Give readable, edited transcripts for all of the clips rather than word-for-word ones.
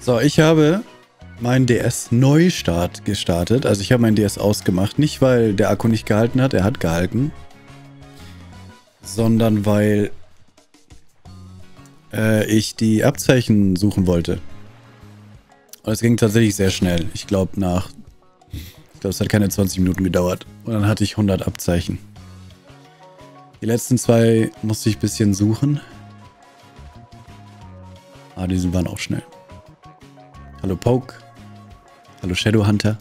So, ich habe meinen DS-Neustart gestartet. Also ich habe meinen DS ausgemacht. Nicht, weil der Akku nicht gehalten hat. Er hat gehalten. Sondern weil ich die Abzeichen suchen wollte. Und es ging tatsächlich sehr schnell. Ich glaube, es hat keine 20 Minuten gedauert. Und dann hatte ich 100 Abzeichen. Die letzten zwei musste ich ein bisschen suchen. Ah, die waren auch schnell. Hallo Poke. Hallo Shadowhunter.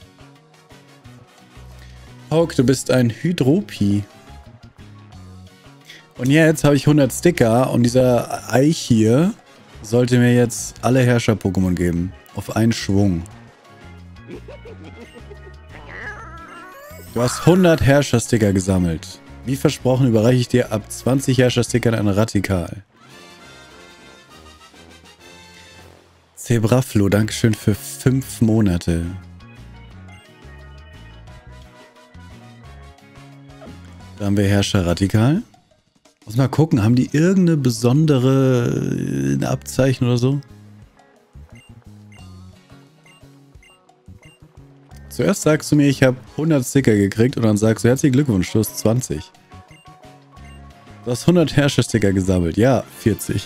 Poke, du bist ein Hydropi. Und jetzt habe ich 100 Sticker und dieser Eich hier sollte mir jetzt alle Herrscher-Pokémon geben. Auf einen Schwung. Du hast 100 Herrscher-Sticker gesammelt. Wie versprochen überreiche ich dir ab 20 Herrscher-Stickern ein Radikal. Zebraflo, dankeschön für 5 Monate. Da haben wir Herrscher Radikal. Muss mal gucken, haben die irgendeine besondere Abzeichen oder so? Zuerst sagst du mir, ich habe 100 Sticker gekriegt und dann sagst du, herzlichen Glückwunsch, du hast 20. Du hast 100 Herrscher-Sticker gesammelt. Ja, 40.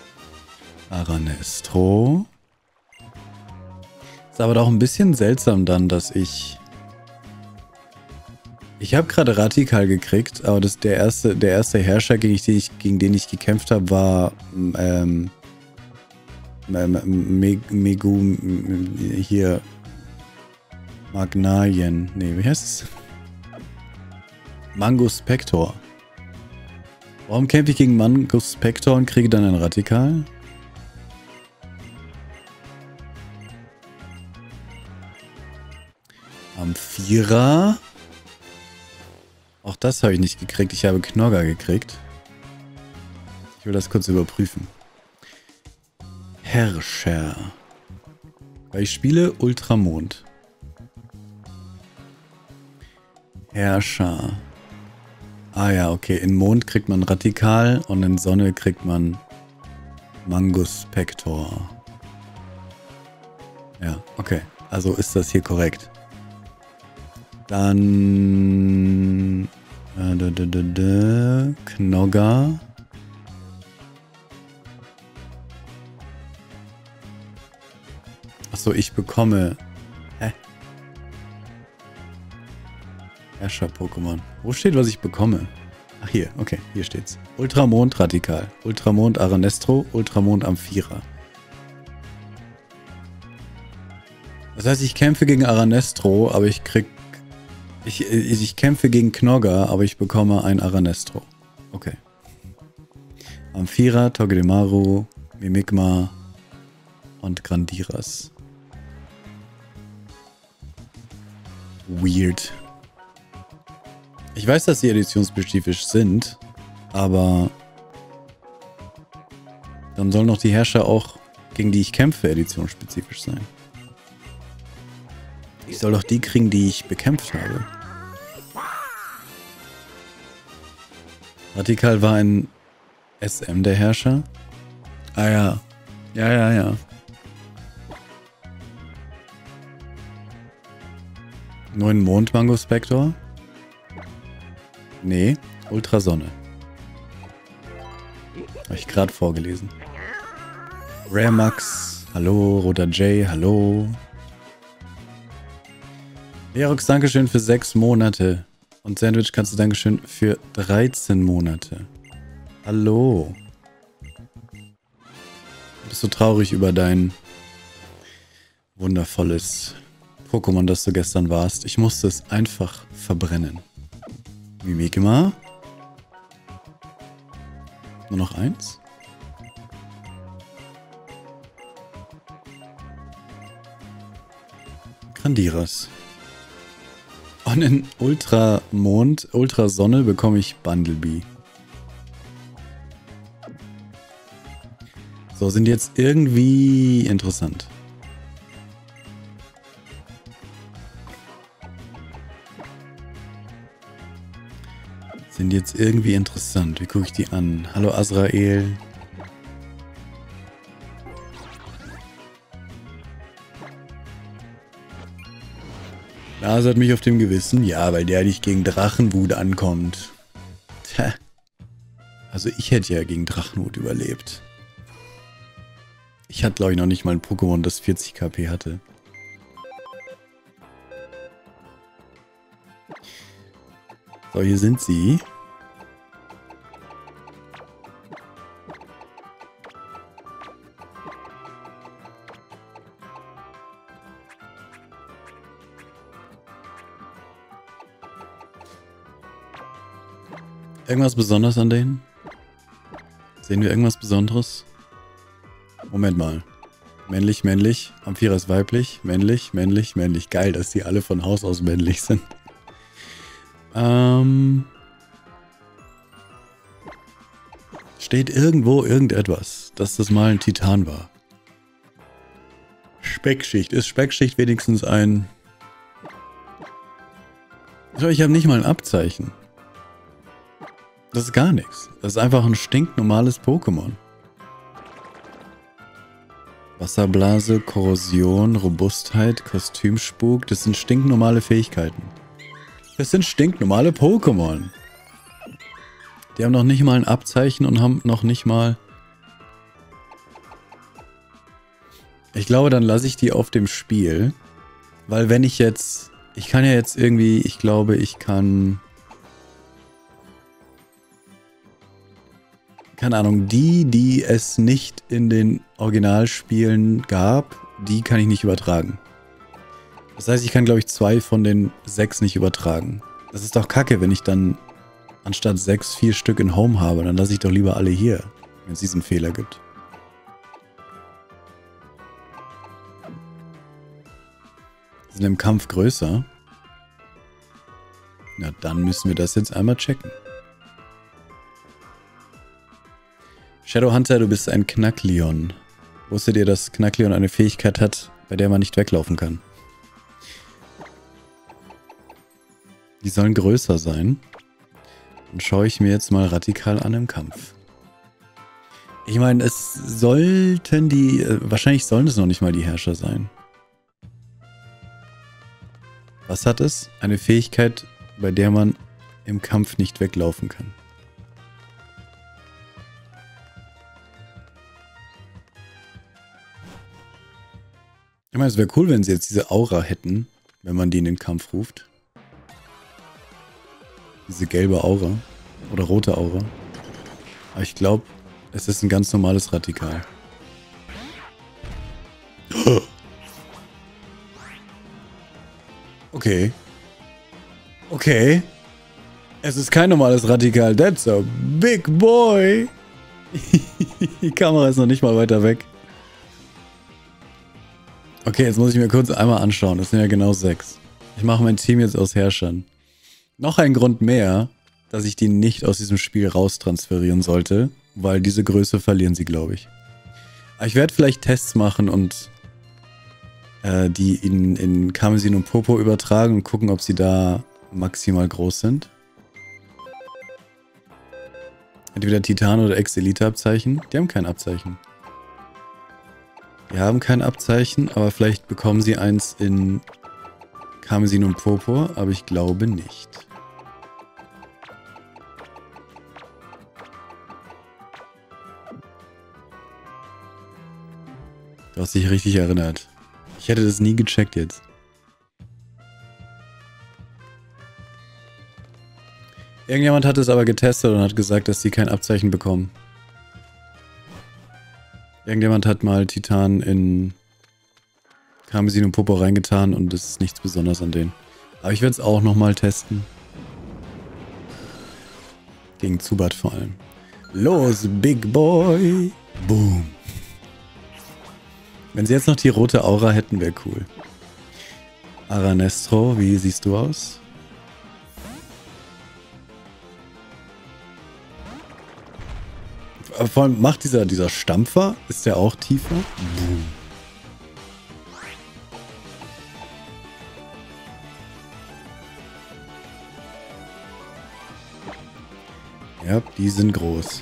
Aranestro. Ist aber doch ein bisschen seltsam dann, dass ich habe gerade Radikal gekriegt, aber der erste Herrscher, gegen den ich gekämpft habe, war hier Magnarien. Nee, wie heißt es? Manguspector. Warum kämpfe ich gegen Manguspector und kriege dann ein Radikal? Amphira. Auch das habe ich nicht gekriegt. Ich habe Knogger gekriegt. Ich will das kurz überprüfen. Herrscher. Weil ich spiele Ultramond. Herrscher. Ah ja, okay. In Mond kriegt man Radikal und in Sonne kriegt man Manguspector. Ja, okay. Also ist das hier korrekt. Dann Knogger. Achso, ich bekomme. Hä? Herrscher-Pokémon. Wo steht, was ich bekomme? Ach hier, okay, hier steht's. Ultramond Radikal. Ultramond Aranestro. Ultramond Amphira. Das heißt, ich kämpfe gegen Aranestro, aber ich krieg. Ich kämpfe gegen Knogger, aber ich bekomme ein Aranestro. Okay. Amphira, Togedemaru, Mimikma und Grandiras. Weird. Ich weiß, dass sie editionsspezifisch sind, aber dann sollen doch die Herrscher auch, gegen die ich kämpfe, editionsspezifisch sein. Ich soll doch die kriegen, die ich bekämpft habe. Radikal war ein SM, der Herrscher. Ah ja. Ja. Neuen Mond Manguspector? Nee, Ultrasonne. Habe ich gerade vorgelesen. Rare Max, hallo. Roter J, hallo. Verox, dankeschön für 6 Monate. Und Sandwich kannst du dankeschön für 13 Monate. Hallo. Bist du traurig über dein wundervolles Pokémon, das du gestern warst? Ich musste es einfach verbrennen. Mimikma. Nur noch 1? Grandiras. Und in Ultramond, Ultrasonne bekomme ich Bundlebee. So, sind jetzt irgendwie interessant. Sind jetzt irgendwie interessant. Wie gucke ich die an? Hallo Azrael. Nase hat mich auf dem Gewissen. Ja, weil der nicht gegen Drachenwut ankommt. Tja. Also ich hätte ja gegen Drachenwut überlebt. Ich hatte, glaube ich, noch nicht mal ein Pokémon, das 40 KP hatte. So, hier sind sie. Irgendwas Besonderes an denen? Sehen wir irgendwas Besonderes? Moment mal. Männlich, männlich. Amphira ist weiblich. Männlich, männlich, männlich. Geil, dass die alle von Haus aus männlich sind. Steht irgendwo irgendetwas, dass das mal ein Titan war. Speckschicht. Ist Speckschicht wenigstens ein... Ich habe nicht mal ein Abzeichen. Das ist gar nichts. Das ist einfach ein stinknormales Pokémon. Wasserblase, Korrosion, Robustheit, Kostümspuk. Das sind stinknormale Fähigkeiten. Das sind stinknormale Pokémon. Die haben noch nicht mal ein Abzeichen und haben noch nicht mal... Ich glaube, dann lasse ich die auf dem Spiel. Weil wenn ich jetzt... Ich kann ja jetzt irgendwie... Ich glaube, ich kann... Keine Ahnung, die es nicht in den Originalspielen gab, die kann ich nicht übertragen. Das heißt, ich kann, glaube ich, 2 von den 6 nicht übertragen. Das ist doch kacke, wenn ich dann anstatt 6 4 Stück in Home habe. Dann lasse ich doch lieber alle hier, wenn es diesen Fehler gibt. Die sind im Kampf größer. Na, dann müssen wir das jetzt einmal checken. Shadowhunter, du bist ein Knackleon. Wusstet ihr, dass Knackleon eine Fähigkeit hat, bei der man nicht weglaufen kann? Die sollen größer sein. Dann schaue ich mir jetzt mal radikal an im Kampf. Ich meine, es sollten die... wahrscheinlich sollen es noch nicht mal die Herrscher sein. Was hat es? Eine Fähigkeit, bei der man im Kampf nicht weglaufen kann. Ich meine, es wäre cool, wenn sie jetzt diese Aura hätten, wenn man die in den Kampf ruft. Diese gelbe Aura. Oder rote Aura. Aber ich glaube, es ist ein ganz normales Radikal. Okay. Okay. Es ist kein normales Radikal. That's a big boy. Die Kamera ist noch nicht mal weiter weg. Okay, jetzt muss ich mir kurz einmal anschauen. Das sind ja genau 6. Ich mache mein Team jetzt aus Herrschern. Noch ein Grund mehr, dass ich die nicht aus diesem Spiel raustransferieren sollte, weil diese Größe verlieren sie, glaube ich. Aber ich werde vielleicht Tests machen und die in Karmesin und Popo übertragen und gucken, ob sie da maximal groß sind. Entweder Titan oder Ex-Elite-Abzeichen. Die haben kein Abzeichen. Die haben kein Abzeichen, aber vielleicht bekommen sie eins in Karmesin und Purpur, aber ich glaube nicht. Du hast dich richtig erinnert. Ich hätte das nie gecheckt jetzt. Irgendjemand hat es aber getestet und hat gesagt, dass die kein Abzeichen bekommen. Irgendjemand hat mal Titan in Karmesin und Popo reingetan und es ist nichts Besonderes an denen. Aber ich werde es auch nochmal testen. Gegen Zubat vor allem. Los, Big Boy! Boom! Wenn sie jetzt noch die rote Aura hätten, wäre cool. Aranestro, wie siehst du aus? Vor allem macht dieser Stampfer, ist der auch tiefer? Boom. Ja, die sind groß.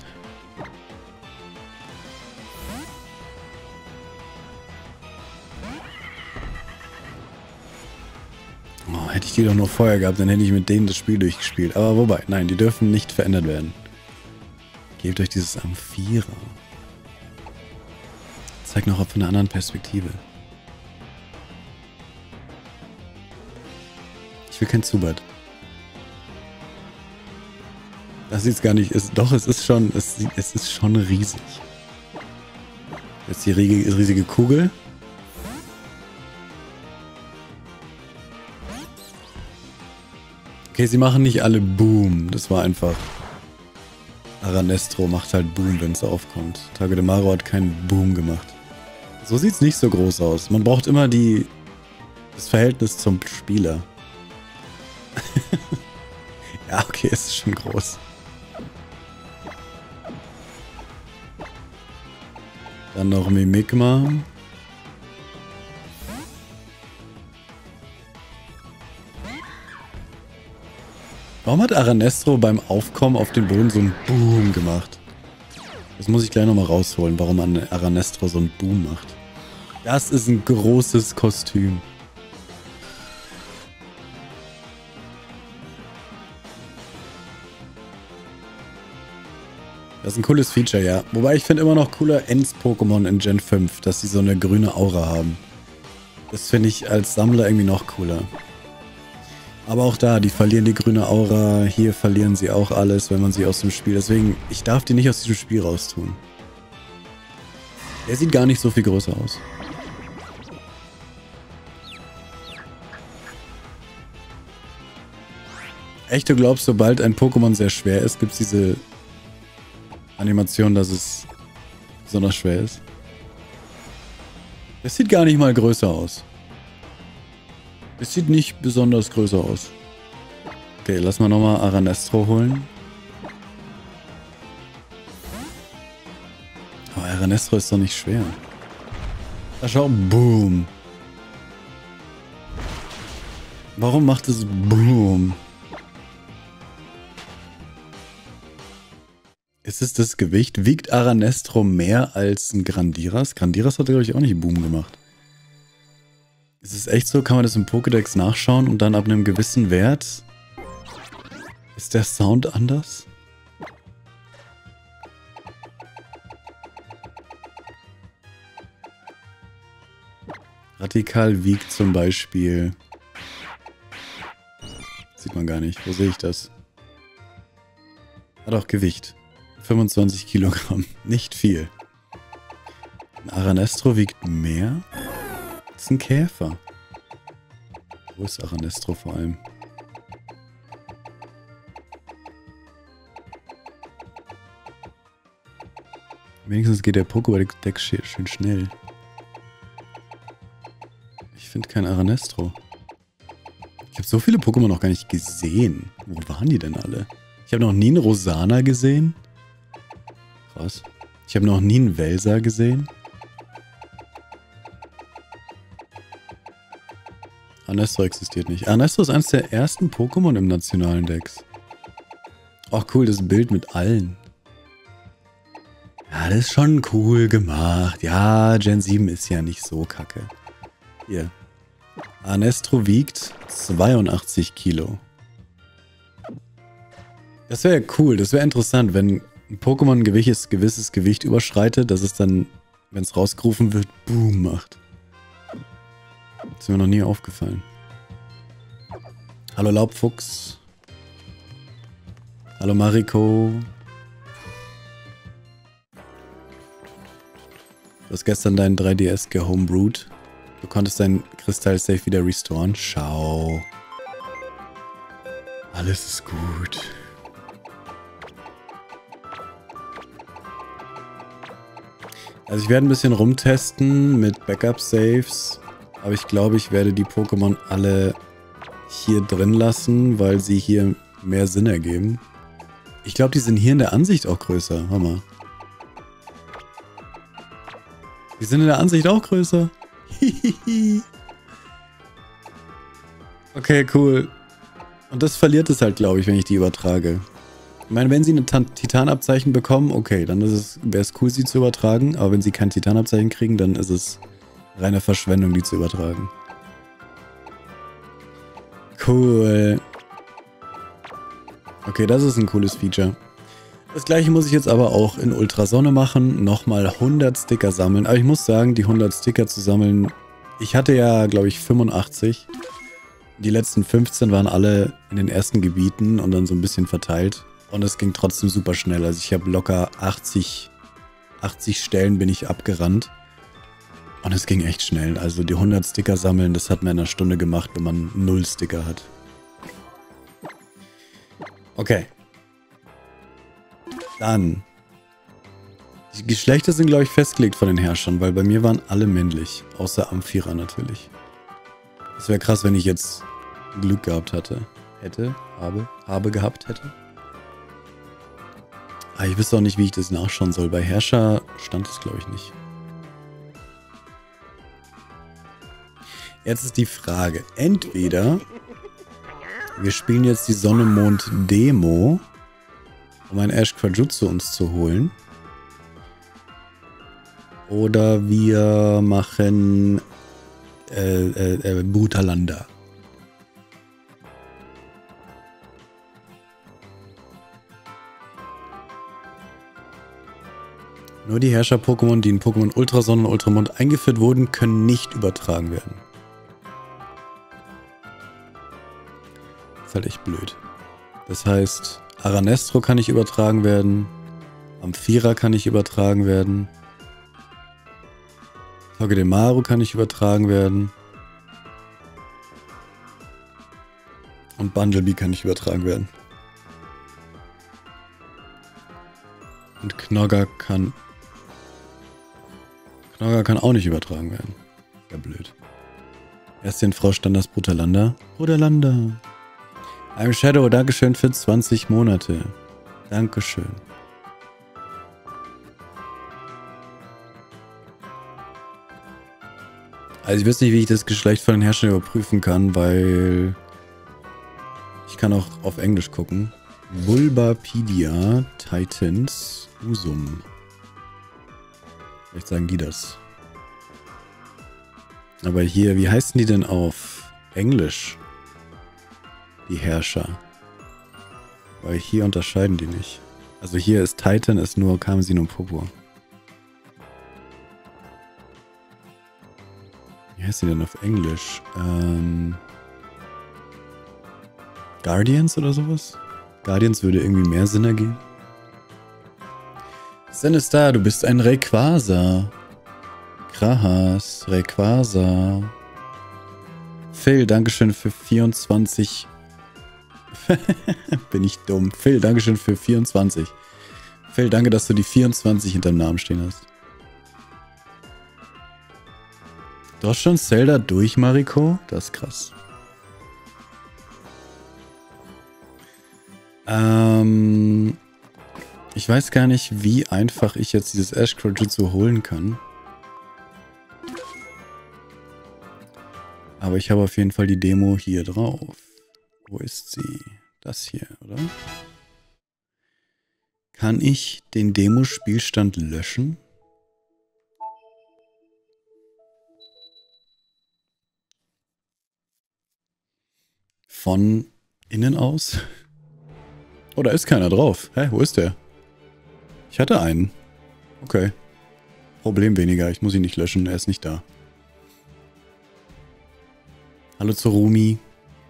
Hätte ich die doch nur vorher gehabt, dann hätte ich mit denen das Spiel durchgespielt. Aber wobei, nein, die dürfen nicht verändert werden. Gebt euch dieses Amphira. Zeig noch von einer anderen Perspektive. Ich will kein Zubat. Das sieht's gar nicht. Doch, es ist schon riesig. Jetzt die riesige Kugel. Okay, sie machen nicht alle Boom. Das war einfach... Aranestro macht halt Boom, wenn es aufkommt. Togedemaru hat keinen Boom gemacht. So sieht's nicht so groß aus. Man braucht immer das Verhältnis zum Spieler. Ja, okay, es ist schon groß. Dann noch Mimikma. Warum hat Aranestro beim Aufkommen auf den Boden so einen Boom gemacht? Das muss ich gleich nochmal rausholen, warum Aranestro so einen Boom macht. Das ist ein großes Kostüm. Das ist ein cooles Feature, ja. Wobei ich finde immer noch cooler Ents-Pokémon in Gen 5, dass sie so eine grüne Aura haben. Das finde ich als Sammler irgendwie noch cooler. Aber auch da, die verlieren die grüne Aura. Hier verlieren sie auch alles, wenn man sie aus dem Spiel... Deswegen, ich darf die nicht aus diesem Spiel raustun. Der sieht gar nicht so viel größer aus. Echt, du glaubst, sobald ein Pokémon sehr schwer ist, gibt es diese Animation, dass es besonders schwer ist? Das sieht gar nicht mal größer aus. Es sieht nicht besonders größer aus. Okay, lass mal nochmal Aranestro holen. Aber Aranestro ist doch nicht schwer. Da schau, boom. Warum macht es boom? Ist es das Gewicht? Wiegt Aranestro mehr als ein Grandiras? Grandiras hat, glaube ich, auch nicht boom gemacht. Ist es echt so? Kann man das im Pokédex nachschauen und dann ab einem gewissen Wert ist der Sound anders? Radikal wiegt zum Beispiel... Sieht man gar nicht. Wo sehe ich das? Hat auch Gewicht. 25 Kilogramm. Nicht viel. Ein Aranestro wiegt mehr? Das ist ein Käfer. Wo ist Aranestro vor allem? Wenigstens geht der Pokédex schön schnell. Ich finde kein Aranestro. Ich habe so viele Pokémon noch gar nicht gesehen. Wo waren die denn alle? Ich habe noch nie einen Rosana gesehen. Krass. Ich habe noch nie einen Welser gesehen. Aranestro existiert nicht. Aranestro ist eines der ersten Pokémon im nationalen Dex. Ach cool, das Bild mit allen. Ja, das ist schon cool gemacht. Ja, Gen 7 ist ja nicht so kacke. Hier. Aranestro wiegt 82 Kilo. Das wäre cool, das wäre interessant, wenn ein Pokémon ein gewisses Gewicht überschreitet, dass es dann, wenn es rausgerufen wird, Boom macht. Das ist mir noch nie aufgefallen. Hallo Laubfuchs. Hallo Mariko. Du hast gestern deinen 3DS gehomebrewt. Du konntest deinen Kristall safe wieder restoren. Schau. Alles ist gut. Also ich werde ein bisschen rumtesten mit Backup-Saves. Aber ich glaube, ich werde die Pokémon alle hier drin lassen, weil sie hier mehr Sinn ergeben. Ich glaube, die sind hier in der Ansicht auch größer. Hör mal. Die sind in der Ansicht auch größer. Okay, cool. Und das verliert es halt, glaube ich, wenn ich die übertrage. Ich meine, wenn sie ein Titanabzeichen bekommen, okay, dann wäre es cool, sie zu übertragen. Aber wenn sie kein Titanabzeichen kriegen, dann ist es reine Verschwendung, die zu übertragen. Cool. Okay, das ist ein cooles Feature. Das gleiche muss ich jetzt aber auch in Ultrasonne machen. Nochmal 100 Sticker sammeln. Aber ich muss sagen, die 100 Sticker zu sammeln... Ich hatte ja, glaube ich, 85. Die letzten 15 waren alle in den ersten Gebieten und dann so ein bisschen verteilt. Und es ging trotzdem super schnell. Also ich habe locker 80 Stellen bin ich abgerannt. Und es ging echt schnell. Also die 100 Sticker sammeln, das hat man in einer Stunde gemacht, wenn man 0 Sticker hat. Okay. Dann. Die Geschlechter sind, glaube ich, festgelegt von den Herrschern, weil bei mir waren alle männlich. Außer Amphira natürlich. Das wäre krass, wenn ich jetzt Glück gehabt hätte. Habe gehabt hätte. Aber ich wüsste auch nicht, wie ich das nachschauen soll. Bei Herrscher stand es, glaube ich, nicht. Jetzt ist die Frage. Entweder wir spielen jetzt die Sonne-Mond-Demo, um ein Ash Quajutsu uns zu holen. Oder wir machen Brutalanda. Nur die Herrscher-Pokémon, die in Pokémon Ultrasonne und Ultramond eingeführt wurden, können nicht übertragen werden. Das ist halt echt blöd. Das heißt, Aranestro kann nicht übertragen werden. Amphira kann nicht übertragen werden. Togedemaru kann nicht übertragen werden. Und Bundlebee kann nicht übertragen werden. Und Knogger kann auch nicht übertragen werden. Ja, blöd. Erst den Frau Standas Brutalanda. Brutalanda. I'm Shadow, Dankeschön für 20 Monate. Dankeschön. Also ich weiß nicht, wie ich das Geschlecht von den Herrschern überprüfen kann, weil ich kann auch auf Englisch gucken. Bulbapedia Titans Usum. Vielleicht sagen die das. Aber hier, wie heißen die denn auf Englisch? Die Herrscher. Weil hier unterscheiden die nicht. Also hier ist Titan, ist nur Karmesin und Purpur. Wie heißt die denn auf Englisch? Guardians oder sowas? Guardians würde irgendwie mehr Sinn ergeben. Sinister, du bist ein Rayquaza. Krahas, Rayquaza. Phil, Dankeschön für 24. Bin ich dumm. Phil, Dankeschön für 24. Phil, danke, dass du die 24 hinterm Namen stehen hast. Du hast schon Zelda durch, Mariko? Das ist krass. Ich weiß gar nicht, wie einfach ich jetzt dieses Ash Quajutsu holen kann. Aber ich habe auf jeden Fall die Demo hier drauf. Wo ist sie? Das hier, oder? Kann ich den Demo-Spielstand löschen? Von innen aus? Oh, da ist keiner drauf. Hä, wo ist der? Ich hatte einen. Okay. Problem weniger. Ich muss ihn nicht löschen. Er ist nicht da. Hallo Zorumi.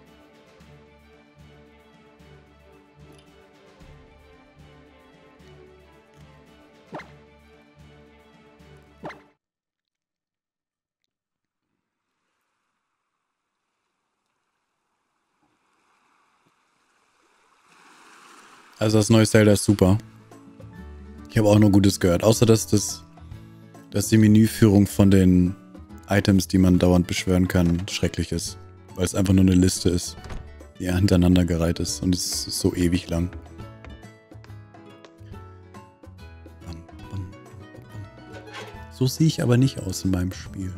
Also das neue Zelda ist super. Ich habe auch nur Gutes gehört. Außer dass die Menüführung von den Items, die man dauernd beschwören kann, schrecklich ist. Weil es einfach nur eine Liste ist, die hintereinander gereiht ist. Und es ist so ewig lang. So sehe ich aber nicht aus in meinem Spiel.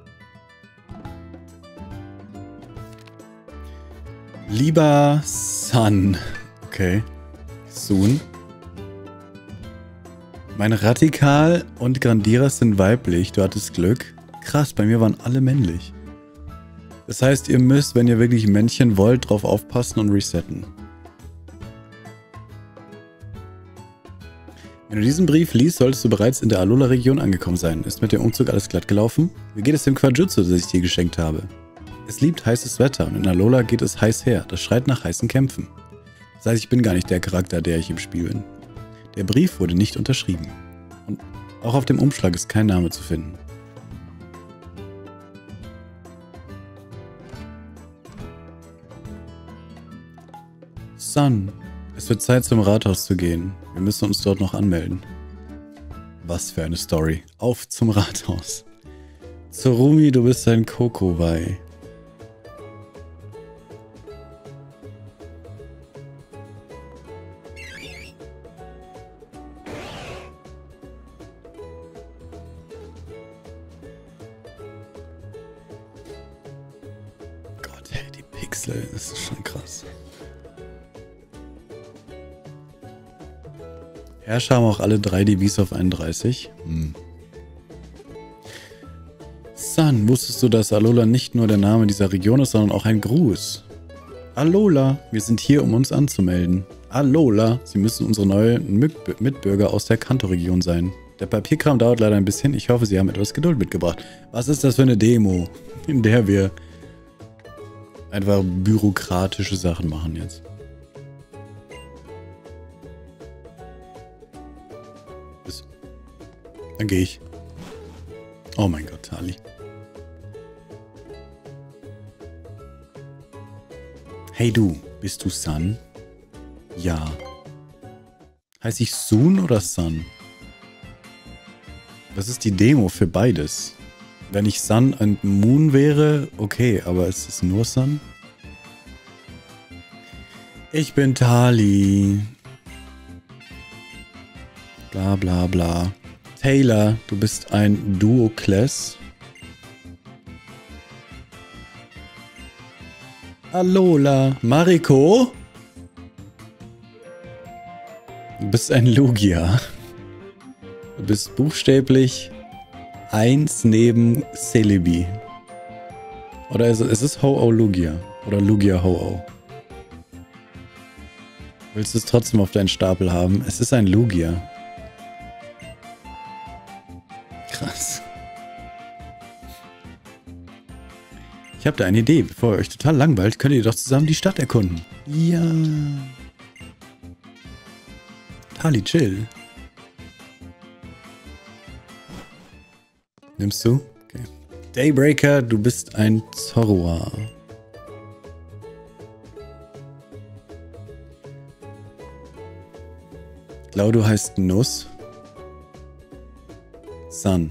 Lieber Sun. Okay. Soon. Meine Radikal und Grandiras sind weiblich. Du hattest Glück. Krass, bei mir waren alle männlich. Das heißt, ihr müsst, wenn ihr wirklich Männchen wollt, drauf aufpassen und resetten. Wenn du diesen Brief liest, solltest du bereits in der Alola-Region angekommen sein. Ist mit dem Umzug alles glatt gelaufen? Wie geht es dem Quajutsu, das ich dir geschenkt habe? Es liebt heißes Wetter und in Alola geht es heiß her. Das schreit nach heißen Kämpfen. Das heißt, ich bin gar nicht der Charakter, der ich im Spiel bin. Der Brief wurde nicht unterschrieben. Und auch auf dem Umschlag ist kein Name zu finden. Sun, es wird Zeit zum Rathaus zu gehen. Wir müssen uns dort noch anmelden. Was für eine Story. Auf zum Rathaus. Tsurumi, du bist ein Kokowai. Gott, hey, die Pixel, das ist schon krass. Herrscher haben auch alle 3 DBs auf 31. Sun, wusstest du, dass Alola nicht nur der Name dieser Region ist, sondern auch ein Gruß? Alola, wir sind hier, um uns anzumelden. Alola, Sie müssen unsere neuen Mitbürger aus der Kanto-Region sein. Der Papierkram dauert leider ein bisschen. Ich hoffe, Sie haben etwas Geduld mitgebracht. Was ist das für eine Demo, in der wir einfach bürokratische Sachen machen jetzt? Dann gehe ich. Oh mein Gott, Tali. Hey du, bist du Sun? Ja. Heißt ich Sun oder Sun? Das ist die Demo für beides. Wenn ich Sun und Moon wäre, okay, aber es ist nur Sun? Ich bin Tali. Bla bla bla. Taylor, du bist ein Duo-Class. Alola. Mariko? Du bist ein Lugia. Du bist buchstäblich 1 neben Celebi. Oder ist es Ho-Oh Lugia? Oder Lugia Ho-Oh? Willst du es trotzdem auf deinen Stapel haben? Es ist ein Lugia. Krass. Ich habe da eine Idee. Bevor ihr euch total langweilt, könnt ihr doch zusammen die Stadt erkunden. Ja. Tali, chill. Nimmst du? Okay. Daybreaker, du bist ein Zorua. Glaudu heißt Nuss. Sun.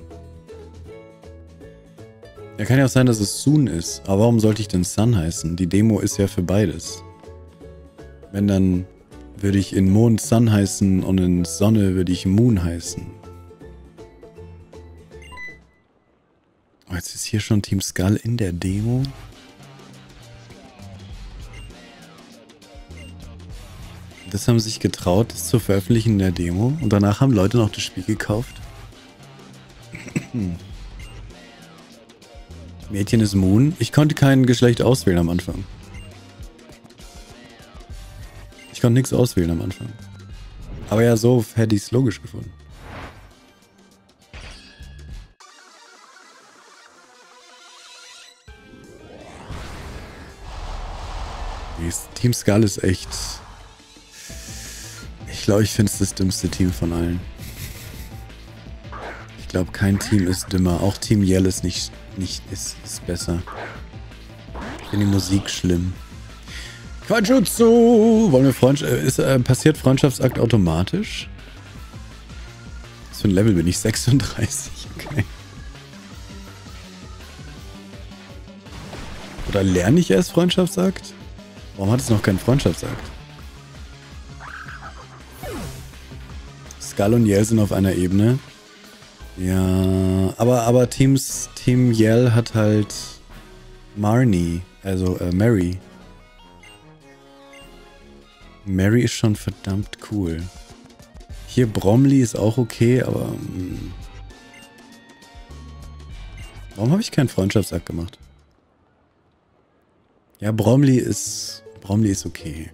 Ja, kann ja auch sein, dass es Sun ist. Aber warum sollte ich denn Sun heißen? Die Demo ist ja für beides. Wenn, dann würde ich in Mond Sun heißen und in Sonne würde ich Moon heißen. Oh, jetzt ist hier schon Team Skull in der Demo. Das haben sie sich getraut, das zu veröffentlichen in der Demo. Und danach haben Leute noch das Spiel gekauft. Mädchen ist Moon. Ich konnte kein Geschlecht auswählen am Anfang. Ich konnte nichts auswählen am Anfang. Aber ja, so hätte ich es logisch gefunden. Team Skull ist echt... Ich glaube, ich finde es das dümmste Team von allen. Ich glaube, kein Team ist dümmer. Auch Team Yell ist nicht ist besser. Ich finde die Musik schlimm. Quajutsu! Wollen wir passiert Freundschaftsakt automatisch? Was für ein Level bin ich? 36. Okay. Oder lerne ich erst Freundschaftsakt? Warum hat es noch keinen Freundschaftsakt? Skull und Yell sind auf einer Ebene. Ja, aber Team Yell hat halt Marnie, also Mary. Mary ist schon verdammt cool. Hier Bromley ist auch okay, aber... Warum habe ich keinen Freundschaftsakt gemacht? Ja, Bromley ist okay.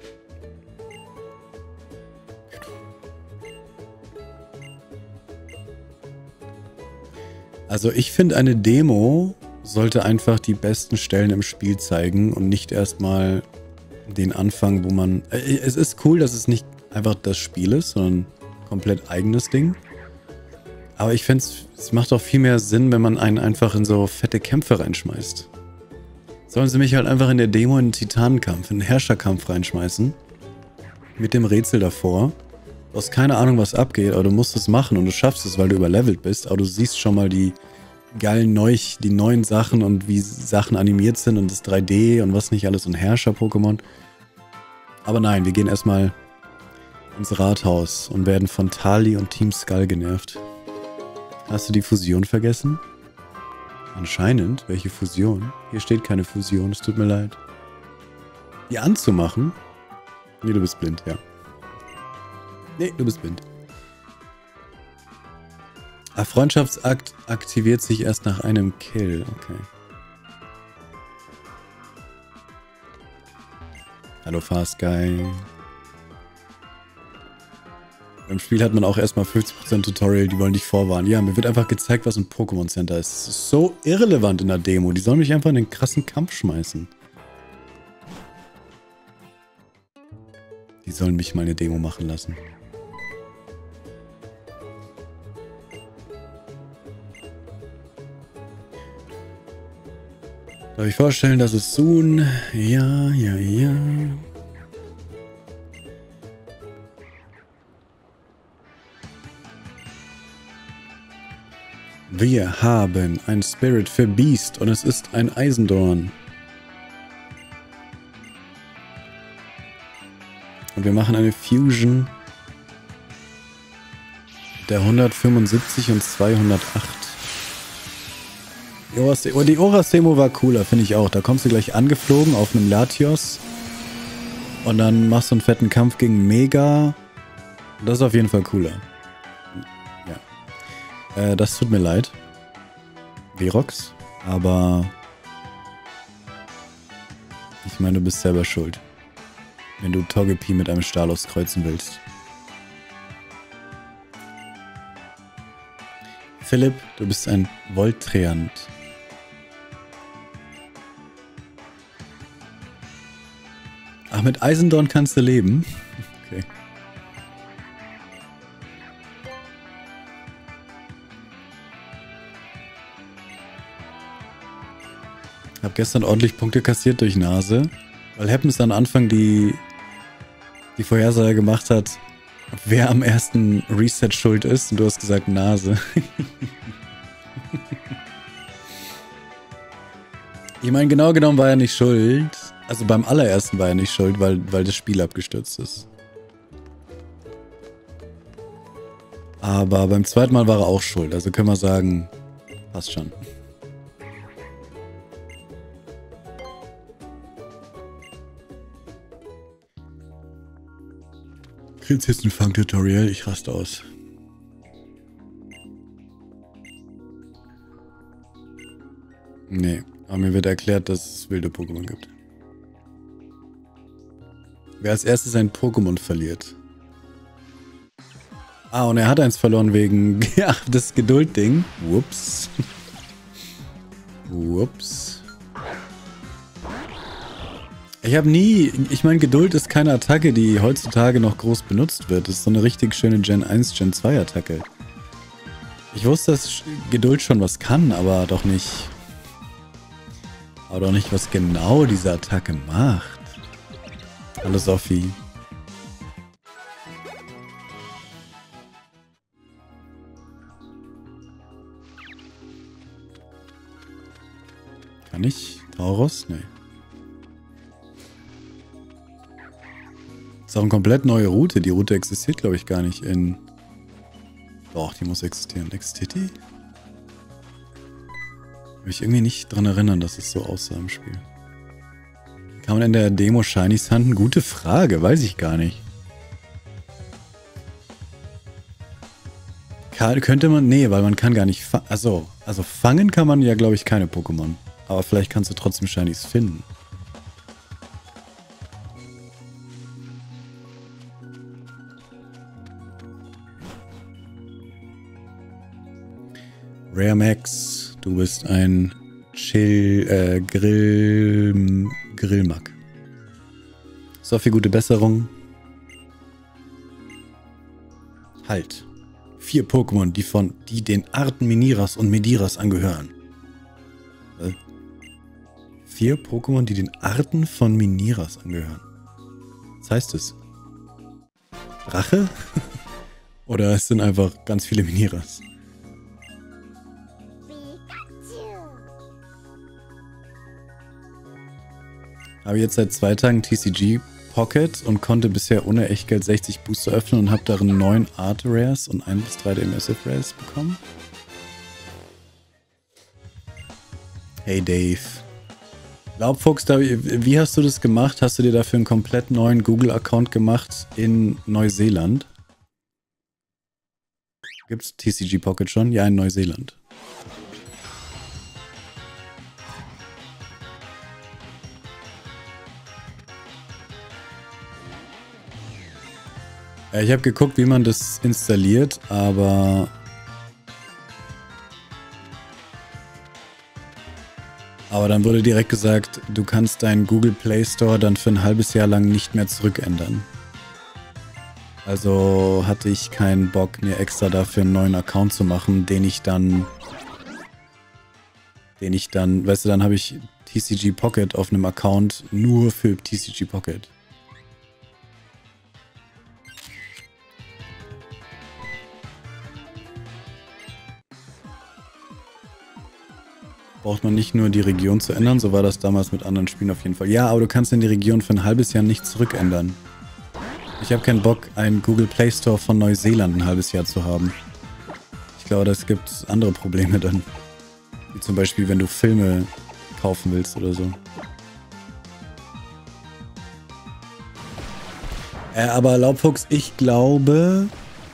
Also ich finde, eine Demo sollte einfach die besten Stellen im Spiel zeigen und nicht erstmal den Anfang, wo man... Es ist cool, dass es nicht einfach das Spiel ist, sondern komplett eigenes Ding. Aber ich finde, es macht auch viel mehr Sinn, wenn man einen einfach in so fette Kämpfe reinschmeißt. Sollen sie mich halt einfach in der Demo in einen Titanenkampf, in einen Herrscherkampf reinschmeißen. Mit dem Rätsel davor. Du hast keine Ahnung, was abgeht, aber du musst es machen und du schaffst es, weil du überlevelt bist. Aber du siehst schon mal die geilen die neuen Sachen und wie Sachen animiert sind und das 3D und was nicht alles und Herrscher-Pokémon. Aber nein, wir gehen erstmal ins Rathaus und werden von Tali und Team Skull genervt. Hast du die Fusion vergessen? Anscheinend. Welche Fusion? Hier steht keine Fusion, es tut mir leid. Die anzumachen? Nee, du bist blind, ja. Nee, du bist blind. Ah, Freundschaftsakt aktiviert sich erst nach einem Kill. Okay. Hallo Fast Guy. Beim Spiel hat man auch erstmal 50% Tutorial, die wollen dich vorwarnen. Ja, mir wird einfach gezeigt, was ein Pokémon Center ist. Das ist so irrelevant in der Demo. Die sollen mich einfach in den krassen Kampf schmeißen. Die sollen mich mal eine Demo machen lassen. Darf ich vorstellen, dass es soon? Ja, ja, ja. Wir haben ein Spirit für Beast und es ist ein Eisendorn. Und wir machen eine Fusion der 175 und 208. Die Oras-Demo war cooler, finde ich auch. Da kommst du gleich angeflogen auf einem Latios und dann machst du einen fetten Kampf gegen Mega. Das ist auf jeden Fall cooler. Ja. Das tut mir leid. Verox, aber ich meine, du bist selber schuld. Wenn du Togepi mit einem Stalos kreuzen willst. Philipp, du bist ein Voltreant. Ach, mit Eisendorn kannst du leben? Okay. Hab gestern ordentlich Punkte kassiert durch Nase, weil Happens am Anfang die Vorhersage gemacht hat, wer am ersten Reset schuld ist. Und du hast gesagt Nase. Ich meine, genau genommen war er nicht schuld. Also beim allerersten war er nicht schuld, weil das Spiel abgestürzt ist. Aber beim zweiten Mal war er auch schuld. Also können wir sagen, passt schon. Kriegst jetzt ein Fang-Tutorial, ich raste aus. Nee, aber mir wird erklärt, dass es wilde Pokémon gibt. Wer als erstes ein Pokémon verliert. Ah, und er hat eins verloren wegen ja, das Geduld-Ding. Whoops. Whoops. Ich meine, Geduld ist keine Attacke, die heutzutage noch groß benutzt wird. Das ist so eine richtig schöne Gen 1, Gen 2 Attacke. Ich wusste, dass Geduld schon was kann, aber doch nicht, was genau diese Attacke macht. Hallo Sophie. Kann ich? Taurus? Nee. Ist auch eine komplett neue Route. Die Route existiert, glaube ich, gar nicht in... Doch, die muss existieren. Existiert die? Kann mich irgendwie nicht dran erinnern, dass es so aussah im Spiel. Kann man in der Demo Shinies handen? Gute Frage, weiß ich gar nicht. Könnte man... Nee, weil man kann gar nicht... Also fangen kann man ja, glaube ich, keine Pokémon. Aber vielleicht kannst du trotzdem Shinies finden. Rare Max, du bist ein Grillmack. So viel gute Besserung. Halt. 4 Pokémon, die den Arten Miniras und Mediras angehören. 4 Pokémon, die den Arten von Miniras angehören. Was heißt es? Drache? Oder es sind einfach ganz viele Miniras? Habe jetzt seit 2 Tagen TCG Pocket und konnte bisher ohne Echtgeld 60 Booster öffnen und habe darin 9 Art Rares und 1 bis 3 der Immersive Rares bekommen. Hey Dave. Laubfuchs, wie hast du das gemacht? Hast du dir dafür einen komplett neuen Google-Account gemacht in Neuseeland? Gibt's TCG Pocket schon? Ja, in Neuseeland. Ich habe geguckt, wie man das installiert, aber dann wurde direkt gesagt, du kannst deinen Google Play Store dann für ein halbes Jahr lang nicht mehr zurückändern. Also hatte ich keinen Bock, mir extra dafür einen neuen Account zu machen, den ich dann, weißt du, dann habe ich TCG Pocket auf einem Account nur für TCG Pocket. Braucht man nicht nur die Region zu ändern, so war das damals mit anderen Spielen auf jeden Fall. Ja, aber du kannst in die Region für ein halbes Jahr nicht zurückändern. Ich habe keinen Bock, einen Google Play Store von Neuseeland ein halbes Jahr zu haben. Ich glaube, das gibt andere Probleme dann. Wie zum Beispiel, wenn du Filme kaufen willst oder so. Aber Laubfuchs, ich glaube...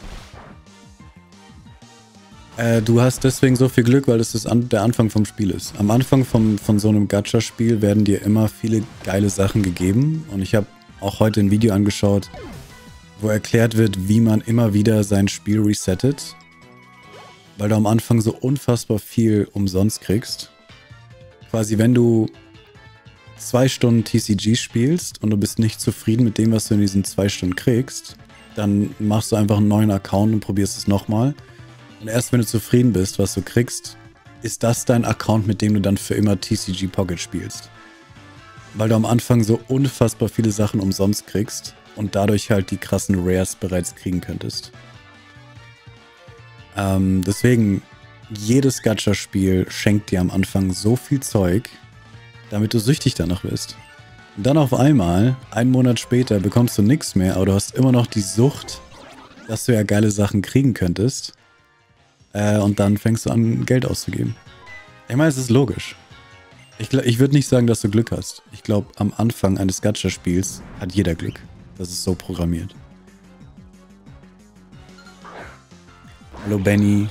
du hast deswegen so viel Glück, weil es der Anfang vom Spiel ist. Am Anfang von so einem Gacha-Spiel werden dir immer viele geile Sachen gegeben. Und ich habe auch heute ein Video angeschaut, wo erklärt wird, wie man immer wieder sein Spiel resettet. Weil du am Anfang so unfassbar viel umsonst kriegst. Quasi, wenn du 2 Stunden TCG spielst und du bist nicht zufrieden mit dem, was du in diesen 2 Stunden kriegst, dann machst du einfach einen neuen Account und probierst es nochmal. Und erst wenn du zufrieden bist, was du kriegst, ist das dein Account, mit dem du dann für immer TCG Pocket spielst. Weil du am Anfang so unfassbar viele Sachen umsonst kriegst und dadurch halt die krassen Rares bereits kriegen könntest. Deswegen, jedes Gacha-Spiel schenkt dir am Anfang so viel Zeug, damit du süchtig danach bist. Und dann auf einmal, einen Monat später, bekommst du nichts mehr, aber du hast immer noch die Sucht, dass du ja geile Sachen kriegen könntest. Und dann fängst du an, Geld auszugeben. Ich meine, es ist logisch. Ich würde nicht sagen, dass du Glück hast. Ich glaube, am Anfang eines Gacha-Spiels hat jeder Glück. Das ist so programmiert. Hallo Benny.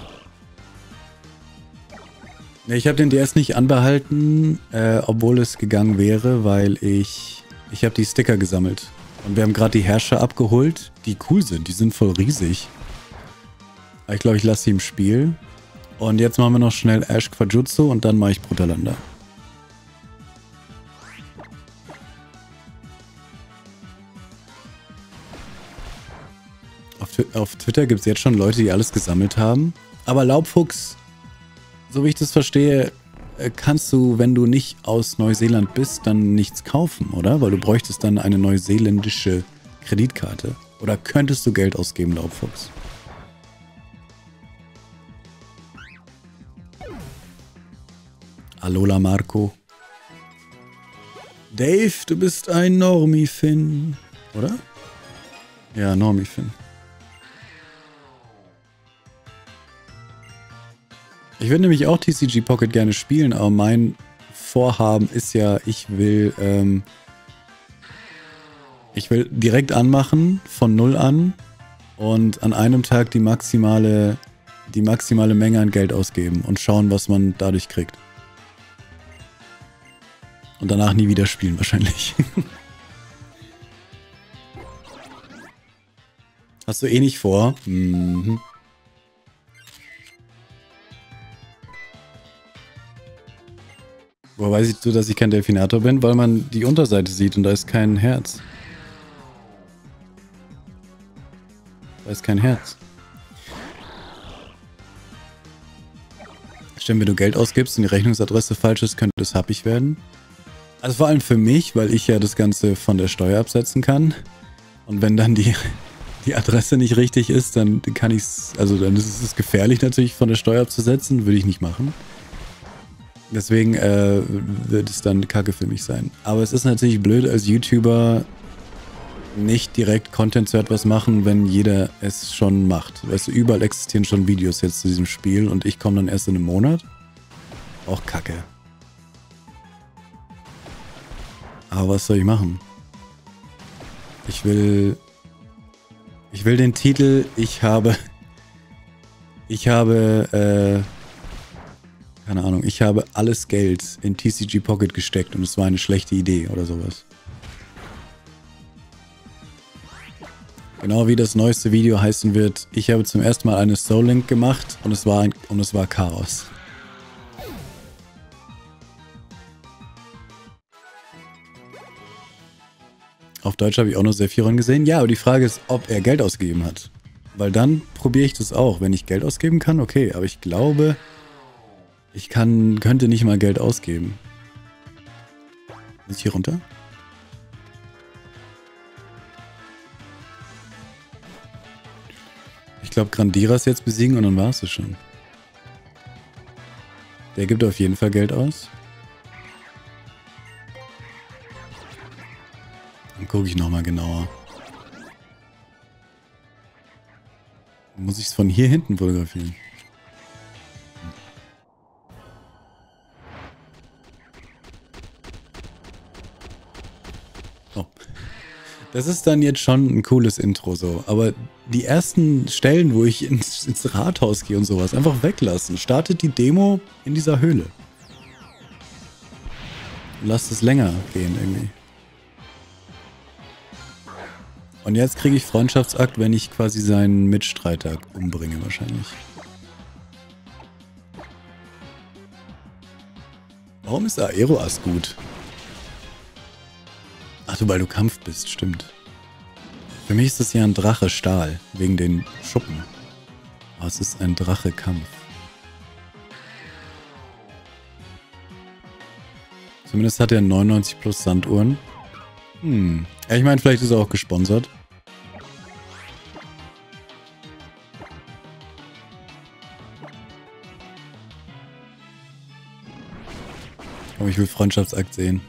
Ich habe den DS nicht anbehalten, obwohl es gegangen wäre, weil ich habe die Sticker gesammelt. Und wir haben gerade die Herrscher abgeholt, die cool sind. Die sind voll riesig. Ich glaube, ich lasse sie im Spiel. Und jetzt machen wir noch schnell Ash Quajutsu und dann mache ich Brutalanda. Auf Twitter gibt es jetzt schon Leute, die alles gesammelt haben. Aber Laubfuchs, so wie ich das verstehe, kannst du, wenn du nicht aus Neuseeland bist, dann nichts kaufen, oder? Weil du bräuchtest dann eine neuseeländische Kreditkarte. Oder könntest du Geld ausgeben, Laubfuchs? Alola Marco. Dave, du bist ein Normie-Fin, oder? Ja, Normie-Fin. Ich würde nämlich auch TCG Pocket gerne spielen, aber mein Vorhaben ist ja, ich will direkt anmachen, von 0 an und an einem Tag die maximale Menge an Geld ausgeben und schauen, was man dadurch kriegt. Und danach nie wieder spielen wahrscheinlich. Hast du eh nicht vor? Mhm. Woher weißt du, dass ich kein Delfinator bin? Weil man die Unterseite sieht und da ist kein Herz. Da ist kein Herz. Stimmt, wenn du Geld ausgibst und die Rechnungsadresse falsch ist, könnte es happig werden. Also vor allem für mich, weil ich ja das Ganze von der Steuer absetzen kann. Und wenn dann die Adresse nicht richtig ist, dann kann ich es, also dann ist es gefährlich natürlich von der Steuer abzusetzen, würde ich nicht machen. Deswegen wird es dann Kacke für mich sein. Aber es ist natürlich blöd als YouTuber nicht direkt Content zu etwas machen, wenn jeder es schon macht. Weißt du, überall existieren schon Videos jetzt zu diesem Spiel und ich komme dann erst in einem Monat. Auch Kacke. Aber was soll ich machen? Ich will den Titel, keine Ahnung, ich habe alles Geld in TCG Pocket gesteckt und es war eine schlechte Idee oder sowas. Genau wie das neueste Video heißen wird, ich habe zum ersten Mal eine Soul Link gemacht und es war Chaos. Auf Deutsch habe ich auch noch Sephiron gesehen. Ja, aber die Frage ist, ob er Geld ausgegeben hat. Weil dann probiere ich das auch. Wenn ich Geld ausgeben kann, okay. Aber ich glaube, ich könnte nicht mal Geld ausgeben. Muss ich hier runter? Ich glaube, Grandiras jetzt besiegen und dann war es schon. Der gibt auf jeden Fall Geld aus. Dann gucke ich nochmal genauer. Muss ich es von hier hinten fotografieren? Oh. Das ist dann jetzt schon ein cooles Intro so. Aber die ersten Stellen, wo ich ins Rathaus gehe und sowas, einfach weglassen. Startet die Demo in dieser Höhle. Lasst es länger gehen irgendwie. Und jetzt kriege ich Freundschaftsakt, wenn ich quasi seinen Mitstreiter umbringe wahrscheinlich. Warum ist Aeroas gut? Ach du, weil du Kampf bist, stimmt. Für mich ist das ja ein Drache Stahl, wegen den Schuppen. Aber es ist ein Drache Kampf. Zumindest hat er 99 plus Sanduhren. Ja, ich meine, vielleicht ist er auch gesponsert. Aber ich will Freundschaftsakt sehen.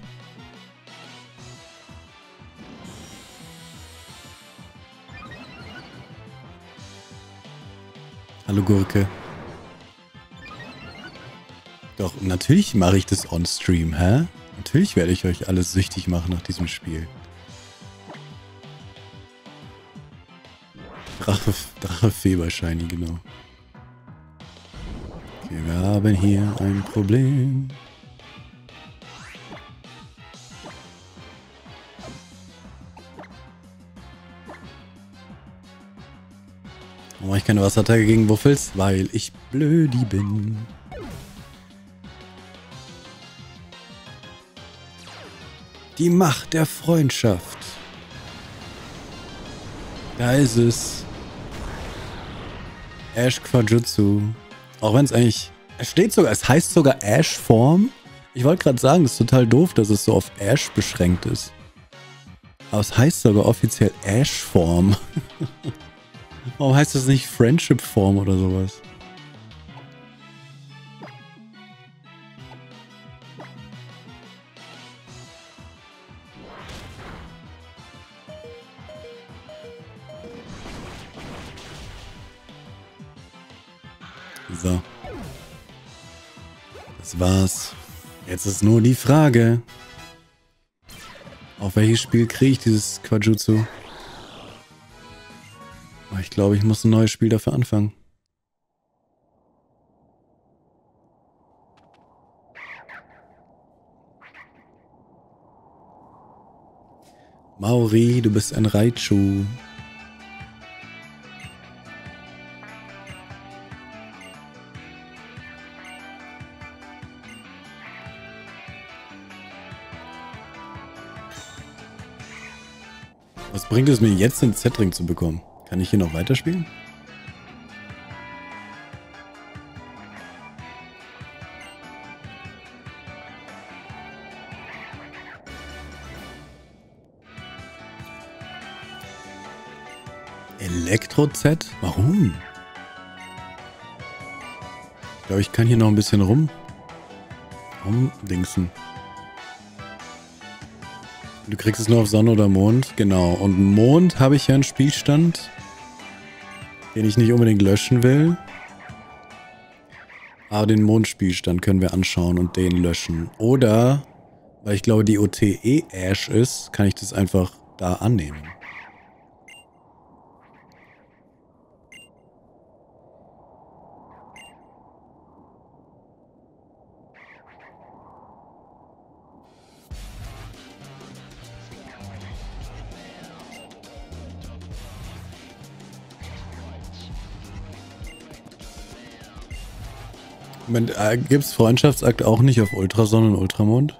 Hallo Gurke. Doch, natürlich mache ich das on-stream, hä? Natürlich werde ich euch alles süchtig machen nach diesem Spiel. Drache Feber-Shiny, genau. Okay, wir haben hier ein Problem. Warum mache ich keine Wasserattacke gegen Wuffels? Weil ich blödi bin. Die Macht der Freundschaft. Da ist es. Ash Quajutsu. Auch wenn es eigentlich... Es heißt sogar Ash-Form. Ich wollte gerade sagen, das ist total doof, dass es so auf Ash beschränkt ist. Aber es heißt sogar offiziell Ash-Form. Warum heißt das nicht Friendship-Form oder sowas? So. Das war's. Jetzt ist nur die Frage, auf welches Spiel kriege ich dieses Quajutsu? Ich glaube, ich muss ein neues Spiel dafür anfangen. Mauri, du bist ein Raichu. Was bringt es mir jetzt, den Z-Ring zu bekommen? Kann ich hier noch weiterspielen? Elektro-Z? Warum? Ich glaube, ich kann hier noch ein bisschen rumdingsen. Du kriegst es nur auf Sonne oder Mond. Genau. Und Mond habe ich ja einen Spielstand, den ich nicht unbedingt löschen will. Aber den Mondspielstand können wir anschauen und den löschen. Oder, weil ich glaube, die OT Ash ist, kann ich das einfach da annehmen. Gibt es Freundschaftsakt auch nicht auf Ultrasonne und Ultramond?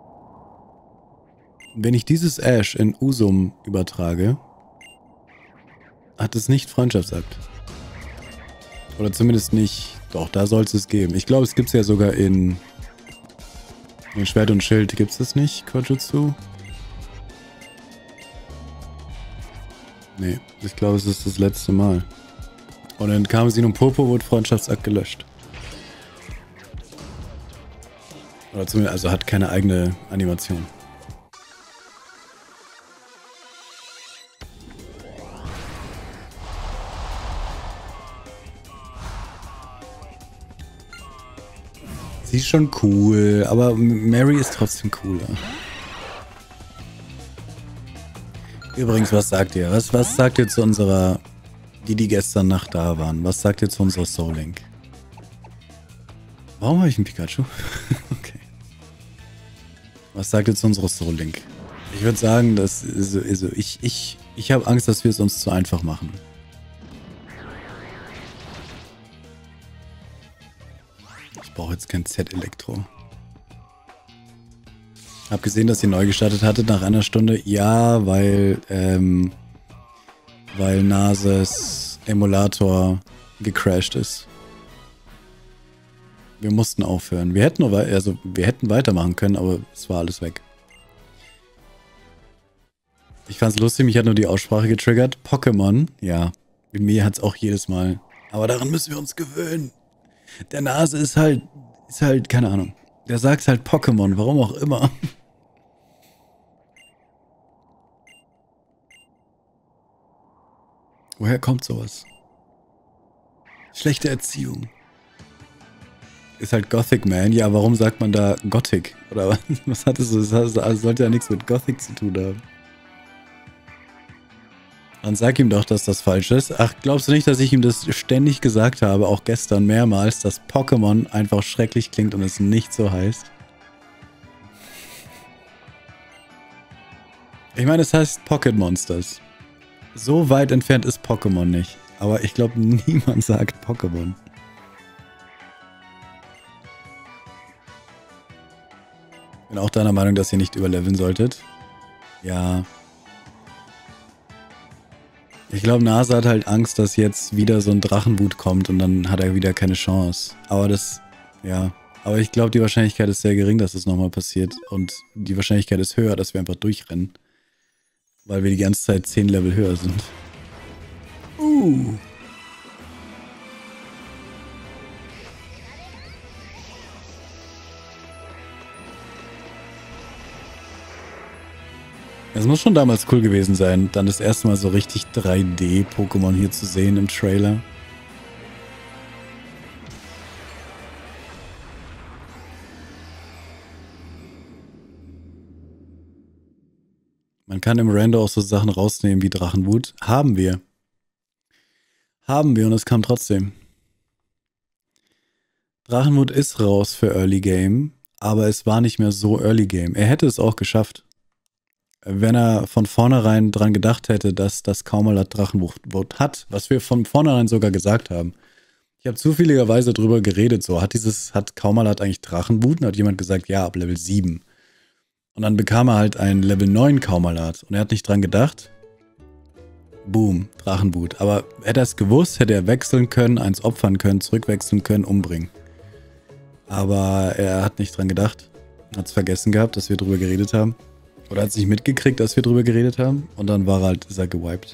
Wenn ich dieses Ash in Usum übertrage, hat es nicht Freundschaftsakt. Oder zumindest nicht. Doch, da soll es geben. Ich glaube, es gibt es ja sogar in Schwert und Schild. Gibt es das nicht, Kojutsu? Nee, ich glaube, es ist das letzte Mal. Und in Karmesin und Purpur wurde Freundschaftsakt gelöscht. Oder zumindest, also hat keine eigene Animation. Sie ist schon cool, aber Mary ist trotzdem cooler. Übrigens, was sagt ihr? Was sagt ihr zu unserer, die gestern Nacht da waren? Was sagt ihr zu unserer Soul Link? Warum habe ich einen Pikachu? Okay. Was sagt ihr zu unserer Soul Link? Ich würde sagen, dass ich habe Angst, dass wir es uns zu einfach machen. Ich brauche jetzt kein Z-Elektro. Hab gesehen, dass ihr neu gestartet hattet nach einer Stunde. Ja, weil Nases Emulator gecrashed ist. Wir mussten aufhören. Wir hätten weitermachen können, aber es war alles weg. Ich fand's lustig, mich hat nur die Aussprache getriggert. Pokémon, ja. Mir hat's auch jedes Mal. Aber daran müssen wir uns gewöhnen. Der Nase ist halt, keine Ahnung. Der sagt halt Pokémon, warum auch immer. Woher kommt sowas? Schlechte Erziehung. Ist halt Gothic Man. Ja, warum sagt man da Gothic? Oder was hat es so? Das sollte ja nichts mit Gothic zu tun haben. Dann sag ihm doch, dass das falsch ist. Ach, glaubst du nicht, dass ich ihm das ständig gesagt habe, auch gestern mehrmals, dass Pokémon einfach schrecklich klingt und es nicht so heißt? Ich meine, es heißt Pocket Monsters. So weit entfernt ist Pokémon nicht. Aber ich glaube, niemand sagt Pokémon. Bin auch deiner Meinung, dass ihr nicht überleveln solltet. Ja. Ich glaube, Nase hat halt Angst, dass jetzt wieder so ein Drachenwut kommt und dann hat er wieder keine Chance. Aber das, ja. Aber ich glaube, die Wahrscheinlichkeit ist sehr gering, dass das nochmal passiert. Und die Wahrscheinlichkeit ist höher, dass wir einfach durchrennen. Weil wir die ganze Zeit 10 Level höher sind. Es muss schon damals cool gewesen sein, dann das erste Mal so richtig 3D-Pokémon hier zu sehen im Trailer. Man kann im Render auch so Sachen rausnehmen wie Drachenwut. Haben wir. Haben wir und es kam trotzdem. Drachenwut ist raus für Early Game, aber es war nicht mehr so Early Game. Er hätte es auch geschafft. Wenn er von vornherein dran gedacht hätte, dass das Kaumalat Drachenwut hat, was wir von vornherein sogar gesagt haben. Ich habe zufälligerweise drüber geredet, so, hat Kaumalat eigentlich Drachenwut? Und hat jemand gesagt, ja, ab Level 7. Und dann bekam er halt ein Level 9 Kaumalat und er hat nicht dran gedacht. Boom, Drachenboot. Aber hätte er es gewusst, hätte er wechseln können, eins opfern können, zurückwechseln können, umbringen. Aber er hat nicht dran gedacht. Hat es vergessen gehabt, dass wir drüber geredet haben. Oder hat es nicht mitgekriegt, dass wir drüber geredet haben. Und dann ist er gewiped.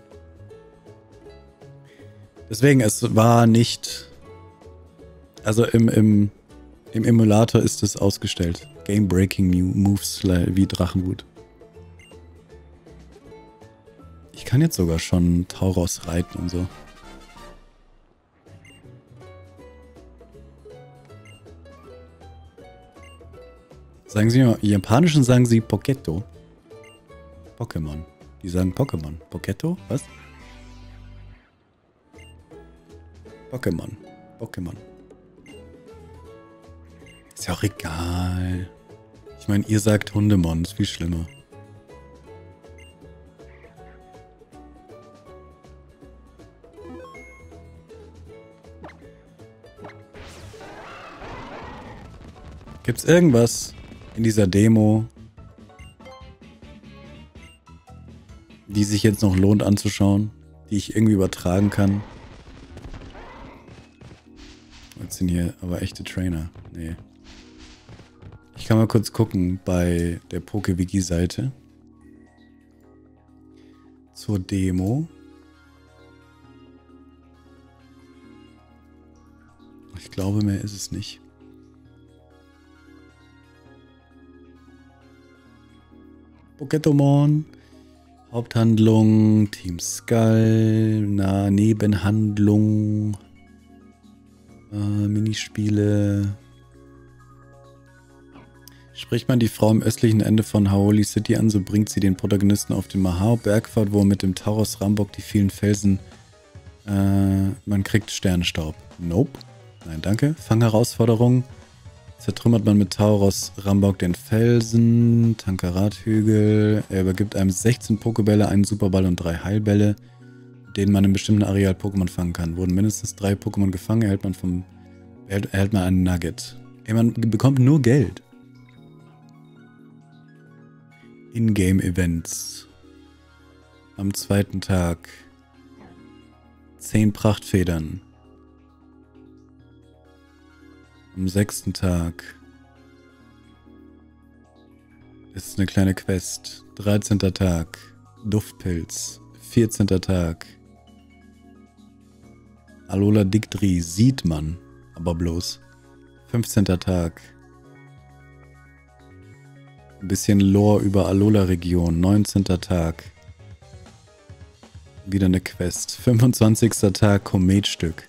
Deswegen, es war nicht... Also im Emulator ist es ausgestellt. Game-Breaking Moves wie Drachenboot. Ich kann jetzt sogar schon Tauros reiten und so. Sagen Sie mal, im Japanischen sagen Sie Poketto. Pokémon. Die sagen Pokémon. Poketto? Was? Pokémon. Pokémon. Ist ja auch egal. Ich meine, ihr sagt Hundemon. Ist viel schlimmer. Gibt's irgendwas in dieser Demo, die sich jetzt noch lohnt anzuschauen, die ich irgendwie übertragen kann? Was sind hier aber echte Trainer? Nee. Ich kann mal kurz gucken bei der PokeWiki-Seite zur Demo. Ich glaube, mehr ist es nicht. Poketomon, Haupthandlung, Team Skull, Nebenhandlung, Minispiele. Spricht man die Frau am östlichen Ende von Haoli City an, so bringt sie den Protagonisten auf den Mahao-Bergpfad, wo er mit dem Tauros Rambok die vielen Felsen... man kriegt Sternenstaub. Nope. Nein, danke. Fangherausforderung. Zertrümmert man mit Tauros Rambok den Felsen, Tankarat-Hügel. Er übergibt einem 16 Pokebälle, einen Superball und 3 Heilbälle, denen man im bestimmten Areal Pokémon fangen kann. Wurden mindestens 3 Pokémon gefangen, erhält man einen Nugget. Ey, man bekommt nur Geld. Ingame-Events. Am zweiten Tag. 10 Prachtfedern. Am 6. Tag ist eine kleine Quest. 13. Tag. Duftpilz. 14. Tag. Alola Dictri sieht man, aber bloß. 15. Tag. Ein bisschen Lore über Alola-Region. 19. Tag. Wieder eine Quest. 25. Tag. Kometstück.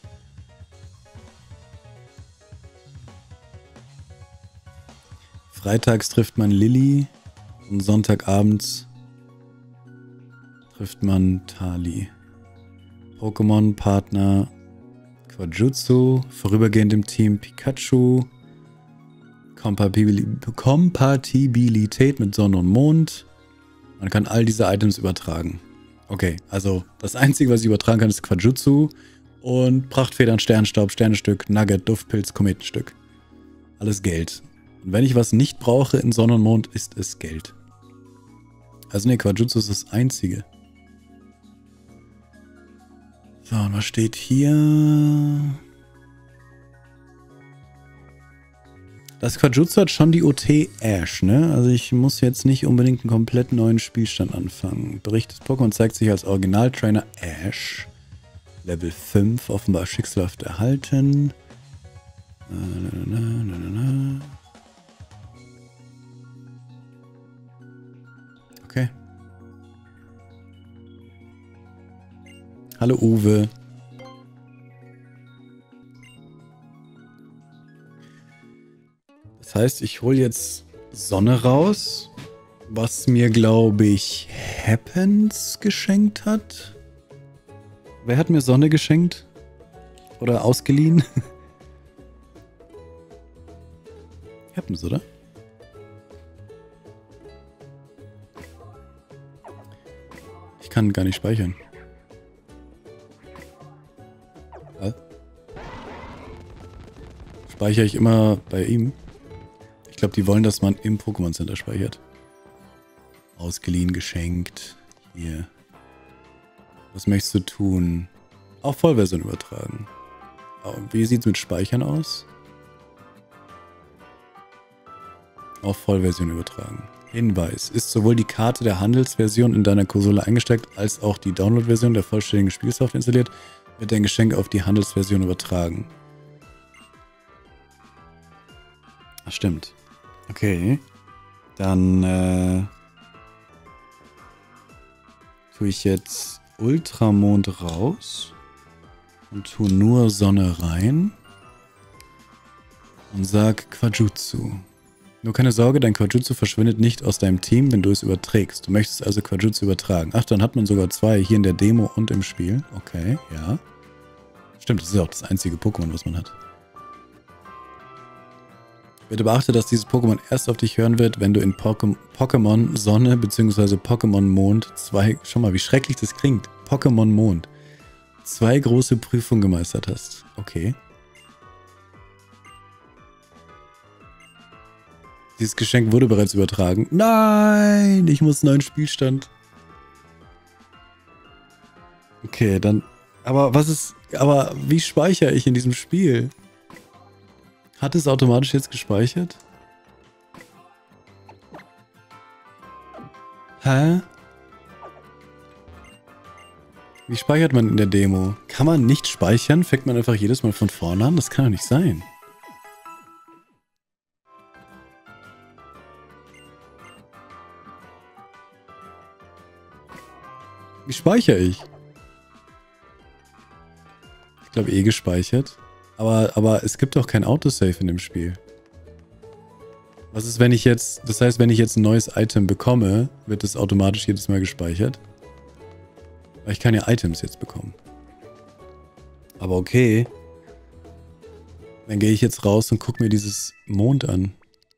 Freitags trifft man Lilly und Sonntagabends trifft man Tali. Pokémon-Partner Quajutsu, vorübergehend im Team Pikachu, Kompatibilität mit Sonne und Mond. Man kann all diese Items übertragen. Okay, also das Einzige, was ich übertragen kann, ist Quajutsu und Prachtfedern, Sternstaub, Sternestück, Nugget, Duftpilz, Kometenstück. Alles Geld. Und wenn ich was nicht brauche in Sonne und Mond, ist es Geld. Also ne, Quajutsu ist das Einzige. So, und was steht hier? Das Quajutsu hat schon die OT Ash, ne? Also ich muss jetzt nicht unbedingt einen komplett neuen Spielstand anfangen. Bericht des Pokémon zeigt sich als Originaltrainer Ash. Level 5, offenbar schicksalhaft erhalten. Okay. Hallo Uwe. Das heißt, ich hole jetzt Sonne raus, was mir, glaube ich, Happens geschenkt hat. Wer hat mir Sonne geschenkt? Oder ausgeliehen? Happens, oder? Ich kann gar nicht speichern. Speichere ich immer bei ihm? Ich glaube, die wollen, dass man im Pokémon Center speichert. Ausgeliehen, geschenkt. Hier. Was möchtest du tun? Auf Vollversion übertragen. Wie sieht es mit Speichern aus? Auf Vollversion übertragen. Hinweis. Ist sowohl die Karte der Handelsversion in deiner Konsole eingesteckt, als auch die Download-Version der vollständigen Spielsoftware installiert, wird dein Geschenk auf die Handelsversion übertragen. Ach, stimmt. Okay. Dann tue ich jetzt Ultramond raus und tue nur Sonne rein und sag Quajutsu. Nur keine Sorge, dein Quajutsu verschwindet nicht aus deinem Team, wenn du es überträgst. Du möchtest also Quajutsu übertragen. Ach, dann hat man sogar zwei hier in der Demo und im Spiel. Okay, ja. Stimmt, das ist ja auch das einzige Pokémon, was man hat. Bitte beachte, dass dieses Pokémon erst auf dich hören wird, wenn du in Pokémon Sonne bzw. Pokémon Mond zwei, schau mal, wie schrecklich das klingt, Pokémon Mond, zwei große Prüfungen gemeistert hast. Okay. Dieses Geschenk wurde bereits übertragen. Nein, ich muss einen neuen Spielstand. Okay, dann, aber wie speichere ich in diesem Spiel? Hat es automatisch jetzt gespeichert? Hä? Wie speichert man in der Demo? Kann man nicht speichern? Fängt man einfach jedes Mal von vorne an? Das kann doch nicht sein. Wie speichere ich? Ich glaube gespeichert. Aber es gibt doch kein Autosave in dem Spiel. Was ist, wenn ich jetzt... Das heißt, wenn ich jetzt ein neues Item bekomme, wird es automatisch jedes Mal gespeichert? Weil ich kann ja Items jetzt bekommen. Aber okay. Dann gehe ich jetzt raus und gucke mir dieses Mond an.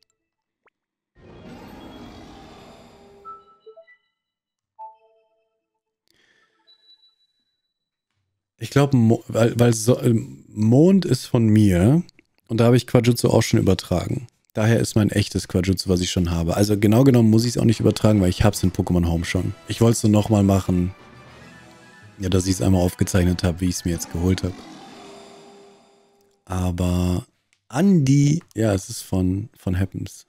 Ich glaube, Mond ist von mir und da habe ich Quajutsu auch schon übertragen. Daher ist mein echtes Quajutsu, was ich schon habe. Also genau genommen muss ich es auch nicht übertragen, weil ich habe es in Pokémon Home schon. Ich wollte es nur nochmal machen, ja, dass ich es einmal aufgezeichnet habe, wie ich es mir jetzt geholt habe. Aber Andi, ja, es ist von Happens.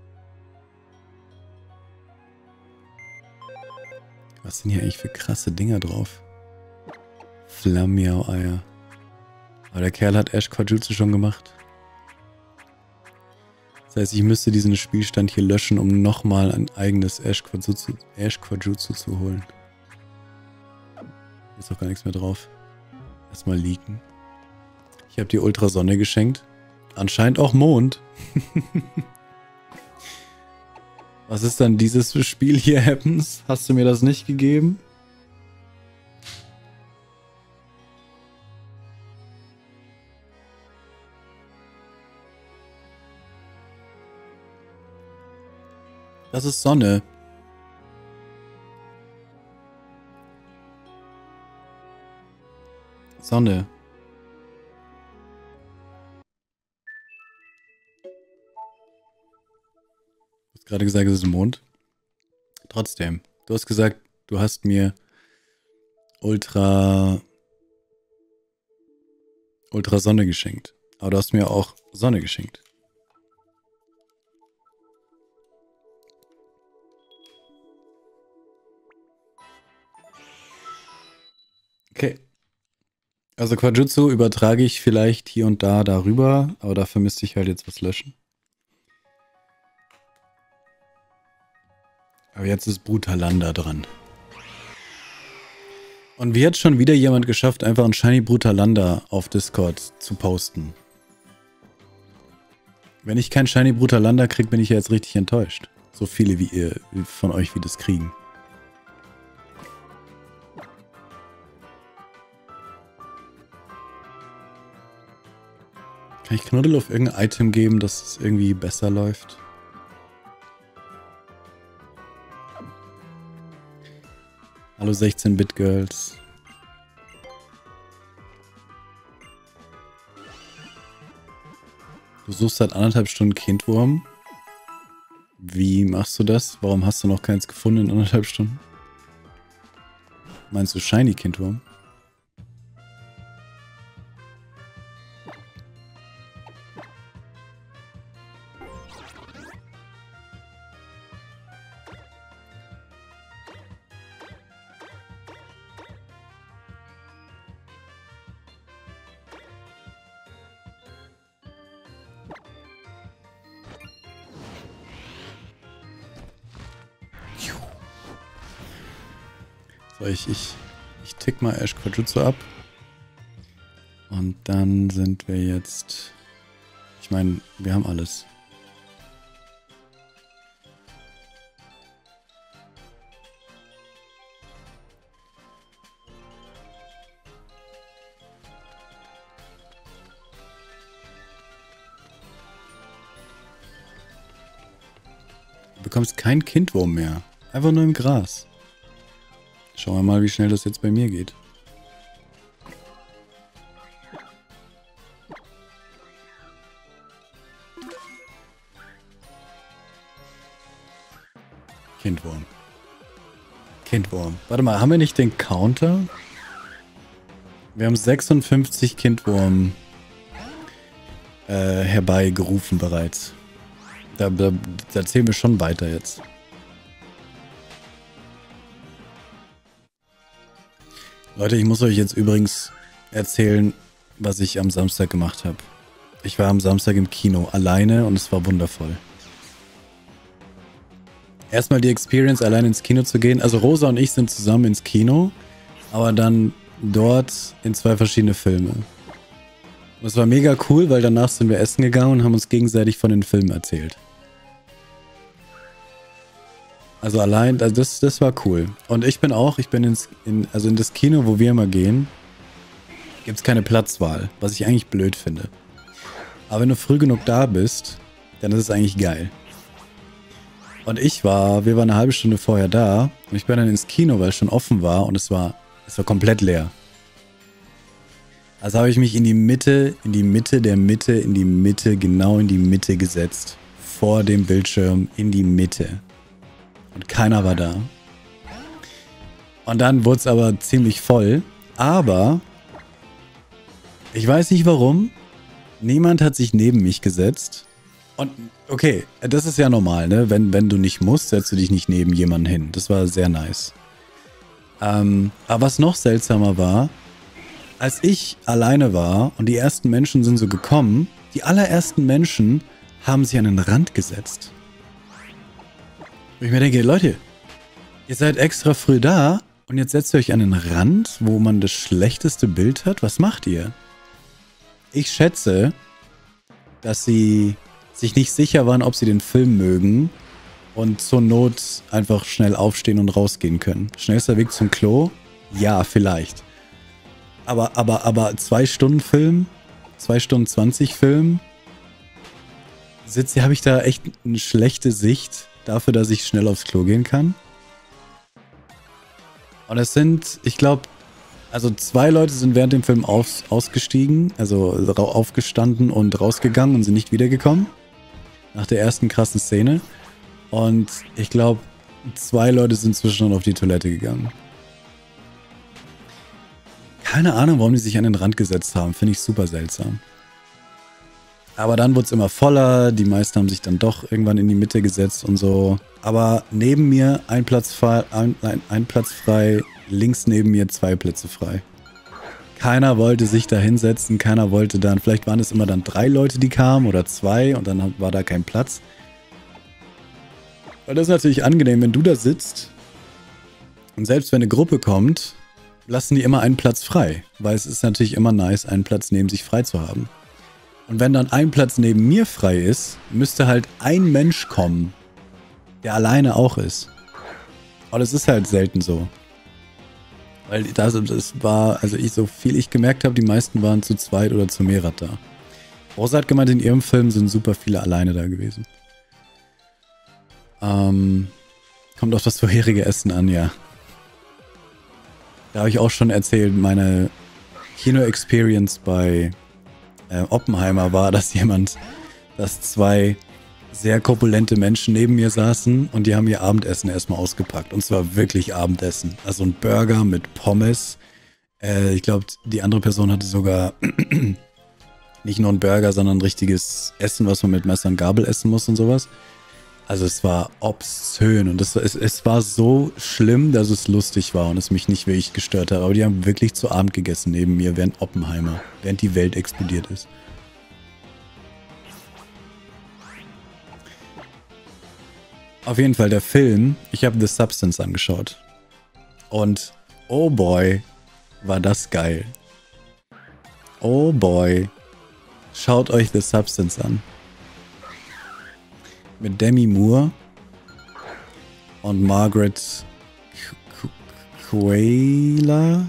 Was sind hier eigentlich für krasse Dinger drauf? Flammiau-Eier. Aber der Kerl hat Ash Quajutsu schon gemacht. Das heißt, ich müsste diesen Spielstand hier löschen, um nochmal ein eigenes Ash Quajutsu zu holen. Hier ist doch gar nichts mehr drauf. Erstmal leaken. Ich habe die Ultrasonne geschenkt. Anscheinend auch Mond. Was ist dann dieses Spiel hier, Happens? Hast du mir das nicht gegeben? Das ist Sonne. Sonne. Du hast gerade gesagt, es ist Mond. Trotzdem. Du hast gesagt, du hast mir Ultrasonne geschenkt. Aber du hast mir auch Sonne geschenkt. Okay. Also Quajutsu übertrage ich vielleicht hier und da darüber, aber dafür müsste ich halt jetzt was löschen. Aber jetzt ist Brutalanda dran. Und wie hat schon wieder jemand geschafft, einfach ein Shiny Brutalanda auf Discord zu posten? Wenn ich kein Shiny Brutalanda kriege, bin ich ja jetzt richtig enttäuscht. So viele wie ihr von euch wie das kriegen. Kann ich Knuddel auf irgendein Item geben, dass es irgendwie besser läuft? Hallo 16-Bit-Girls. Du suchst seit 1,5 Stunden Kindwurm. Wie machst du das? Warum hast du noch keins gefunden in 1,5 Stunden? Meinst du Shiny Kindwurm? So, ich tick mal Ash Quajutsu ab. Und dann sind wir jetzt... Ich meine, wir haben alles. Du bekommst kein Kindwurm mehr. Einfach nur im Gras. Schauen wir mal, wie schnell das jetzt bei mir geht. Kindwurm. Kindwurm. Warte mal, haben wir nicht den Counter? Wir haben 56 Kindwurm herbeigerufen bereits. Da zählen wir schon weiter jetzt. Leute, ich muss euch jetzt übrigens erzählen, was ich am Samstag gemacht habe. Ich war am Samstag im Kino alleine und es war wundervoll. Erstmal die Experience, alleine ins Kino zu gehen. Also Rosa und ich sind zusammen ins Kino, aber dann dort in 2 verschiedene Filme. Und es war mega cool, weil danach sind wir essen gegangen und haben uns gegenseitig von den Filmen erzählt. Also allein, also das war cool. Und ich bin in das Kino, wo wir immer gehen, gibt es keine Platzwahl, was ich eigentlich blöd finde. Aber wenn du früh genug da bist, dann ist es eigentlich geil. Und wir waren eine halbe Stunde vorher da und ich bin dann ins Kino, weil es schon offen war und es war komplett leer. Also habe ich mich genau in die Mitte gesetzt. Vor dem Bildschirm, in die Mitte. Und keiner war da. Und dann wurde es aber ziemlich voll. Aber ich weiß nicht warum. Niemand hat sich neben mich gesetzt. Und okay, das ist ja normal, ne? Wenn du nicht musst, setzt du dich nicht neben jemanden hin. Das war sehr nice. Aber was noch seltsamer war, als ich alleine war und die ersten Menschen sind so gekommen, die allerersten Menschen haben sich an den Rand gesetzt. Und ich mir denke, Leute, ihr seid extra früh da und jetzt setzt ihr euch an den Rand, wo man das schlechteste Bild hat. Was macht ihr? Ich schätze, dass sie sich nicht sicher waren, ob sie den Film mögen und zur Not einfach schnell aufstehen und rausgehen können. Schnellster Weg zum Klo? Ja, vielleicht. Aber 2 Stunden Film, 2 Stunden 20 Film, habe ich da echt eine schlechte Sicht dafür, dass ich schnell aufs Klo gehen kann. Und es sind, ich glaube, also 2 Leute sind während dem Film ausgestiegen, also aufgestanden und rausgegangen und sind nicht wiedergekommen. Nach der ersten krassen Szene. Und ich glaube, 2 Leute sind zwischendurch auf die Toilette gegangen. Keine Ahnung, warum die sich an den Rand gesetzt haben. Finde ich super seltsam. Aber dann wurde es immer voller. Die meisten haben sich dann doch irgendwann in die Mitte gesetzt und so. Aber neben mir ein Platz frei, links neben mir 2 Plätze frei. Keiner wollte sich da hinsetzen, keiner wollte dann, vielleicht waren es immer dann 3 Leute, die kamen oder 2 und dann war da kein Platz. Weil das ist natürlich angenehm, wenn du da sitzt und selbst wenn eine Gruppe kommt, lassen die immer einen Platz frei. Weil es ist natürlich immer nice, einen Platz neben sich frei zu haben. Und wenn dann ein Platz neben mir frei ist, müsste halt ein Mensch kommen, der alleine auch ist. Aber das ist halt selten so. Weil das war, also so viel ich gemerkt habe, die meisten waren zu zweit oder zu mehrert da. Rosa hat gemeint, in ihrem Film sind super viele alleine da gewesen. Kommt auf das vorherige Essen an, ja. Da habe ich auch schon erzählt, meine Kino-Experience bei Oppenheimer war, dass 2 sehr korpulente Menschen neben mir saßen und die haben ihr Abendessen erstmal ausgepackt. Und zwar wirklich Abendessen. Also ein Burger mit Pommes. Ich glaube, die andere Person hatte sogar nicht nur einen Burger, sondern ein richtiges Essen, was man mit Messer und Gabel essen muss und sowas. Also es war obszön und es war so schlimm, dass es lustig war und es mich nicht wirklich gestört hat. Aber die haben wirklich zu Abend gegessen neben mir, während Oppenheimer, während die Welt explodiert ist. Auf jeden Fall der Film, ich habe The Substance angeschaut. Und oh boy, war das geil. Oh boy. Schaut euch The Substance an. Mit Demi Moore und Margaret Quayler.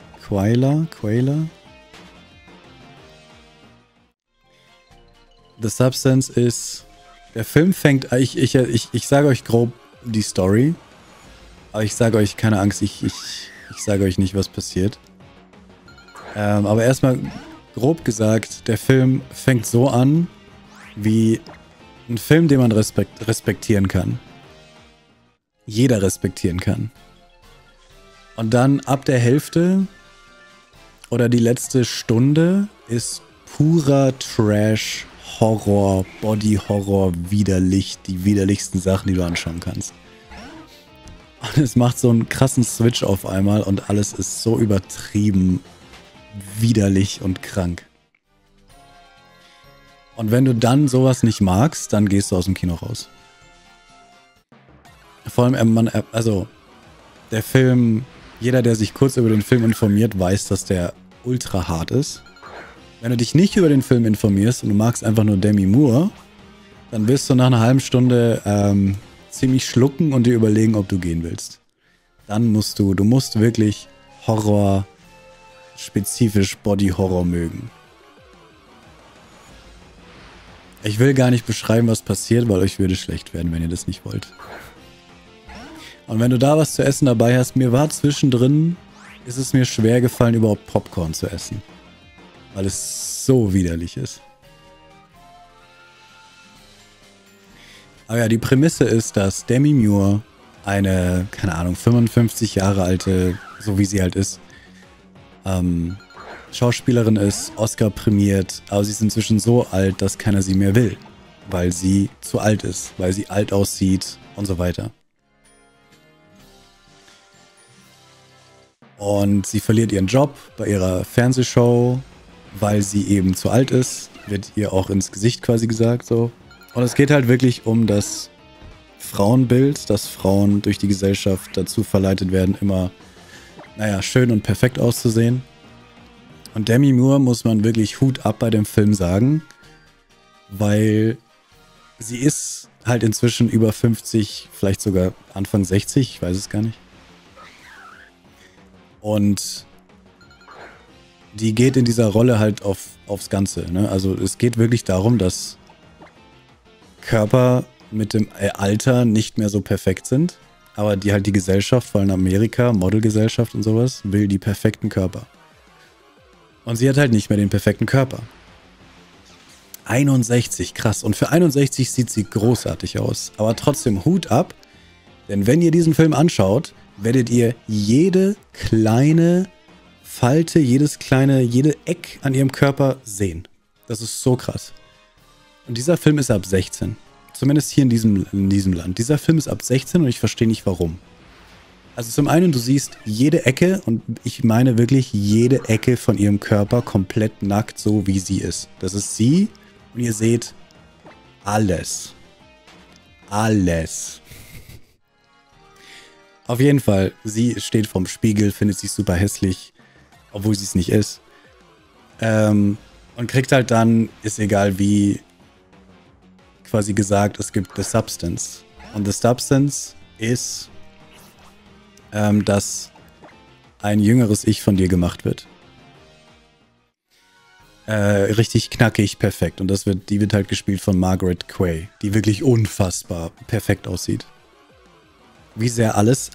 The Substance ist... Der Film fängt... Ich sage euch grob die Story. Aber ich sage euch, keine Angst, ich sage euch nicht, was passiert. Aber erstmal grob gesagt, der Film fängt so an, wie ein Film, den man respektieren kann. Jeder respektieren kann. Und dann ab der Hälfte oder die letzte Stunde ist purer Trash, Horror, Body-Horror, widerlich. Die widerlichsten Sachen, die du anschauen kannst. Und es macht so einen krassen Switch auf einmal und alles ist so übertrieben widerlich und krank. Und wenn du dann sowas nicht magst, dann gehst du aus dem Kino raus. Vor allem, also der Film, jeder, der sich kurz über den Film informiert, weiß, dass der ultra hart ist. Wenn du dich nicht über den Film informierst und du magst einfach nur Demi Moore, dann wirst du nach einer halben Stunde ziemlich schlucken und dir überlegen, ob du gehen willst. Dann musst du musst wirklich Horror, spezifisch Body-Horror mögen. Ich will gar nicht beschreiben, was passiert, weil euch würde schlecht werden, wenn ihr das nicht wollt. Und wenn du da was zu essen dabei hast, mir war zwischendrin, ist es mir schwer gefallen, überhaupt Popcorn zu essen. Weil es so widerlich ist. Aber ja, die Prämisse ist, dass Demi Moore eine, keine Ahnung, 55 Jahre alte, so wie sie halt ist, Schauspielerin ist, Oscar prämiert, aber sie ist inzwischen so alt, dass keiner sie mehr will, weil sie zu alt ist, weil sie alt aussieht und so weiter. Und sie verliert ihren Job bei ihrer Fernsehshow, weil sie eben zu alt ist, wird ihr auch ins Gesicht quasi gesagt, so. Und es geht halt wirklich um das Frauenbild, dass Frauen durch die Gesellschaft dazu verleitet werden, immer, naja, schön und perfekt auszusehen. Und Demi Moore muss man wirklich Hut ab bei dem Film sagen, weil sie ist halt inzwischen über 50, vielleicht sogar Anfang 60, ich weiß es gar nicht. Und die geht in dieser Rolle halt aufs Ganze, ne? Also es geht wirklich darum, dass Körper mit dem Alter nicht mehr so perfekt sind, aber die halt die Gesellschaft, vor allem Amerika, Modelgesellschaft und sowas, will die perfekten Körper. Und sie hat halt nicht mehr den perfekten Körper. 61, krass. Und für 61 sieht sie großartig aus. Aber trotzdem Hut ab, denn wenn ihr diesen Film anschaut, werdet ihr jede kleine Falte, jede Eck an ihrem Körper sehen. Das ist so krass. Und dieser Film ist ab 16. Zumindest hier in diesem Land. Dieser Film ist ab 16 und ich verstehe nicht warum. Also zum einen, du siehst jede Ecke, und ich meine wirklich jede Ecke von ihrem Körper komplett nackt, so wie sie ist. Das ist sie und ihr seht alles. Alles. Auf jeden Fall, sie steht vorm Spiegel, findet sich super hässlich, obwohl sie es nicht ist. Und kriegt halt dann, ist egal wie, quasi gesagt, es gibt The Substance. Und The Substance ist, dass ein jüngeres Ich von dir gemacht wird. Richtig knackig, perfekt. Und die wird halt gespielt von Margaret Quay, die wirklich unfassbar perfekt aussieht. Wie sehr alles.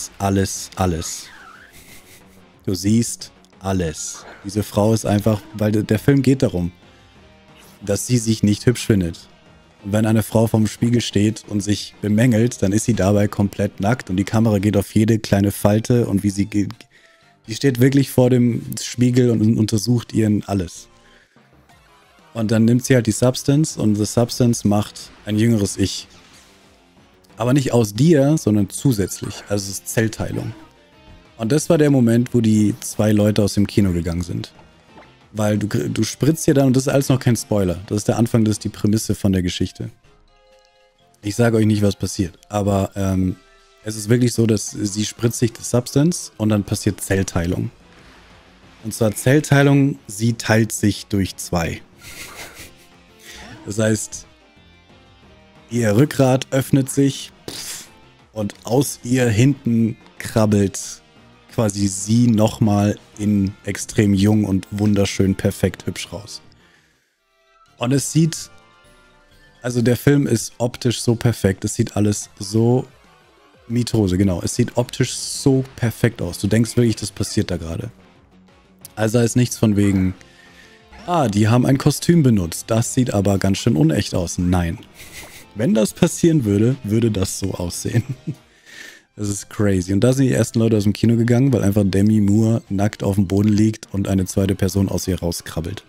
Du siehst alles. Diese Frau ist einfach, weil der Film geht darum, dass sie sich nicht hübsch findet. Und wenn eine Frau vorm Spiegel steht und sich bemängelt, dann ist sie dabei komplett nackt und die Kamera geht auf jede kleine Falte und wie sie geht. Die steht wirklich vor dem Spiegel und untersucht ihren alles. Und dann nimmt sie halt die Substance und die Substance macht ein jüngeres Ich. Aber nicht aus dir, sondern zusätzlich. Also es ist Zellteilung. Und das war der Moment, wo die 2 Leute aus dem Kino gegangen sind. Weil du spritzt hier dann, und das ist alles noch kein Spoiler. Das ist der Anfang, das ist die Prämisse von der Geschichte. Ich sage euch nicht, was passiert. Aber es ist wirklich so, dass sie spritzt sich das Substance und dann passiert Zellteilung. Und zwar Zellteilung, sie teilt sich durch 2. Das heißt, ihr Rückgrat öffnet sich und aus ihr hinten krabbelt quasi sie nochmal in extrem jung und wunderschön perfekt hübsch raus. Und es sieht, also der Film ist optisch so perfekt, es sieht alles so, Mitose, genau, es sieht optisch so perfekt aus. Du denkst wirklich, das passiert da gerade. Also da ist nichts von wegen, die haben ein Kostüm benutzt, das sieht aber ganz schön unecht aus. Nein. Wenn das passieren würde, würde das so aussehen. Das ist crazy. Und da sind die ersten Leute aus dem Kino gegangen, weil einfach Demi Moore nackt auf dem Boden liegt und eine zweite Person aus ihr rauskrabbelt.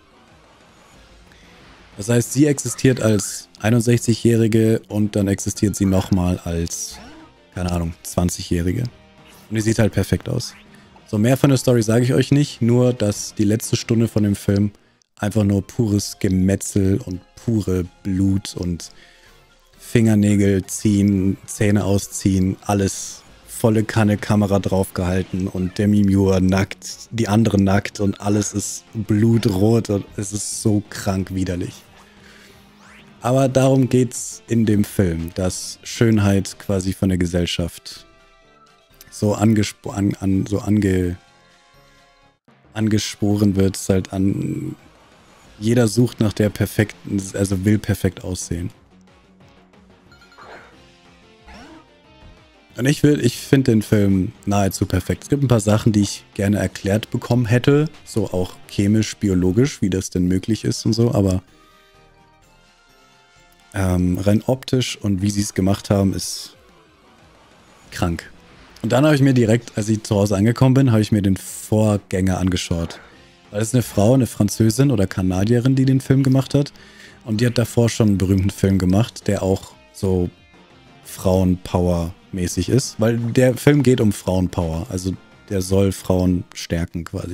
Das heißt, sie existiert als 61-Jährige und dann existiert sie nochmal als, keine Ahnung, 20-Jährige. Und die sieht halt perfekt aus. So, mehr von der Story sage ich euch nicht, nur dass die letzte Stunde von dem Film einfach nur pures Gemetzel und pure Blut und Fingernägel ziehen, Zähne ausziehen, alles volle Kanne Kamera draufgehalten und Demi Moore nackt, die anderen nackt und alles ist blutrot und es ist so krank widerlich. Aber darum geht's in dem Film, dass Schönheit quasi von der Gesellschaft so angesporen wird, ist halt an, jeder sucht nach der perfekten, also will perfekt aussehen. Und ich finde den Film nahezu perfekt. Es gibt ein paar Sachen, die ich gerne erklärt bekommen hätte, so auch chemisch, biologisch, wie das denn möglich ist und so, aber rein optisch und wie sie es gemacht haben, ist krank. Und dann habe ich mir direkt, als ich zu Hause angekommen bin, habe ich mir den Vorgänger angeschaut. Weil es ist eine Frau, eine Französin oder Kanadierin, die den Film gemacht hat. Und die hat davor schon einen berühmten Film gemacht, der auch so Frauenpower-mäßig ist. Weil der Film geht um Frauenpower. Also der soll Frauen stärken quasi.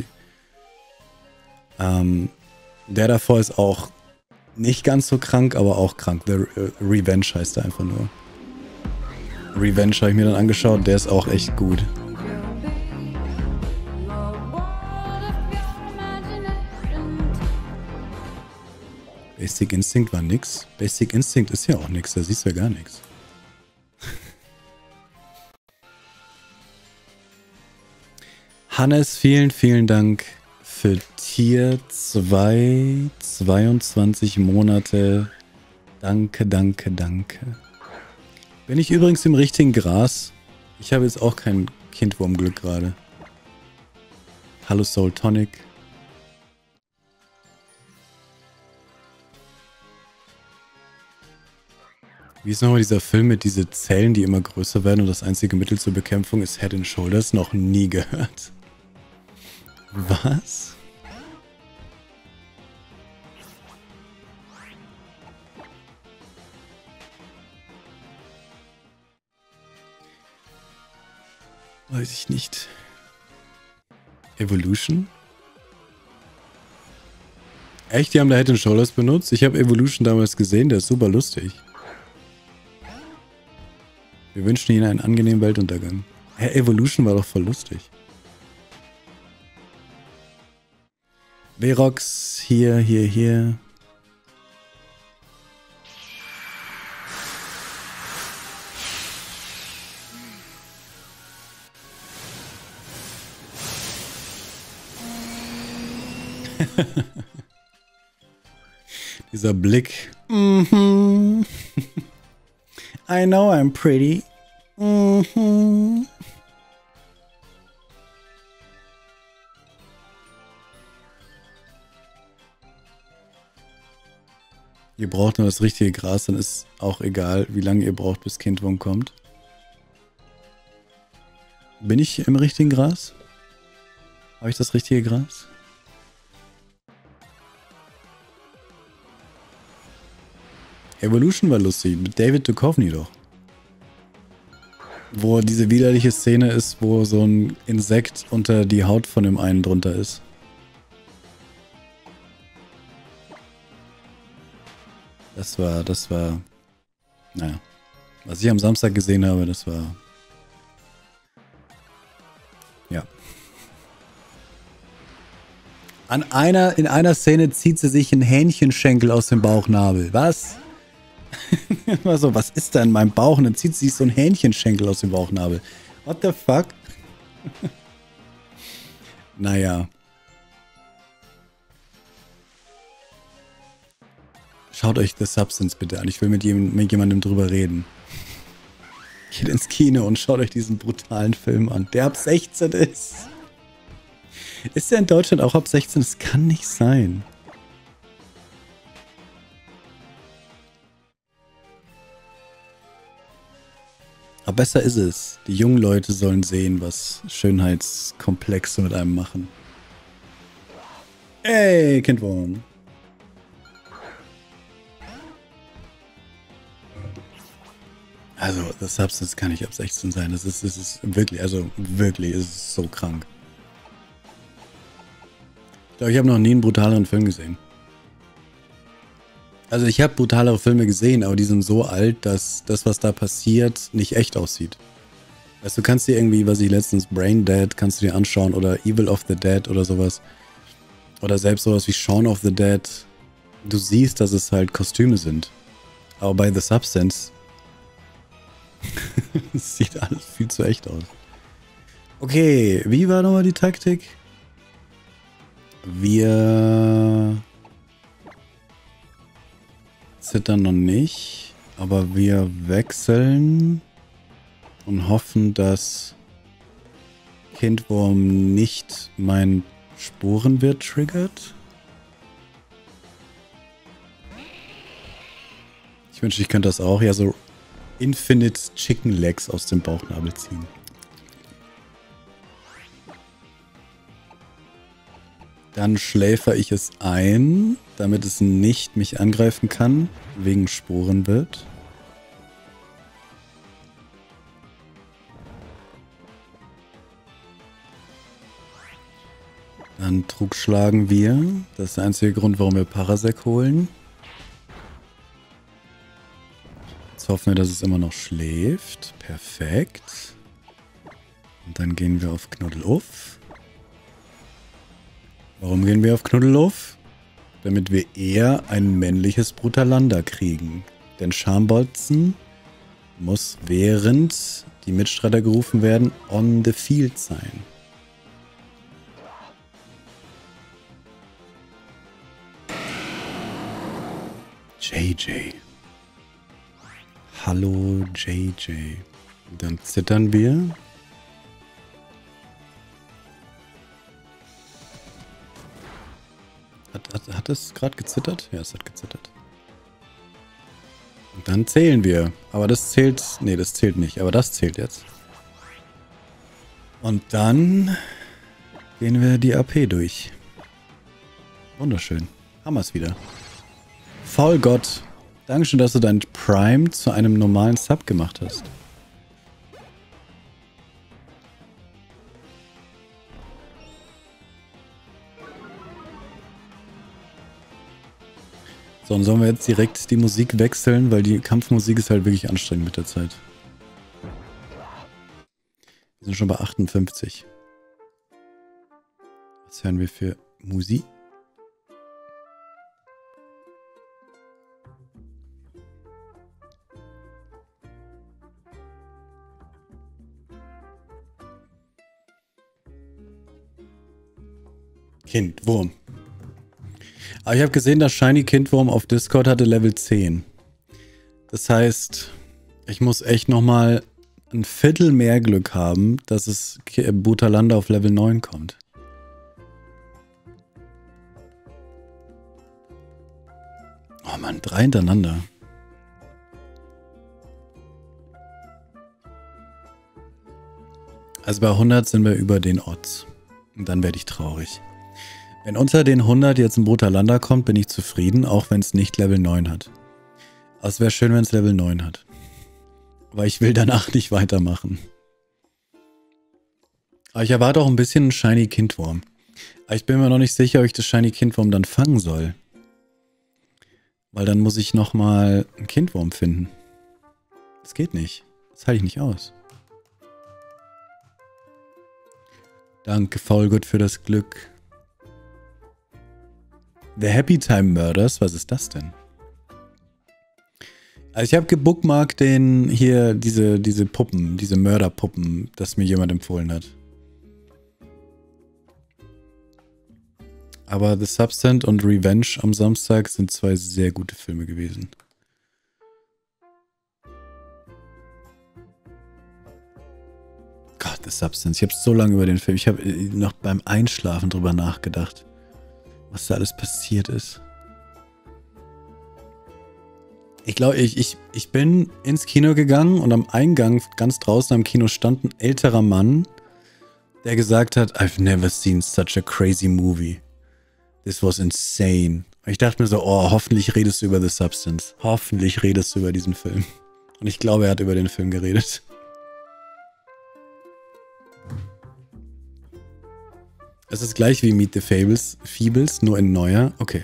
Der davor ist auch nicht ganz so krank, aber auch krank. The Revenge heißt er einfach nur. Revenge habe ich mir dann angeschaut, der ist auch echt gut. Basic Instinct war nix. Basic Instinct ist ja auch nix, da siehst du ja gar nichts. Hannes, vielen, vielen Dank für Tier 2, 22 Monate. Danke, danke, danke. Bin ich übrigens im richtigen Gras? Ich habe jetzt auch kein Kindwurmglück gerade. Hallo Soul Tonic. Wie ist nochmal dieser Film mit diesen Zellen, die immer größer werden und das einzige Mittel zur Bekämpfung ist Head and Shoulders? Noch nie gehört. Was? Weiß ich nicht. Evolution? Echt? Die haben da Head and Shoulders benutzt? Ich habe Evolution damals gesehen, der ist super lustig. Wir wünschen Ihnen einen angenehmen Weltuntergang. Hä, Evolution war doch voll lustig. Verox, hier, hier, hier. Dieser Blick. Mhm. I know I'm pretty. Mhm. Ihr braucht nur das richtige Gras, dann ist auch egal, wie lange ihr braucht, bis Kindwurm kommt. Bin ich im richtigen Gras? Habe ich das richtige Gras? Evolution war lustig, mit David Duchovny doch. Wo diese widerliche Szene ist, wo so ein Insekt unter die Haut von dem einen drunter ist. Das war, naja. Was ich am Samstag gesehen habe, das war, ja. In einer Szene zieht sie sich einen Hähnchenschenkel aus dem Bauchnabel. Was? Immer so, was ist da in meinem Bauch? Und dann zieht sie sich so einen Hähnchenschenkel aus dem Bauchnabel. What the fuck? Naja. Schaut euch The Substance bitte an. Ich will mit jemandem drüber reden. Geht ins Kino und schaut euch diesen brutalen Film an, der ab 16 ist. Ist der in Deutschland auch ab 16? Das kann nicht sein. Aber besser ist es. Die jungen Leute sollen sehen, was Schönheitskomplexe mit einem machen. Ey, Kindwurm. Also, das Substance kann nicht ab 16 sein. Das ist wirklich, also wirklich, es ist so krank. Ich glaube, ich habe noch nie einen brutaleren Film gesehen. Also ich habe brutalere Filme gesehen, aber die sind so alt, dass das, was da passiert, nicht echt aussieht. Weißt du, kannst dir irgendwie, was ich letztens, Brain Dead, kannst du dir anschauen oder Evil of the Dead oder sowas. Oder selbst sowas wie Shaun of the Dead. Du siehst, dass es halt Kostüme sind. Aber bei The Substance es sieht alles viel zu echt aus. Okay, wie war nochmal die Taktik? Wir zittern noch nicht, aber wir wechseln und hoffen, dass Kindwurm nicht mein Sporenwirt triggert. Ich wünschte, ich könnte das auch. Ja, so Infinite Chicken Legs aus dem Bauchnabel ziehen. Dann schläfer ich es ein, damit es nicht mich angreifen kann, wegen Sporenwirt. Dann trugschlagen wir. Das ist der einzige Grund, warum wir Parasec holen. Jetzt hoffen wir, dass es immer noch schläft. Perfekt. Und dann gehen wir auf Knuddeluff. Warum gehen wir auf Knuddeluff? Damit wir eher ein männliches Brutalander kriegen. Denn Schambolzen muss, während die Mitstreiter gerufen werden, on the field sein. JJ. Hallo JJ. Dann zittern wir. Hat es gerade gezittert? Ja, es hat gezittert. Und dann zählen wir. Aber das zählt... Nee, das zählt nicht. Aber das zählt jetzt. Und dann gehen wir die AP durch. Wunderschön. Haben wir es wieder. Faulgott. Dankeschön, dass du dein Prime zu einem normalen Sub gemacht hast. So, und sollen wir jetzt direkt die Musik wechseln, weil die Kampfmusik ist halt wirklich anstrengend mit der Zeit. Wir sind schon bei 58. Was hören wir für Musik? Kindwurm. Aber ich habe gesehen, dass Shiny Kindwurm auf Discord hatte Level 10. Das heißt, ich muss echt nochmal ein Viertel mehr Glück haben, dass es Brutalander auf Level 9 kommt. Oh Mann, 3 hintereinander. Also bei 100 sind wir über den Odds. Und dann werde ich traurig. Wenn unter den 100 jetzt ein Brutalander kommt, bin ich zufrieden, auch wenn es nicht Level 9 hat. Aber es wäre schön, wenn es Level 9 hat. Aber ich will danach nicht weitermachen. Aber ich erwarte auch ein bisschen einen Shiny Kindwurm. Aber ich bin mir noch nicht sicher, ob ich das Shiny Kindwurm dann fangen soll. Weil dann muss ich nochmal einen Kindwurm finden. Das geht nicht. Das halte ich nicht aus. Danke, Faulgut, für das Glück. The Happy Time Murders, was ist das denn? Also ich habe gebookmarkt diese Puppen, diese Mörderpuppen, das mir jemand empfohlen hat. Aber The Substance und Revenge am Samstag sind 2 sehr gute Filme gewesen. Gott, The Substance. Ich habe so lange über den Film, ich habe noch beim Einschlafen drüber nachgedacht, was da alles passiert ist. Ich glaube, ich bin ins Kino gegangen und am Eingang, ganz draußen am Kino, stand ein älterer Mann, der gesagt hat, I've never seen such a crazy movie. This was insane. Und ich dachte mir so, oh, hoffentlich redest du über The Substance. Hoffentlich redest du über diesen Film. Und ich glaube, er hat über den Film geredet. Es ist gleich wie Meet the Feebles, nur in neuer. Okay.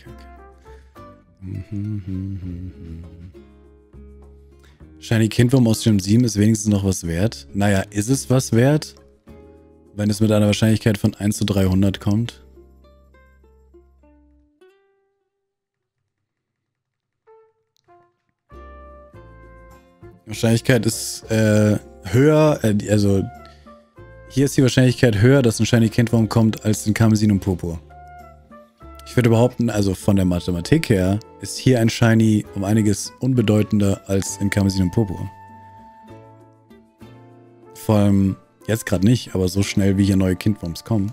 Shiny Kindwurm aus Gym 7 ist wenigstens noch was wert. Naja, ist es was wert? Wenn es mit einer Wahrscheinlichkeit von 1 zu 300 kommt? Wahrscheinlichkeit ist höher, also hier ist die Wahrscheinlichkeit höher, dass ein Shiny Kindwurm kommt, als in Karmesin und Purpur. Ich würde behaupten, also von der Mathematik her, ist hier ein Shiny um einiges unbedeutender als in Karmesin und Purpur. Vor allem, jetzt gerade nicht, aber so schnell wie hier neue Kindwurms kommen.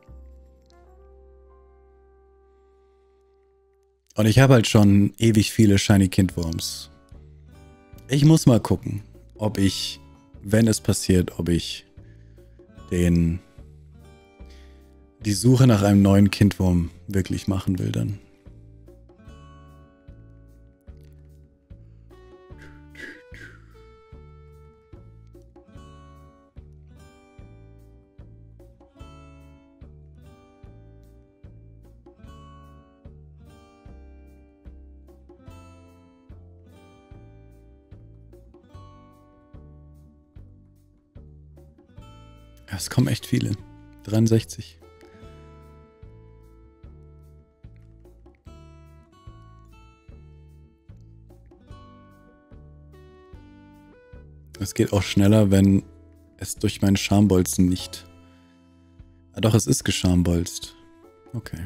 Und ich habe halt schon ewig viele Shiny Kindwurms. Ich muss mal gucken, ob ich, wenn es passiert, ob ich die Suche nach einem neuen Kindwurm wirklich machen will dann. Ja, es kommen echt viele. 63. Es geht auch schneller, wenn es durch meinen Schambolzen nicht... Ah doch, es ist geschambolzt. Okay.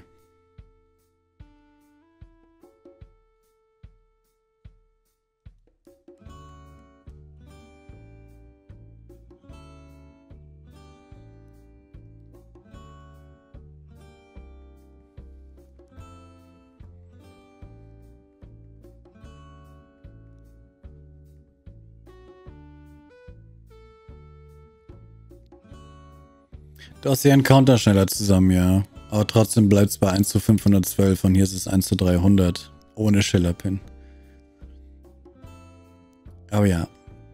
Du hast ja einen Counter schneller zusammen, ja. Aber trotzdem bleibt es bei 1 zu 512 und hier ist es 1 zu 300. Ohne Schillerpin. Aber ja.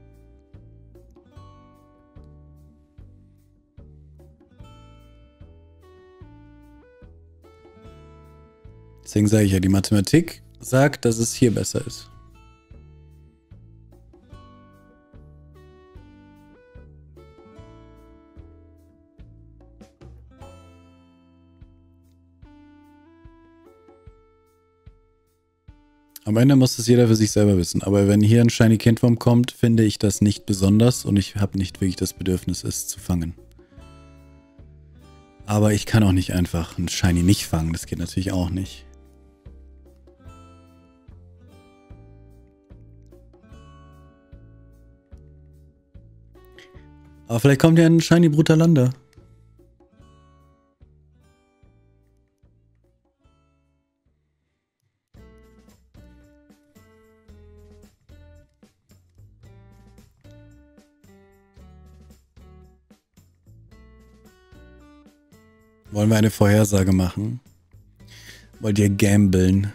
Deswegen sage ich ja, die Mathematik sagt, dass es hier besser ist. Am Ende muss es jeder für sich selber wissen. Aber wenn hier ein Shiny Kindwurm kommt, finde ich das nicht besonders und ich habe nicht wirklich das Bedürfnis, es zu fangen. Aber ich kann auch nicht einfach ein Shiny nicht fangen. Das geht natürlich auch nicht. Aber vielleicht kommt ja ein Shiny Brutalander. Wollen wir eine Vorhersage machen? Wollt ihr gamblen?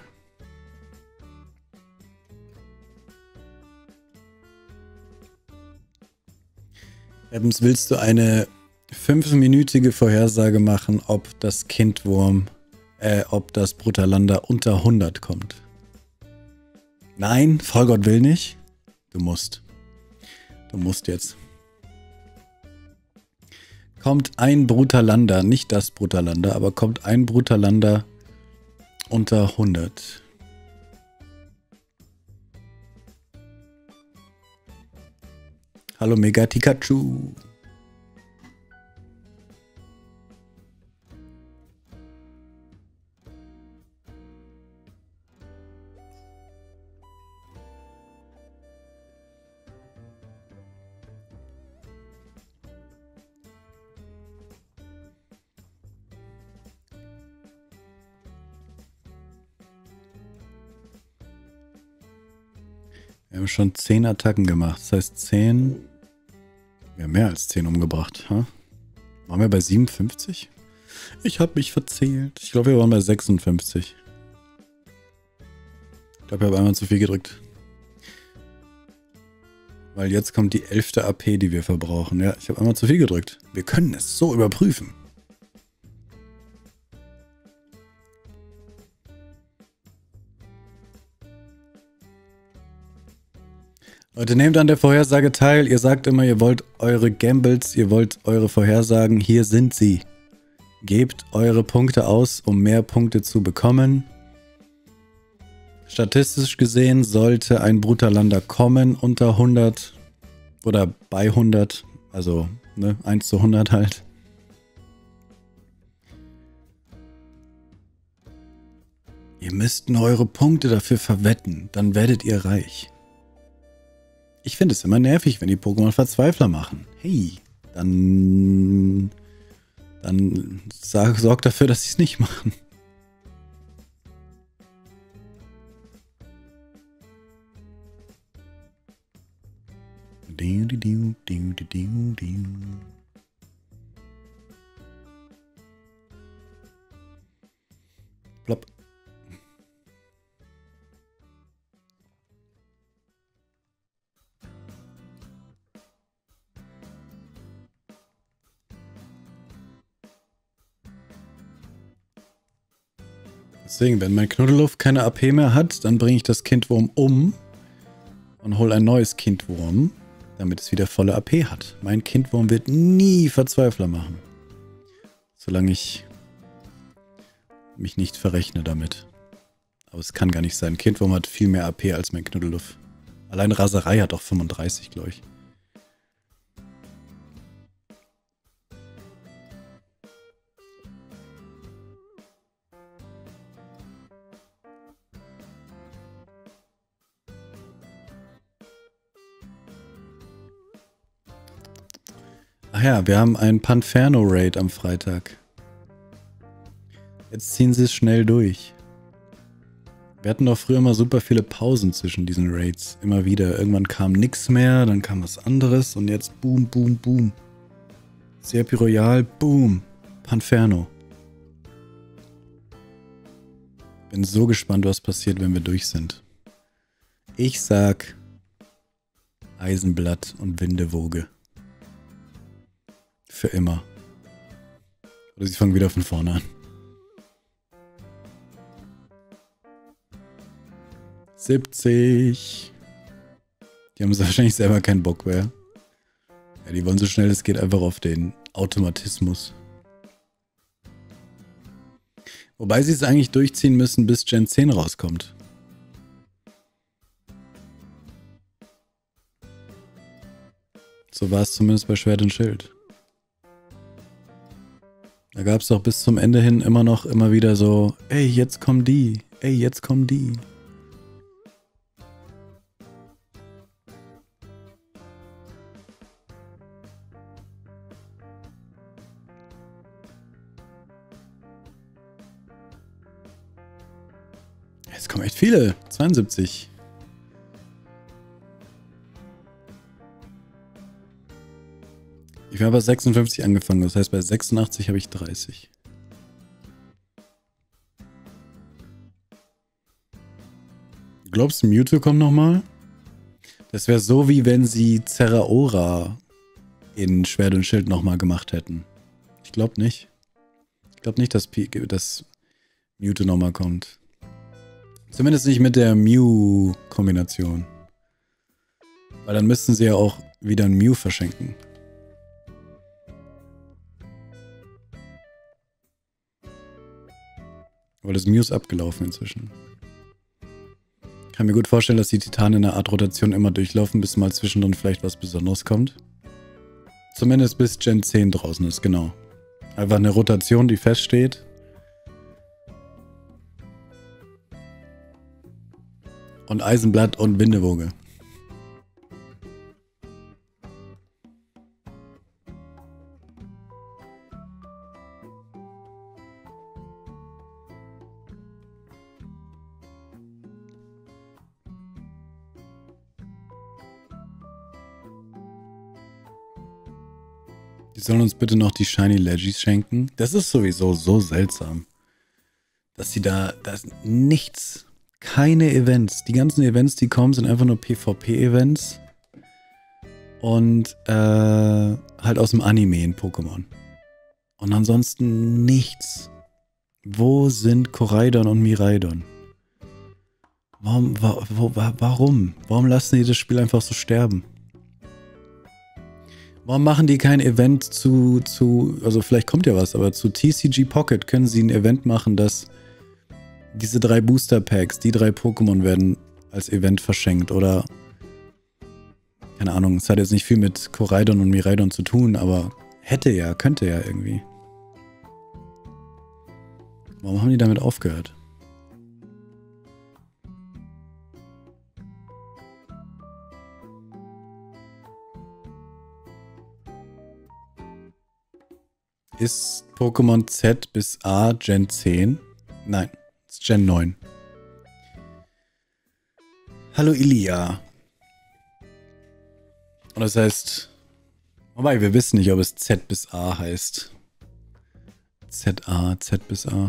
Ebbens, willst du eine 5-minütige Vorhersage machen, ob das ob das Brutalander unter 100 kommt? Nein, Vollgott will nicht. Du musst. Du musst jetzt. Kommt ein Brutalander, nicht das Brutalander, aber kommt ein Brutalander unter 100. Hallo Mega Pikachu. Wir haben schon 10 Attacken gemacht. Das heißt 10. Wir haben mehr als 10 umgebracht. Ha? Waren wir bei 57? Ich habe mich verzählt. Ich glaube, wir waren bei 56. Ich glaube, ich habe einmal zu viel gedrückt. Weil jetzt kommt die 11. AP, die wir verbrauchen. Ja, ich habe einmal zu viel gedrückt. Wir können es so überprüfen. Leute, nehmt an der Vorhersage teil. Ihr sagt immer, ihr wollt eure Gambles, ihr wollt eure Vorhersagen. Hier sind sie. Gebt eure Punkte aus, um mehr Punkte zu bekommen. Statistisch gesehen sollte ein Brutalander kommen unter 100 oder bei 100. Also 1 zu 100 halt. Ihr müsst nur eure Punkte dafür verwetten. Dann werdet ihr reich. Ich finde es immer nervig, wenn die Pokémon Verzweifler machen. Hey, dann sorgt dafür, dass sie es nicht machen. Plopp. Deswegen, wenn mein Knuddeluff keine AP mehr hat, dann bringe ich das Kindwurm um und hole ein neues Kindwurm, damit es wieder volle AP hat. Mein Kindwurm wird nie Verzweifler machen. Solange ich mich nicht verrechne damit. Aber es kann gar nicht sein. Kindwurm hat viel mehr AP als mein Knuddeluff. Allein Raserei hat auch 35, glaube ich. Ach ja, wir haben einen Panferno-Raid am Freitag. Jetzt ziehen sie es schnell durch. Wir hatten doch früher immer super viele Pausen zwischen diesen Raids. Immer wieder. Irgendwann kam nichts mehr, dann kam was anderes und jetzt boom, boom, boom. Serpi Royal, boom. Panferno. Bin so gespannt, was passiert, wenn wir durch sind. Ich sag Eisenblatt und Windewoge. Für immer. Oder sie fangen wieder von vorne an. 70. Die haben wahrscheinlich selber keinen Bock mehr. Ja, die wollen so schnell es geht einfach auf den Automatismus. Wobei sie es eigentlich durchziehen müssen, bis Gen 10 rauskommt. So war es zumindest bei Schwert und Schild. Da gab es doch bis zum Ende hin immer wieder so, ey, jetzt kommen die, ey, jetzt kommen die. Jetzt kommen echt viele, 72. Ich habe bei 56 angefangen, das heißt bei 86 habe ich 30. glaubst, Mewtwo kommt nochmal? Das wäre so, wie wenn sie Zeraora in Schwert und Schild nochmal gemacht hätten. Ich glaube nicht. Ich glaube nicht, dass Mewtwo nochmal kommt. Zumindest nicht mit der Mew-Kombination. Weil dann müssten sie ja auch wieder ein Mew verschenken. Aber das Mew ist abgelaufen inzwischen. Ich kann mir gut vorstellen, dass die Titanen in einer Art Rotation immer durchlaufen, bis mal zwischendrin vielleicht was Besonderes kommt. Zumindest bis Gen 10 draußen ist, genau. Einfach eine Rotation, die feststeht. Und Eisenblatt und Windewoge. Die sollen uns bitte noch die Shiny Legis schenken. Das ist sowieso so seltsam. Dass sie da ist nichts, keine Events. Die ganzen Events, die kommen, sind einfach nur PvP-Events. Und halt aus dem Anime in Pokémon. Und ansonsten nichts. Wo sind Koraidon und Miraidon? Warum? Warum lassen die das Spiel einfach so sterben? Warum machen die kein Event also vielleicht kommt ja was, aber zu TCG Pocket können sie ein Event machen, dass diese 3 Booster Packs, die 3 Pokémon werden als Event verschenkt oder keine Ahnung, es hat jetzt nicht viel mit Koraidon und Miraidon zu tun, aber könnte ja irgendwie. Warum haben die damit aufgehört? Ist Pokémon Z bis A Gen 10? Nein, ist Gen 9. Hallo Ilia. Und das heißt, wobei wir wissen nicht, ob es Z bis A heißt. Z bis A.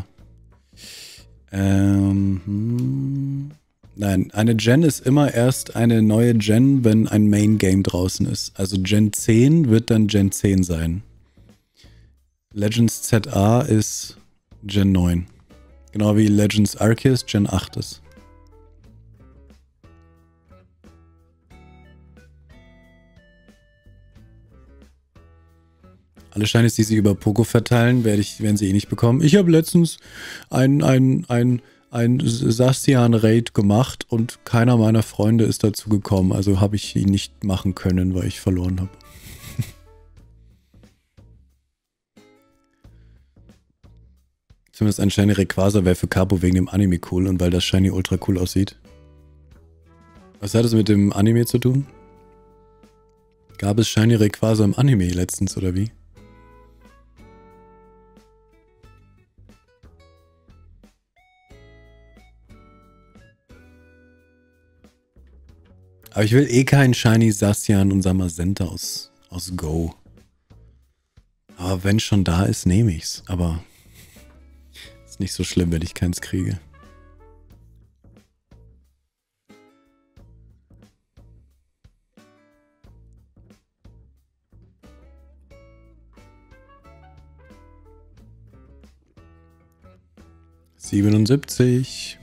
Nein, eine Gen ist immer erst eine neue Gen, wenn ein Main Game draußen ist. Also Gen 10 wird dann Gen 10 sein. Legends ZA ist Gen 9. Genau wie Legends Arceus Gen 8 ist. Alle Shinies, die sie über Poco verteilen, werden sie eh nicht bekommen. Ich habe letztens ein Zacian-Raid gemacht und keiner meiner Freunde ist dazu gekommen. Also habe ich ihn nicht machen können, weil ich verloren habe. Zumindest ein Shiny Rayquaza wäre für Capo wegen dem Anime cool und weil das Shiny ultra cool aussieht. Was hat es mit dem Anime zu tun? Gab es Shiny Rayquaza im Anime letztens, oder wie? Aber ich will eh keinen Shiny Zacian und Zamazenta aus Go. Aber wenn schon da ist, nehme ich's. Aber ist nicht so schlimm, wenn ich keins kriege. »77.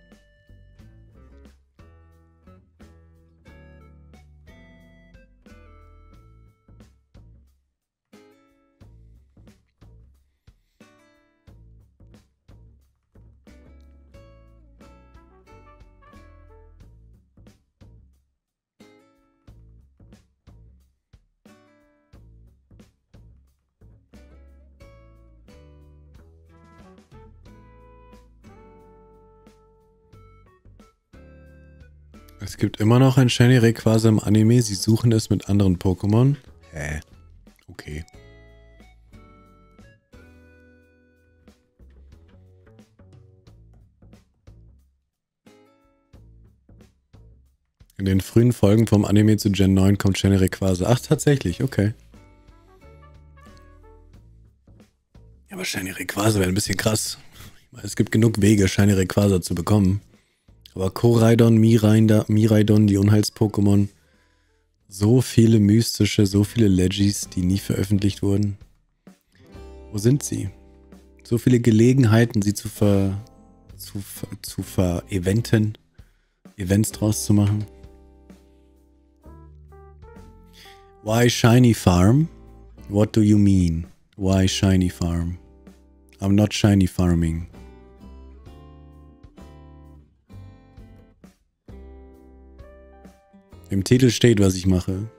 Es gibt immer noch ein Shiny Rayquaza im Anime. Sie suchen es mit anderen Pokémon. Hä? Okay. In den frühen Folgen vom Anime zu Gen 9 kommt Shiny Rayquaza. Ach, tatsächlich, okay. Ja, aber Shiny Rayquaza wäre ein bisschen krass. Es gibt genug Wege, Shiny Rayquaza zu bekommen. Aber Koraidon, Miraidon, die Unheils-Pokémon. So viele mystische, so viele Legis, die nie veröffentlicht wurden. Wo sind sie? So viele Gelegenheiten, sie zu ver-eventen, Events draus zu machen. Why Shiny Farm? What do you mean? Why Shiny Farm? I'm not Shiny Farming. Im Titel steht, was ich mache.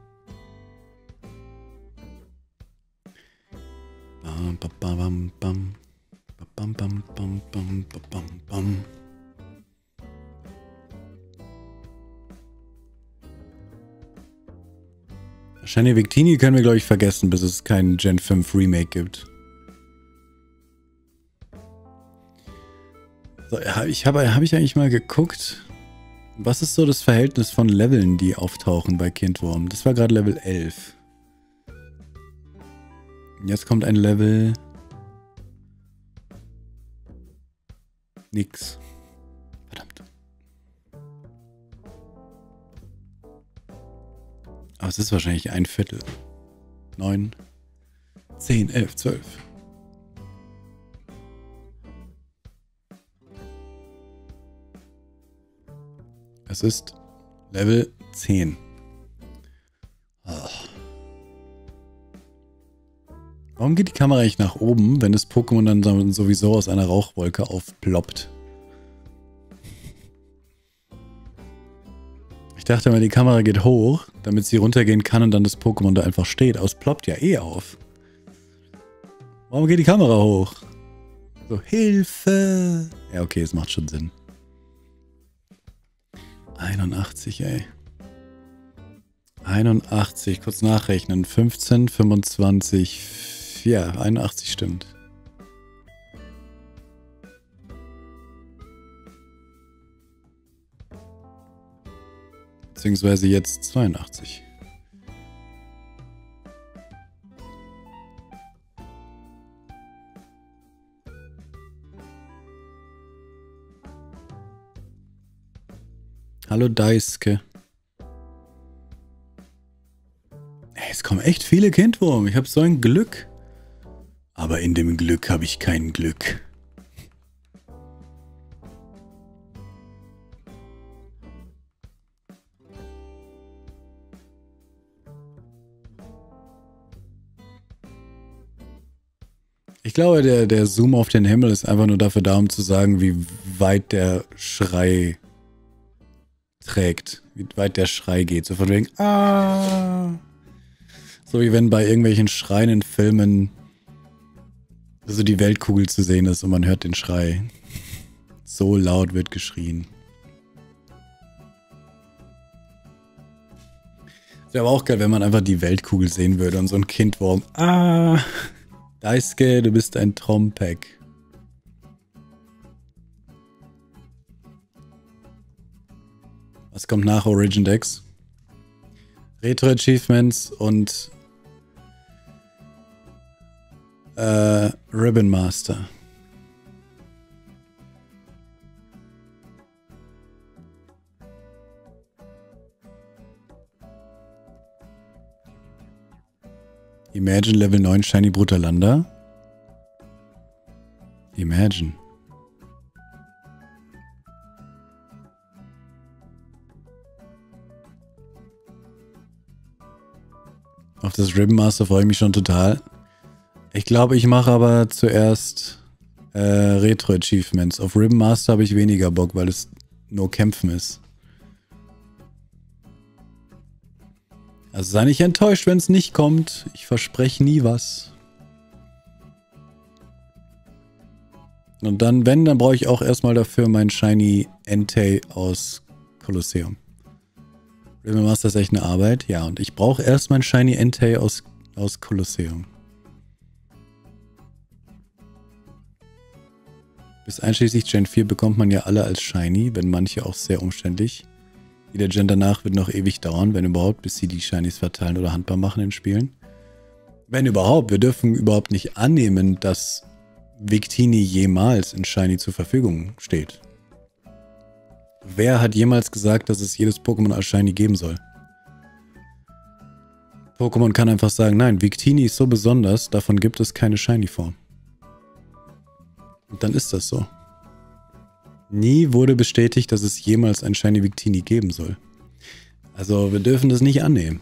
Bam, bam, bam, bam. Bam, bam, bam, bam, bam, bam. Shiny Victini können wir, glaube ich, vergessen, bis es kein Gen 5 Remake gibt. So, hab ich eigentlich mal geguckt, was ist so das Verhältnis von Leveln, die auftauchen bei Kindwurm? Das war gerade Level 11. Jetzt kommt ein Level... Nix. Verdammt. Aber es ist wahrscheinlich ein Viertel. 9, 10, 11, 12. Es ist Level 10. Oh. Warum geht die Kamera eigentlich nach oben, wenn das Pokémon dann sowieso aus einer Rauchwolke aufploppt? Ich dachte mal, die Kamera geht hoch, damit sie runtergehen kann und dann das Pokémon da einfach steht. Aber es ploppt ja eh auf. Warum geht die Kamera hoch? So, Hilfe! Ja, okay, es macht schon Sinn. 81, ey. 81, kurz nachrechnen. 15, 25, ja, 81 stimmt. Beziehungsweise jetzt 82. Hallo Deiske. Ey, es kommen echt viele Kindwurm. Ich habe so ein Glück. Aber in dem Glück habe ich kein Glück. Ich glaube, der Zoom auf den Himmel ist einfach nur dafür da, um zu sagen, wie weit der Schrei trägt. Wie weit der Schrei geht. So von wegen, ah. So wie wenn bei irgendwelchen Schreien in Filmen so die Weltkugel zu sehen ist und man hört den Schrei. So laut wird geschrien. Wäre aber auch geil, wenn man einfach die Weltkugel sehen würde und so ein Kindwurm. Ah. Daisuke, du bist ein Trompek. Was kommt nach Origin Decks? Retro Achievements und Ribbon Master. Imagine Level 9 Shiny Brutalanda. Imagine. Auf das Ribbon Master freue ich mich schon total. Ich glaube, ich mache aber zuerst Retro Achievements. Auf Ribbon Master habe ich weniger Bock, weil es nur Kämpfen ist. Also sei nicht enttäuscht, wenn es nicht kommt. Ich verspreche nie was. Und dann, wenn, dann brauche ich auch erstmal dafür mein Shiny Entei aus Kolosseum. Ribbon Master ist echt eine Arbeit. Ja, und ich brauche erst mein Shiny Entei aus Kolosseum. Bis einschließlich Gen 4 bekommt man ja alle als Shiny, wenn manche auch sehr umständlich. Jeder Gen danach wird noch ewig dauern, wenn überhaupt, bis sie die Shinies verteilen oder handbar machen in Spielen. Wenn überhaupt, wir dürfen überhaupt nicht annehmen, dass Victini jemals in Shiny zur Verfügung steht. Wer hat jemals gesagt, dass es jedes Pokémon als Shiny geben soll? Pokémon kann einfach sagen, nein, Victini ist so besonders, davon gibt es keine Shiny-Form. Und dann ist das so. Nie wurde bestätigt, dass es jemals ein Shiny Victini geben soll. Also wir dürfen das nicht annehmen.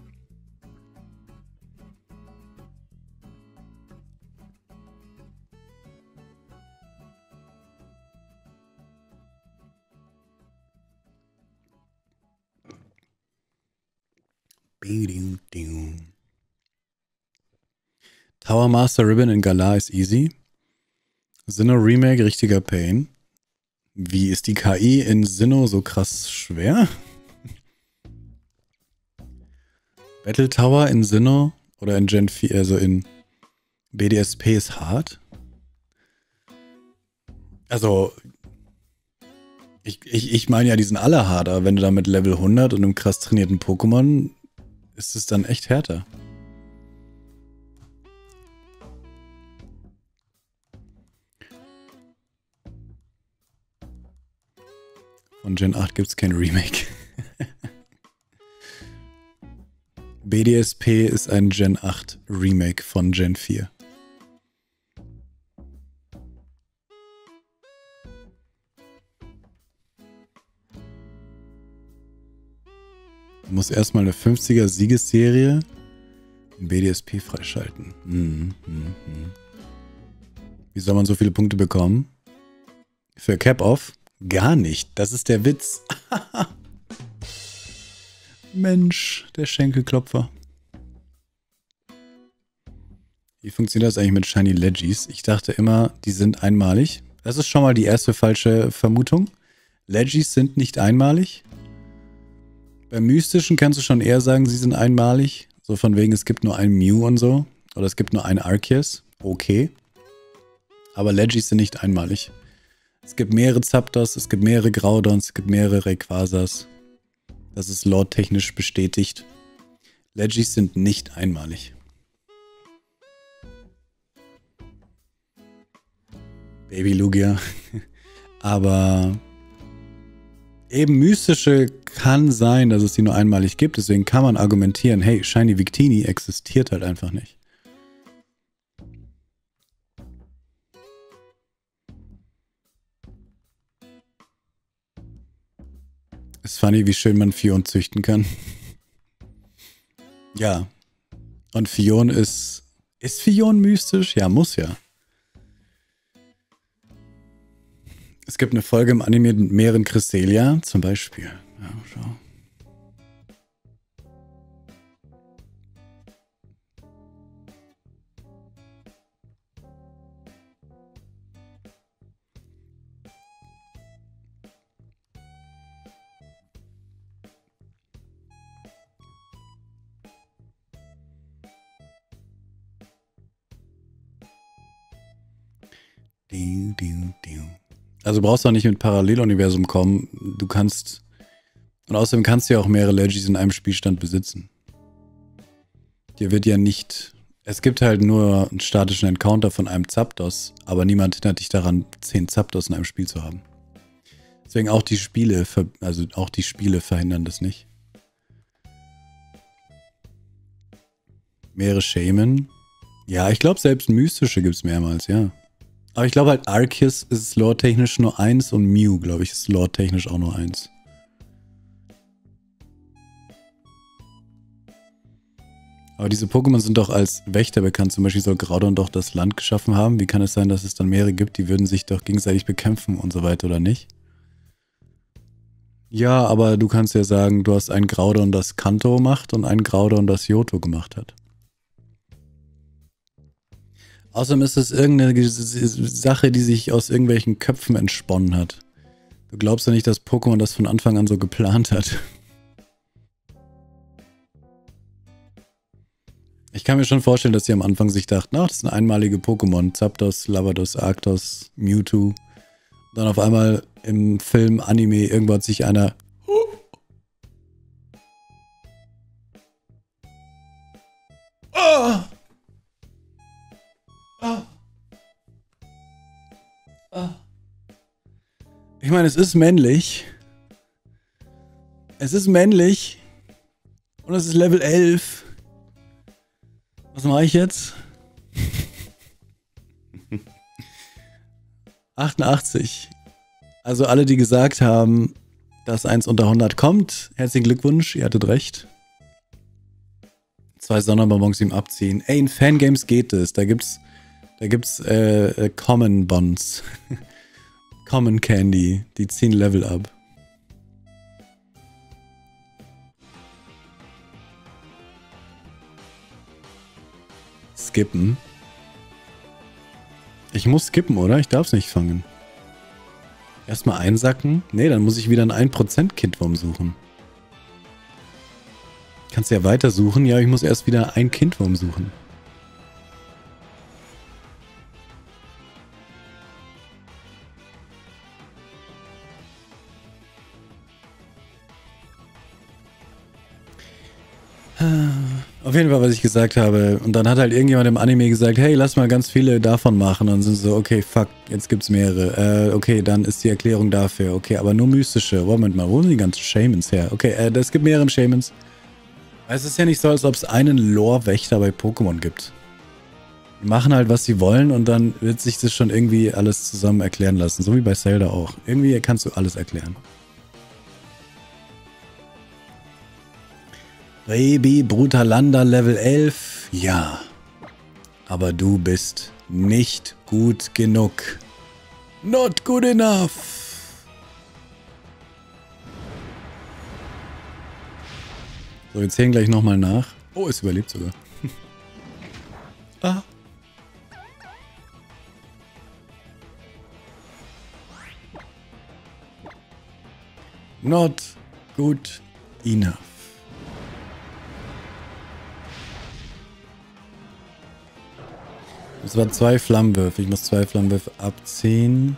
Tower Master Ribbon in Galar ist easy. Sinnoh Remake, richtiger Pain. Wie ist die KI in Sinnoh so krass schwer? Battle Tower in Sinnoh oder in Gen 4, also in BDSP ist hart. Also, ich meine ja, die sind alle hart, aber wenn du da mit Level 100 und einem krass trainierten Pokémon, ist es dann echt härter. Von Gen 8 gibt es kein Remake. BDSP ist ein Gen 8 Remake von Gen 4. Du musst erstmal eine 50er Siegesserie in BDSP freischalten. Wie soll man so viele Punkte bekommen? Für Cap-Off? Gar nicht. Das ist der Witz. Mensch, der Schenkelklopfer. Wie funktioniert das eigentlich mit Shiny Legis? Ich dachte immer, die sind einmalig. Das ist schon mal die erste falsche Vermutung. Legis sind nicht einmalig. Beim Mystischen kannst du schon eher sagen, sie sind einmalig. So von wegen, es gibt nur ein Mew und so. Oder es gibt nur ein Arceus. Okay. Aber Legis sind nicht einmalig. Es gibt mehrere Zapdos, es gibt mehrere Groudons, es gibt mehrere Rayquazas. Das ist lore-technisch bestätigt. Legis sind nicht einmalig. Baby Lugia. Aber eben Mystische kann sein, dass es die nur einmalig gibt. Deswegen kann man argumentieren, hey, Shiny Victini existiert halt einfach nicht. Ist funny, wie schön man Fion züchten kann. Ja. Und Fion ist... Ist Fion mystisch? Ja, muss ja. Es gibt eine Folge im Anime mit mehreren Cresselia, zum Beispiel. Ja, schau. Also brauchst du auch nicht mit Paralleluniversum kommen. Du kannst... Und außerdem kannst du ja auch mehrere Legis in einem Spielstand besitzen. Dir wird ja nicht... Es gibt halt nur einen statischen Encounter von einem Zapdos, aber niemand hindert dich daran, 10 Zapdos in einem Spiel zu haben. Deswegen auch die Spiele, verhindern das nicht. Mehrere Shaman. Ja, ich glaube selbst Mystische gibt es mehrmals, ja. Aber ich glaube halt Arceus ist lore-technisch nur 1 und Mew, glaube ich, ist lore-technisch auch nur 1. Aber diese Pokémon sind doch als Wächter bekannt. Zum Beispiel soll Groudon doch das Land geschaffen haben. Wie kann es sein, dass es dann mehrere gibt, die würden sich doch gegenseitig bekämpfen und so weiter, oder nicht? Ja, aber du kannst ja sagen, du hast ein Groudon, das Kanto macht und ein Groudon, das Johto gemacht hat. Außerdem ist es irgendeine Sache, die sich aus irgendwelchen Köpfen entsponnen hat. Du glaubst ja nicht, dass Pokémon das von Anfang an so geplant hat. Ich kann mir schon vorstellen, dass sie am Anfang sich dachten, ach, das sind einmalige Pokémon. Zapdos, Lavados, Arctos, Mewtwo. Und dann auf einmal im Film, Anime, irgendwo hat sich einer... Oh! Oh! Oh! Ich meine, es ist männlich, Es ist männlich. Und es ist Level 11. Was mache ich jetzt? 88. Also alle, die gesagt haben, dass 1 unter 100 kommt, herzlichen Glückwunsch, ihr hattet recht. 2 Sonderbonbons ihm abziehen. Ey, in Fangames geht es. Da gibt's Common Bonds. Common Candy. Die ziehen Level ab. Skippen. Ich muss skippen, oder? Ich darf es nicht fangen. Erstmal einsacken? Nee, dann muss ich wieder einen 1% Kindwurm suchen. Kannst du ja weiter suchen? Ja, ich muss erst wieder ein Kindwurm suchen. Auf jeden Fall, was ich gesagt habe. Und dann hat halt irgendjemand im Anime gesagt, hey, lass mal ganz viele davon machen. Und dann sind sie so, okay, fuck, jetzt gibt's mehrere. Okay, dann ist die Erklärung dafür. Okay, aber nur mystische. Moment mal, wo sind die ganzen Shamans her? Okay, es gibt mehrere Shamans. Es ist ja nicht so, als ob es einen Lore-Wächter bei Pokémon gibt. Die machen halt, was sie wollen und dann wird sich das schon irgendwie alles zusammen erklären lassen. So wie bei Zelda auch. Irgendwie kannst du alles erklären. Baby Brutalanda Level 11. Ja. Aber du bist nicht gut genug. Not good enough. So, wir zählen gleich nochmal nach. Oh, es überlebt sogar. Ah. Not good enough. Es waren 2 Flammenwürfe. Ich muss 2 Flammenwürfe abziehen.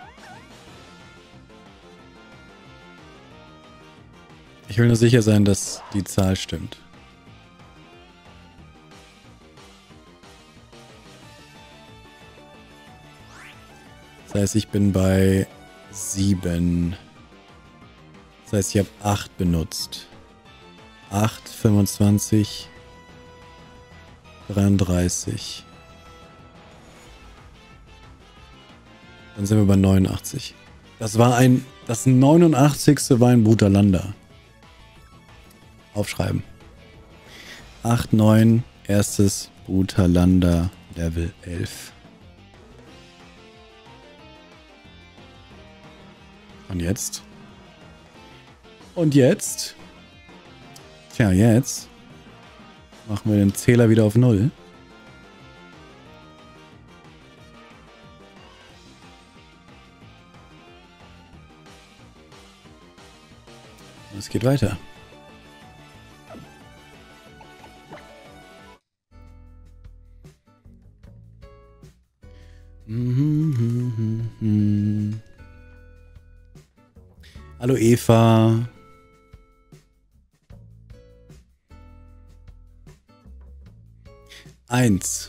Ich will nur sicher sein, dass die Zahl stimmt. Das heißt, ich bin bei 7. Das heißt, ich habe 8 benutzt. 8, 25, 33. Dann sind wir bei 89. Das 89. war ein Brutalanda. Aufschreiben. 8, 9, erstes Brutalanda Level 11. Und jetzt? Und jetzt? Tja, jetzt machen wir den Zähler wieder auf 0. Es geht weiter. Hallo Eva. Eins.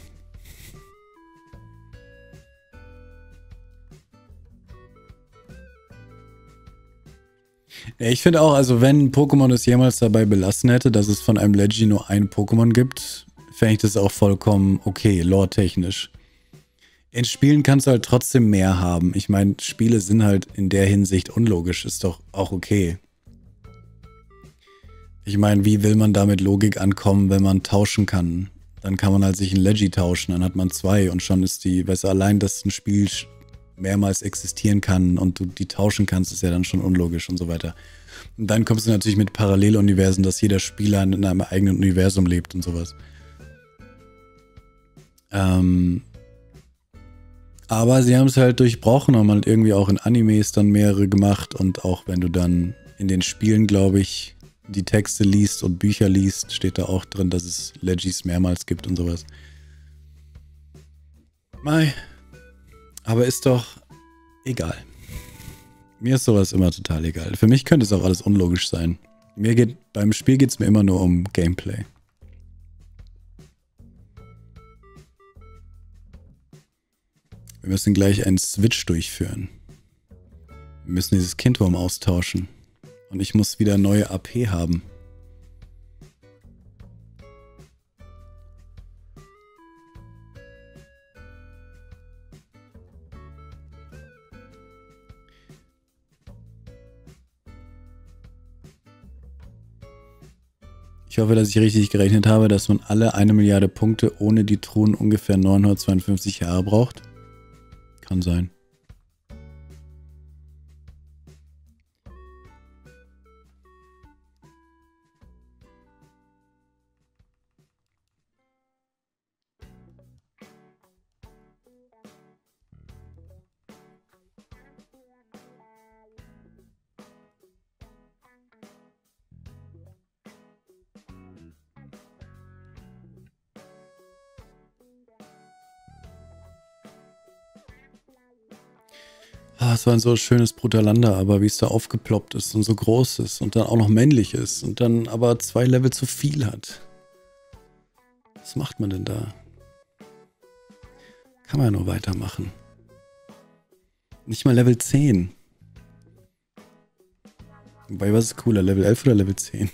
Ja, ich finde auch, also wenn Pokémon es jemals dabei belassen hätte, dass es von einem Leggy nur ein Pokémon gibt, fände ich das auch vollkommen okay, lore-technisch. In Spielen kannst du halt trotzdem mehr haben. Ich meine, Spiele sind halt in der Hinsicht unlogisch, ist doch auch okay. Ich meine, wie will man da mit Logik ankommen, wenn man tauschen kann? Dann kann man halt sich ein Leggy tauschen, dann hat man 2 und schon ist die, weißt du, allein, dass ein Spiel mehrmals existieren kann und du die tauschen kannst, ist ja dann schon unlogisch und so weiter. Und dann kommst du natürlich mit Paralleluniversen, dass jeder Spieler in einem eigenen Universum lebt und sowas. Aber sie haben es halt durchbrochen, haben halt irgendwie auch in Animes dann mehrere gemacht und auch wenn du dann in den Spielen, glaube ich, die Texte liest und Bücher liest, steht da auch drin, dass es Legis mehrmals gibt und sowas. Mei. Aber ist doch egal. Mir ist sowas immer total egal. Für mich könnte es auch alles unlogisch sein. Beim Spiel geht es mir immer nur um Gameplay. Wir müssen gleich einen Switch durchführen. Wir müssen dieses Kindwurm austauschen. Und ich muss wieder neue AP haben. Ich hoffe, dass ich richtig gerechnet habe, dass man alle 1 Milliarde Punkte ohne die Truhen ungefähr 952 Jahre braucht. Kann sein. Es war ein so schönes Brutalander, aber wie es da aufgeploppt ist und so groß ist und dann auch noch männlich ist und dann aber 2 Level zu viel hat. Was macht man denn da? Kann man ja nur weitermachen. Nicht mal Level 10. Wobei, was ist cooler? Level 11 oder Level 10?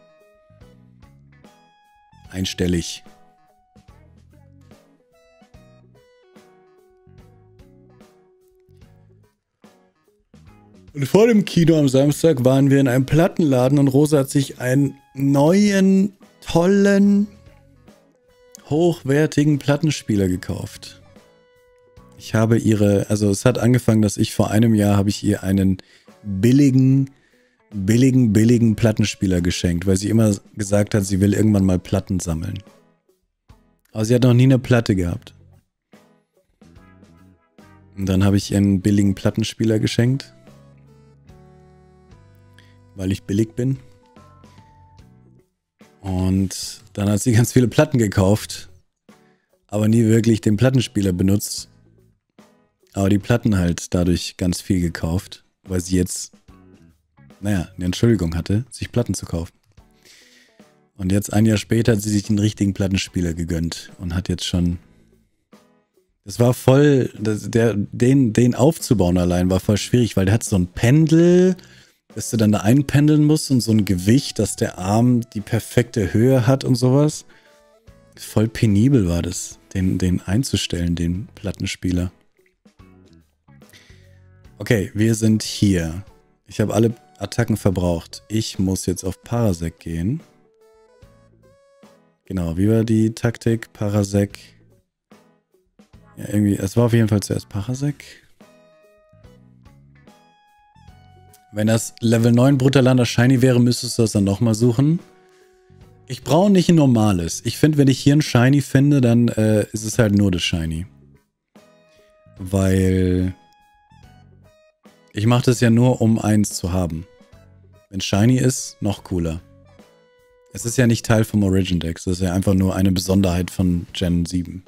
Einstellig. Und vor dem Kino am Samstag waren wir in einem Plattenladen und Rosa hat sich einen neuen, tollen, hochwertigen Plattenspieler gekauft. Ich habe also es hat angefangen, dass ich vor einem Jahr habe ich ihr einen billigen Plattenspieler geschenkt, weil sie immer gesagt hat, sie will irgendwann mal Platten sammeln. Aber sie hat noch nie eine Platte gehabt. Und dann habe ich ihr einen billigen Plattenspieler geschenkt. Weil ich billig bin. Und dann hat sie ganz viele Platten gekauft, aber nie wirklich den Plattenspieler benutzt. Aber die Platten halt dadurch ganz viel gekauft, weil sie jetzt, naja, eine Entschuldigung hatte, sich Platten zu kaufen. Und jetzt ein Jahr später hat sie sich den richtigen Plattenspieler gegönnt und hat jetzt schon... Das war voll, den aufzubauen allein war voll schwierig, weil der hat so ein Pendel... dass du dann da einpendeln musst und so ein Gewicht, dass der Arm die perfekte Höhe hat und sowas. Voll penibel war das, den einzustellen, den Plattenspieler. Okay, wir sind hier. Ich habe alle Attacken verbraucht. Ich muss jetzt auf Parasek gehen. Genau, wie war die Taktik? Parasek. Ja, irgendwie, es war auf jeden Fall zuerst Parasek. Wenn das Level 9 Brutalander Shiny wäre, müsstest du das dann nochmal suchen. Ich brauche nicht ein normales. Ich finde, wenn ich hier ein Shiny finde, dann ist es halt nur das Shiny. Weil ich mache das ja nur, um eins zu haben. Wenn Shiny ist, noch cooler. Es ist ja nicht Teil vom Origin Dex. Das ist ja einfach nur eine Besonderheit von Gen 7.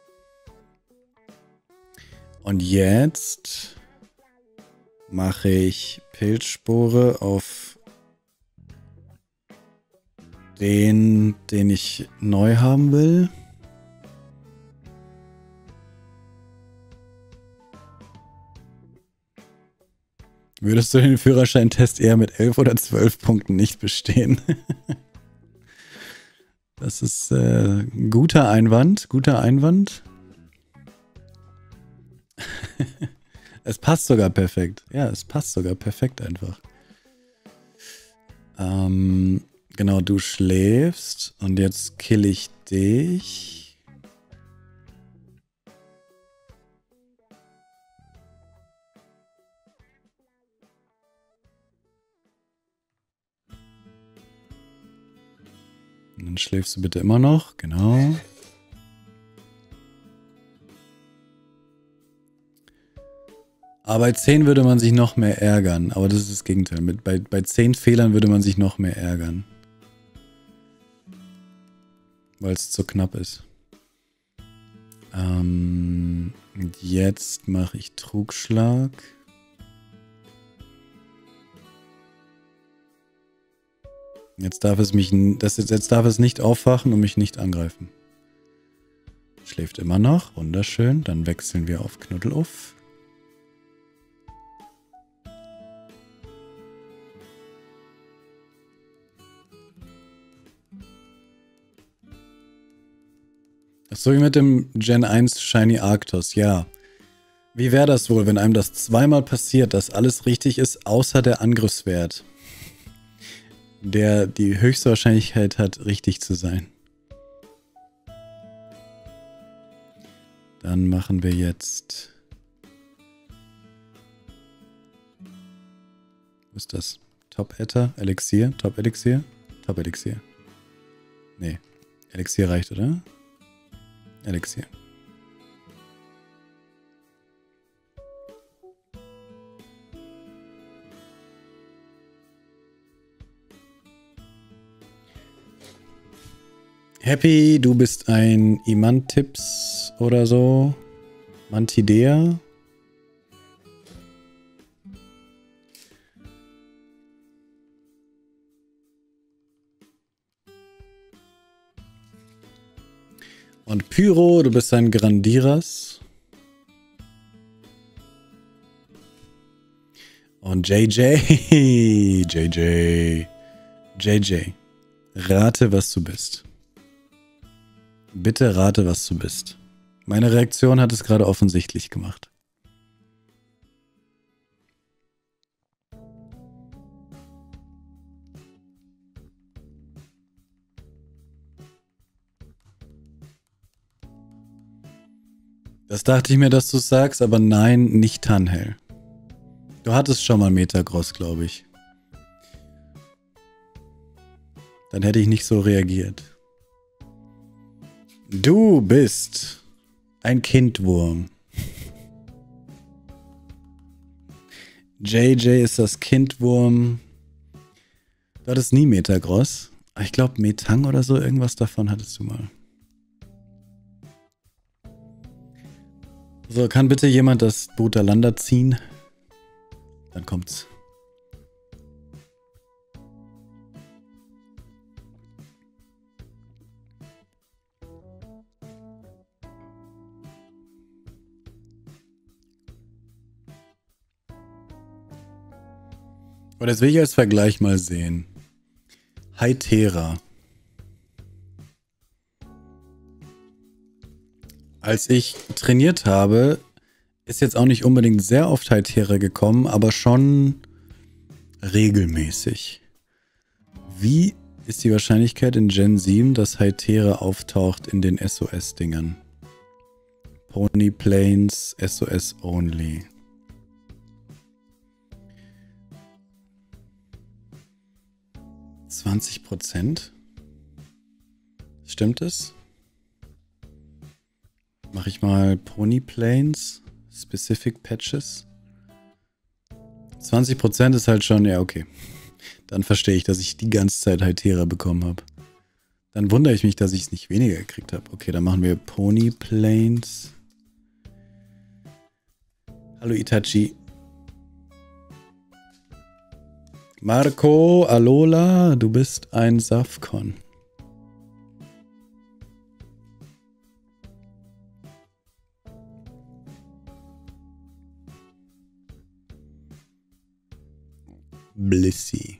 Und jetzt... mache ich Pilzspore auf den ich neu haben will. Würdest du den Führerscheintest eher mit 11 oder 12 Punkten nicht bestehen? Das ist ein guter Einwand, Es passt sogar perfekt. Ja, es passt sogar perfekt einfach. Genau, du schläfst und jetzt kill ich dich. Und dann schläfst du bitte immer noch, genau. Aber bei 10 würde man sich noch mehr ärgern. Aber das ist das Gegenteil. Bei 10 Fehlern würde man sich noch mehr ärgern. Weil es zu knapp ist. Jetzt mache ich Trugschlag. Jetzt darf es nicht aufwachen und mich nicht angreifen. Schläft immer noch. Wunderschön. Dann wechseln wir auf Knuddeluff. So wie mit dem Gen 1 Shiny Arctos, ja. Wie wäre das wohl, wenn einem das zweimal passiert, dass alles richtig ist, außer der Angriffswert, der die höchste Wahrscheinlichkeit hat, richtig zu sein? Dann machen wir jetzt... Was ist das? Top-Etter? Elixier? Top-Elixier? Top-Elixier. Nee. Elixier reicht, oder? Elixier. Happy, du bist ein Imantips oder so. Mantidea. Und Pyro, du bist ein Grandiras. Und JJ. JJ. Rate, was du bist. Bitte rate, was du bist. Meine Reaktion hat es gerade offensichtlich gemacht. Das dachte ich mir, dass du es sagst, aber nein, nicht Tanhell. Du hattest schon mal Metagross, glaube ich. Dann hätte ich nicht so reagiert. Du bist ein Kindwurm. JJ ist das Kindwurm. Du hattest nie Metagross. Ich glaube Metang oder so, irgendwas davon hattest du mal. So, kann bitte jemand das Brutalanda ziehen? Dann kommt's. Und das will ich als Vergleich mal sehen. Hytera. Als ich trainiert habe, ist jetzt auch nicht unbedingt sehr oft Hytera gekommen, aber schon regelmäßig. Wie ist die Wahrscheinlichkeit in Gen 7, dass Hytera auftaucht in den SOS-Dingern? Pony Plains, SOS Only. %? Stimmt es? Mache ich mal Pony Plains, Specific Patches. 20% ist halt schon, ja okay. Dann verstehe ich, dass ich die ganze Zeit Hytera bekommen habe. Dann wundere ich mich, dass ich es nicht weniger gekriegt habe. Okay, dann machen wir Pony Plains. Hallo Itachi. Marco, Alola, du bist ein Safcon. Blissey.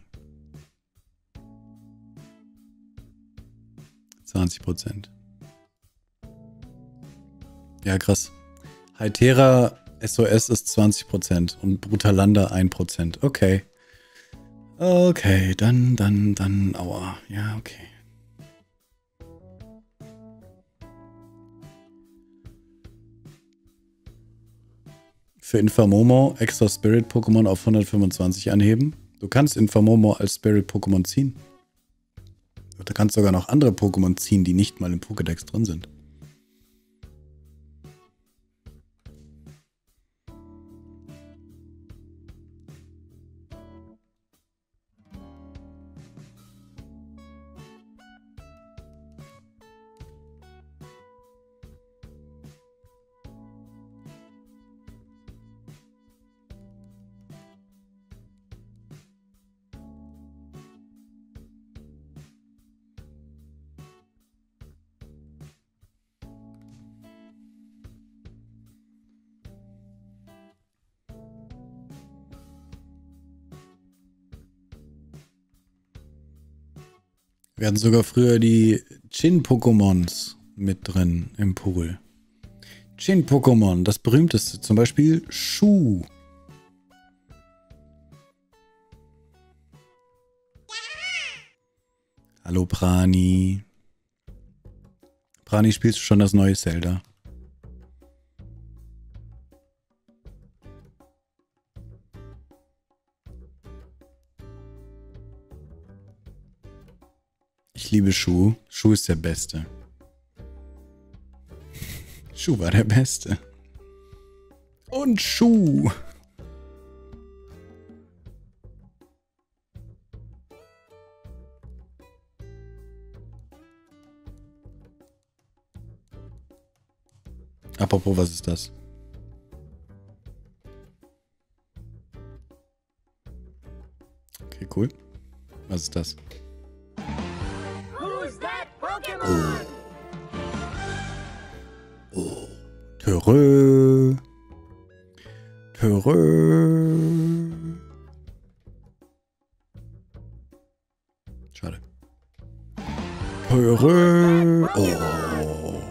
20%. Ja, krass. Hytera SOS ist 20% und Brutalanda 1%. Okay. Okay, dann, aua. Ja, okay. Für Infamomo extra Spirit-Pokémon auf 125 anheben. Du kannst Infamomo als Spirit-Pokémon ziehen. Du kannst sogar noch andere Pokémon ziehen, die nicht mal im Pokédex drin sind. Wir hatten sogar früher die Chin-Pokémons mit drin im Pool. Chin-Pokémon, das berühmteste, zum Beispiel Schuh. Hallo Prani. Prani, spielst du schon das neue Zelda? Ich liebe Schuh. Schuh ist der Beste. Schuh war der Beste. Und Schuh. Apropos, was ist das? Okay, cool. Was ist das? Oh. Oh. Törö. Törö. Schade. Törö. Oh.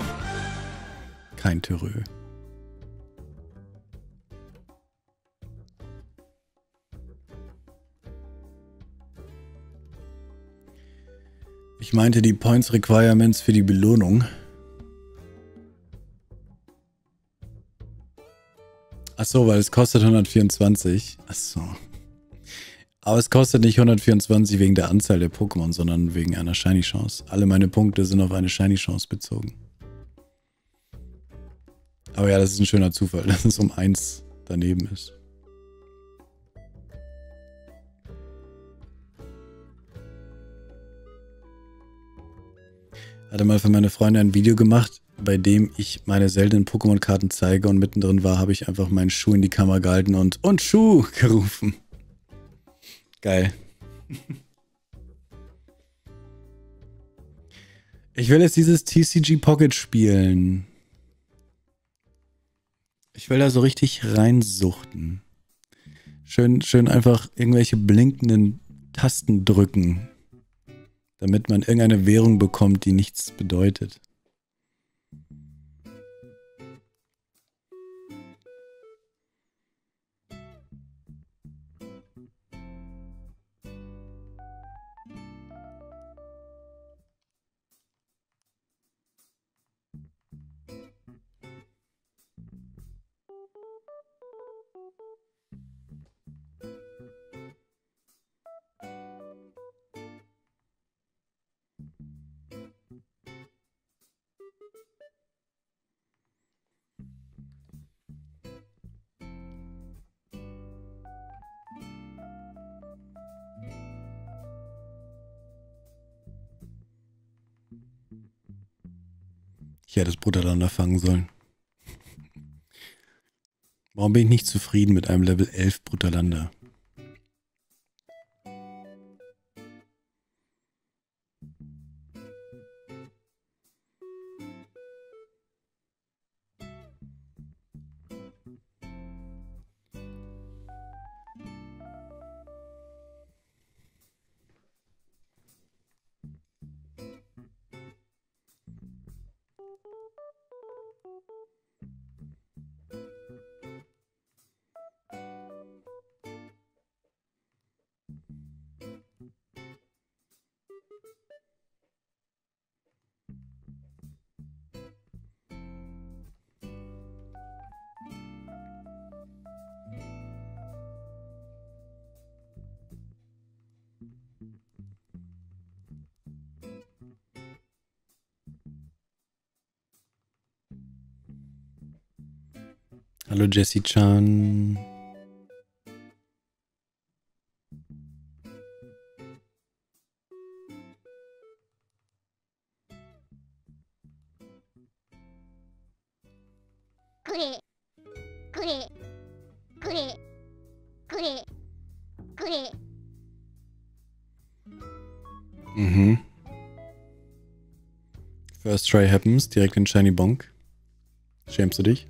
Kein Törö. Ich meinte die Points Requirements für die Belohnung. Achso, weil es kostet 124. Achso. Aber es kostet nicht 124 wegen der Anzahl der Pokémon, sondern wegen einer Shiny Chance. Alle meine Punkte sind auf eine Shiny Chance bezogen. Aber ja, das ist ein schöner Zufall, dass es um 1 daneben ist. Hatte mal für meine Freunde ein Video gemacht, bei dem ich meine seltenen Pokémon-Karten zeige und mittendrin war, habe ich einfach meinen Schuh in die Kamera gehalten und Schuh gerufen. Geil. Ich will jetzt dieses TCG Pocket spielen. Ich will da so richtig reinsuchten. Schön einfach irgendwelche blinkenden Tasten drücken. Damit man irgendeine Währung bekommt, die nichts bedeutet. Ich hätte es Brutalander fangen sollen. Warum bin ich nicht zufrieden mit einem Level 11 Brutalander? Hallo Jessie-chan. Mhm. First try happens, direkt in Shiny Bonk. Schämst du dich?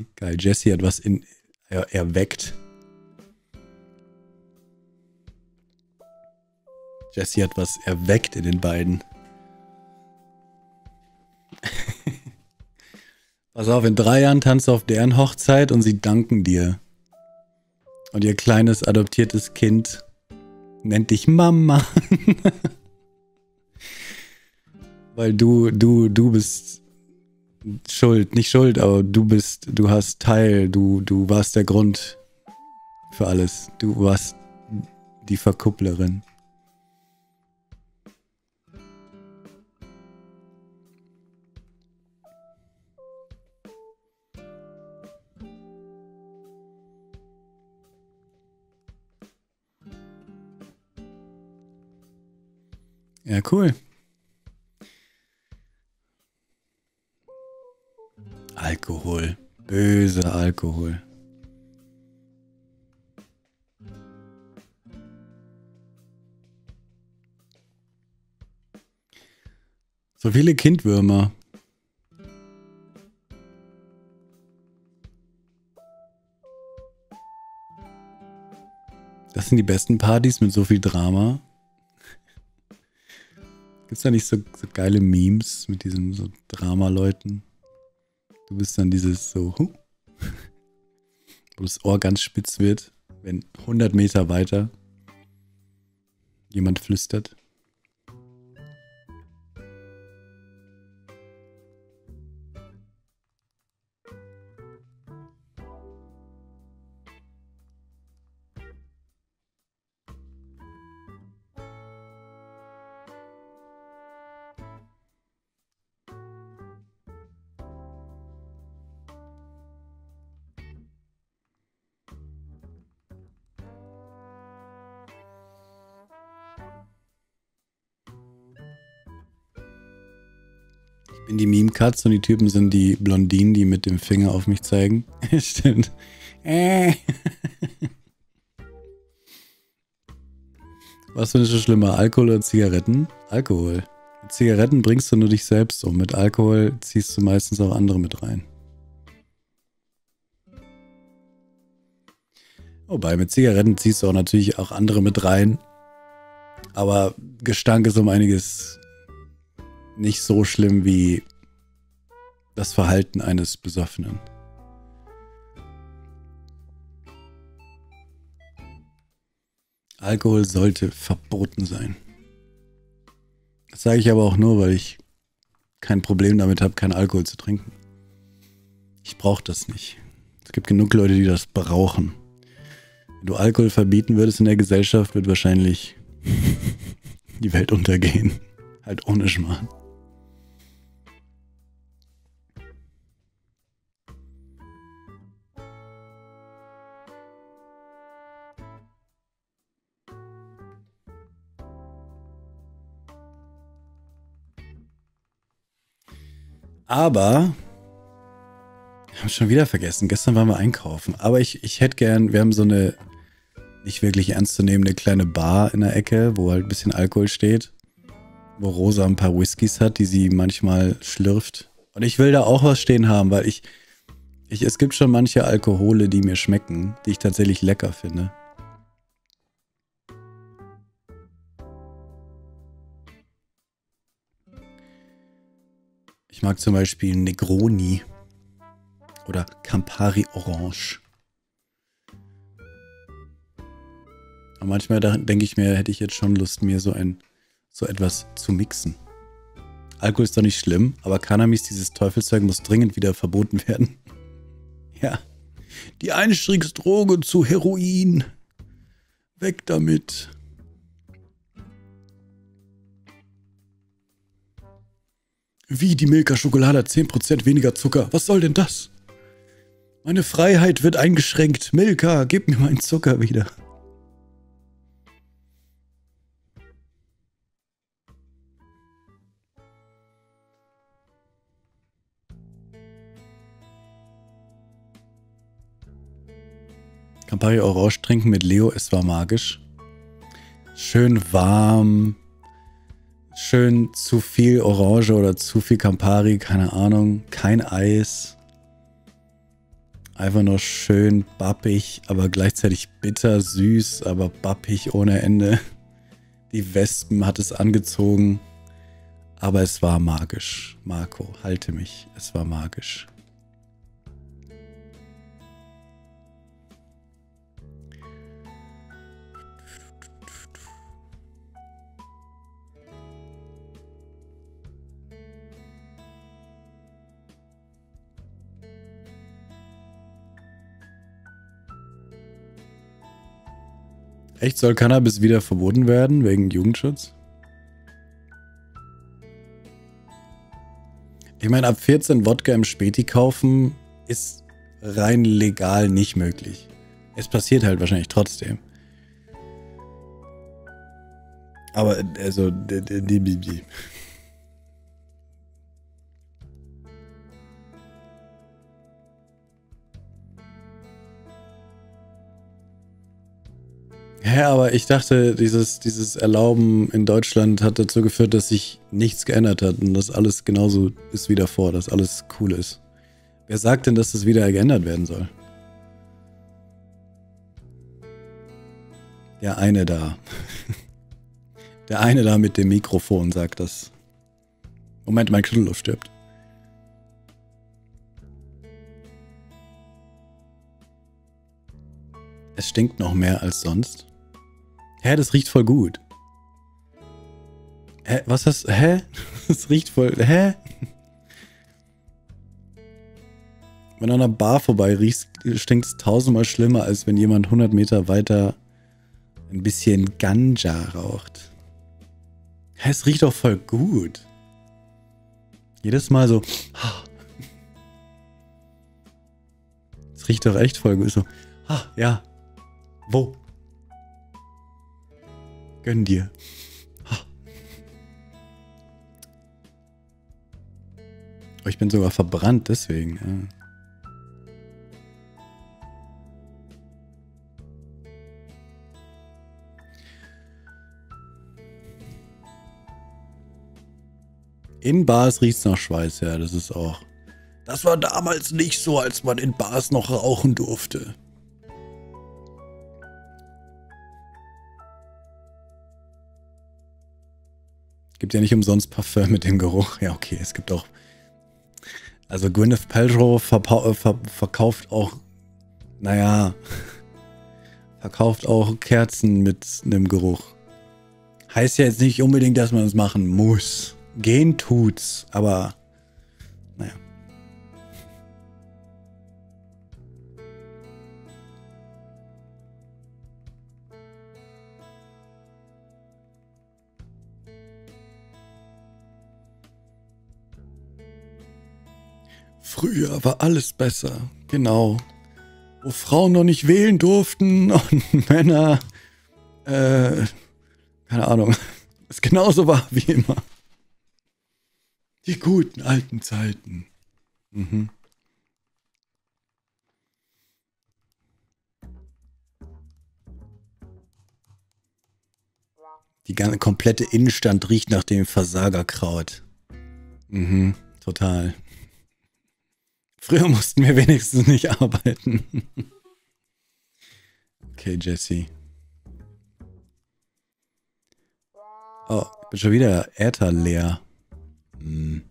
Geil, Jesse hat was erweckt. Jesse hat was erweckt in den beiden. Pass auf, in 3 Jahren tanzt du auf deren Hochzeit und sie danken dir. Und ihr kleines adoptiertes Kind nennt dich Mama. Weil du bist schuld, nicht schuld, aber du hast Teil, du warst der Grund für alles. Du warst die Verkupplerin. Ja, cool. Alkohol. Böser Alkohol. So viele Kindwürmer. Das sind die besten Partys mit so viel Drama. Gibt's da nicht so geile Memes mit diesen so Drama-Leuten? Du bist dann dieses so, wo das Ohr ganz spitz wird, wenn 100 Meter weiter jemand flüstert. Ich bin die Meme-Cuts und die Typen sind die Blondinen, die mit dem Finger auf mich zeigen. Stimmt. Was findest du schlimmer, Alkohol oder Zigaretten? Alkohol. Mit Zigaretten bringst du nur dich selbst um. Mit Alkohol ziehst du meistens auch andere mit rein. Wobei, mit Zigaretten ziehst du auch natürlich auch andere mit rein. Aber Gestank ist um einiges nicht so schlimm wie das Verhalten eines Besoffenen. Alkohol sollte verboten sein. Das sage ich aber auch nur, weil ich kein Problem damit habe, keinen Alkohol zu trinken. Ich brauche das nicht. Es gibt genug Leute, die das brauchen. Wenn du Alkohol verbieten würdest in der Gesellschaft, wird wahrscheinlich die Welt untergehen. Halt ohne Schmarrn. Aber, ich habe schon wieder vergessen, gestern waren wir einkaufen, aber ich hätte gern, wir haben so eine nicht wirklich ernstzunehmende kleine Bar in der Ecke, wo halt ein bisschen Alkohol steht, wo Rosa ein paar Whiskys hat, die sie manchmal schlürft. Und ich will da auch was stehen haben, weil es gibt schon manche Alkohole, die mir schmecken, die ich tatsächlich lecker finde. Ich mag zum Beispiel Negroni oder Campari Orange. Und manchmal denke ich mir, hätte ich jetzt schon Lust, mir so etwas zu mixen. Alkohol ist doch nicht schlimm, aber Cannabis, dieses Teufelszeug, muss dringend wieder verboten werden. Ja. Die Einstiegsdroge zu Heroin. Weg damit. Wie, die Milka-Schokolade hat 10% weniger Zucker? Was soll denn das? Meine Freiheit wird eingeschränkt. Milka, gib mir meinen Zucker wieder. Campari Orange trinken mit Leo, es war magisch. Schön warm. Schön zu viel Orange oder zu viel Campari, keine Ahnung. Kein Eis. Einfach nur schön bappig, aber gleichzeitig bitter, süß, aber bappig ohne Ende. Die Wespen hat es angezogen. Aber es war magisch. Marco, halte mich. Es war magisch. Echt, soll Cannabis wieder verboten werden wegen Jugendschutz? Ich meine, ab 14 Wodka im Späti kaufen ist rein legal nicht möglich. Es passiert halt wahrscheinlich trotzdem. Aber, also, Hä, aber ich dachte, dieses Erlauben in Deutschland hat dazu geführt, dass sich nichts geändert hat und dass alles genauso ist wie davor, dass alles cool ist. Wer sagt denn, dass das wieder geändert werden soll? Der eine da. Der eine da mit dem Mikrofon sagt das. Moment, mein Knuddelhof stirbt. Es stinkt noch mehr als sonst. Hä, das riecht voll gut. Hä, was hast du? Hä? Das riecht voll... Hä? Wenn du an einer Bar vorbei riechst, stinkt es tausendmal schlimmer, als wenn jemand 100 Meter weiter ein bisschen Ganja raucht. Hä, es riecht doch voll gut. Jedes Mal so... Es riecht doch echt voll gut. So, ja. Wo? Gönn dir. Oh, ich bin sogar verbrannt, deswegen. Ja. In Bars riecht's nach Schweiß, ja, das ist auch. Das war damals nicht so, als man in Bars noch rauchen durfte. Gibt ja nicht umsonst Parfum mit dem Geruch. Ja, okay, es gibt auch... Also Gwyneth Paltrow verkauft auch... Naja... Verkauft auch Kerzen mit einem Geruch. Heißt ja jetzt nicht unbedingt, dass man es machen muss. Gehen tut's, aber... Naja. Früher war alles besser, genau. Wo Frauen noch nicht wählen durften und Männer, keine Ahnung, es genauso war wie immer. Die guten alten Zeiten. Mhm. Die ganze komplette Innenstadt riecht nach dem Versagerkraut. Mhm, total. Früher mussten wir wenigstens nicht arbeiten. Okay, Jesse. Oh, ich bin schon wieder Äther leer. Hm.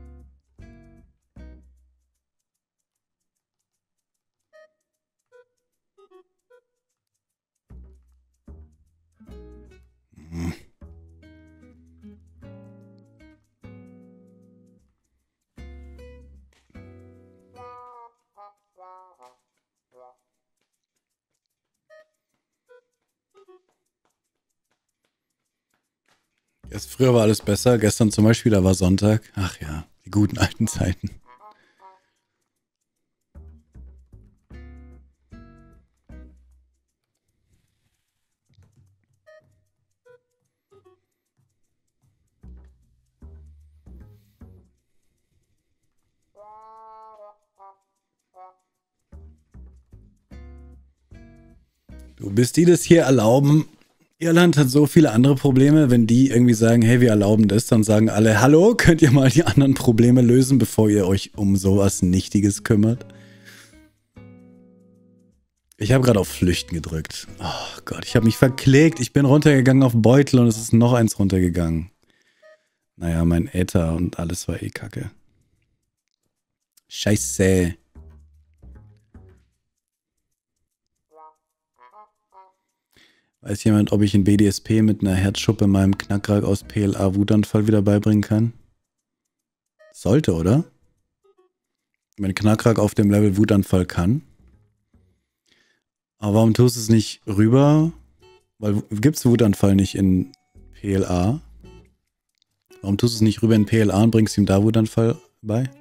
Hm. Erst früher war alles besser. Gestern zum Beispiel, da war Sonntag. Ach ja, die guten alten Zeiten. Du bist die das hier erlauben. Irland hat so viele andere Probleme. Wenn die irgendwie sagen, hey, wir erlauben das, dann sagen alle, hallo, könnt ihr mal die anderen Probleme lösen, bevor ihr euch um sowas Nichtiges kümmert? Ich habe gerade auf Flüchten gedrückt. Oh Gott, ich habe mich verklickt. Ich bin runtergegangen auf Beutel und es ist noch eins runtergegangen. Naja, mein Äther und alles war eh kacke. Scheiße. Weiß jemand, ob ich in BDSP mit einer Herzschuppe meinem Knackrack aus PLA Wutanfall wieder beibringen kann? Sollte, oder? Wenn Knackrack auf dem Level Wutanfall kann. Aber warum tust du es nicht rüber? Weil gibt's Wutanfall nicht in PLA? Warum tust du es nicht rüber in PLA und bringst ihm da Wutanfall bei?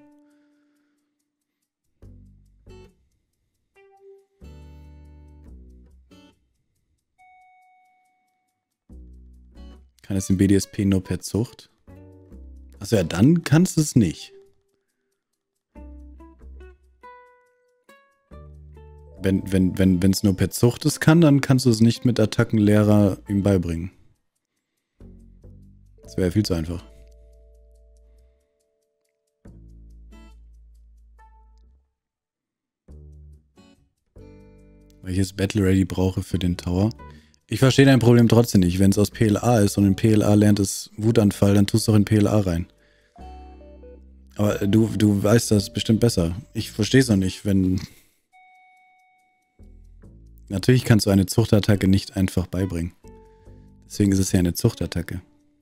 Kann es in BDSP nur per Zucht? Achso, ja, dann kannst du es nicht. Wenn es nur per Zucht ist kann, dann kannst du es nicht mit Attackenlehrer ihm beibringen. Das wäre ja viel zu einfach. Welches Battle Ready brauche für den Tower? Ich verstehe dein Problem trotzdem nicht. Wenn es aus PLA ist und in PLA lernt es Wutanfall, dann tust du doch in PLA rein. Aber du weißt das bestimmt besser. Ich verstehe es noch nicht, wenn... Natürlich kannst du eine Zuchtattacke nicht einfach beibringen. Deswegen ist es ja eine Zuchtattacke.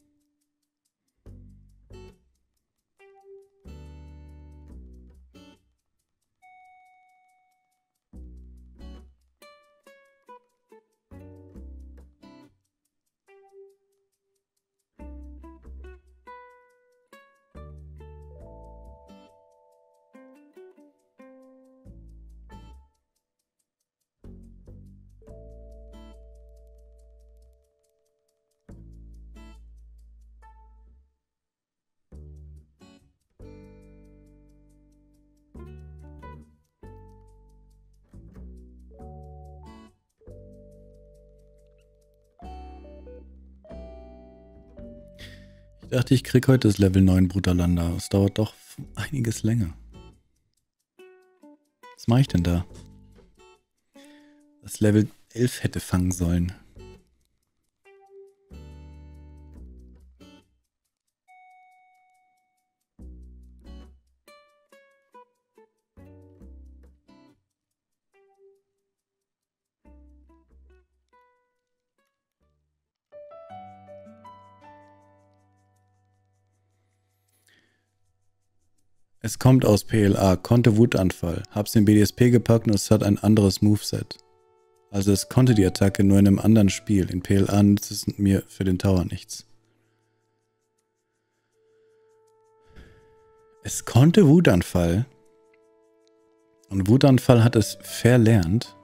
Ich dachte, ich krieg heute das Level 9 Brutalanda. Es dauert doch einiges länger. Was mache ich denn da? Das Level 11 hätte fangen sollen. Es kommt aus PLA, konnte Wutanfall. Hab's in BDSP gepackt und es hat ein anderes Moveset. Also es konnte die Attacke nur in einem anderen Spiel. In PLA nützt es mir für den Tower nichts. Es konnte Wutanfall. Und Wutanfall hat es verlernt.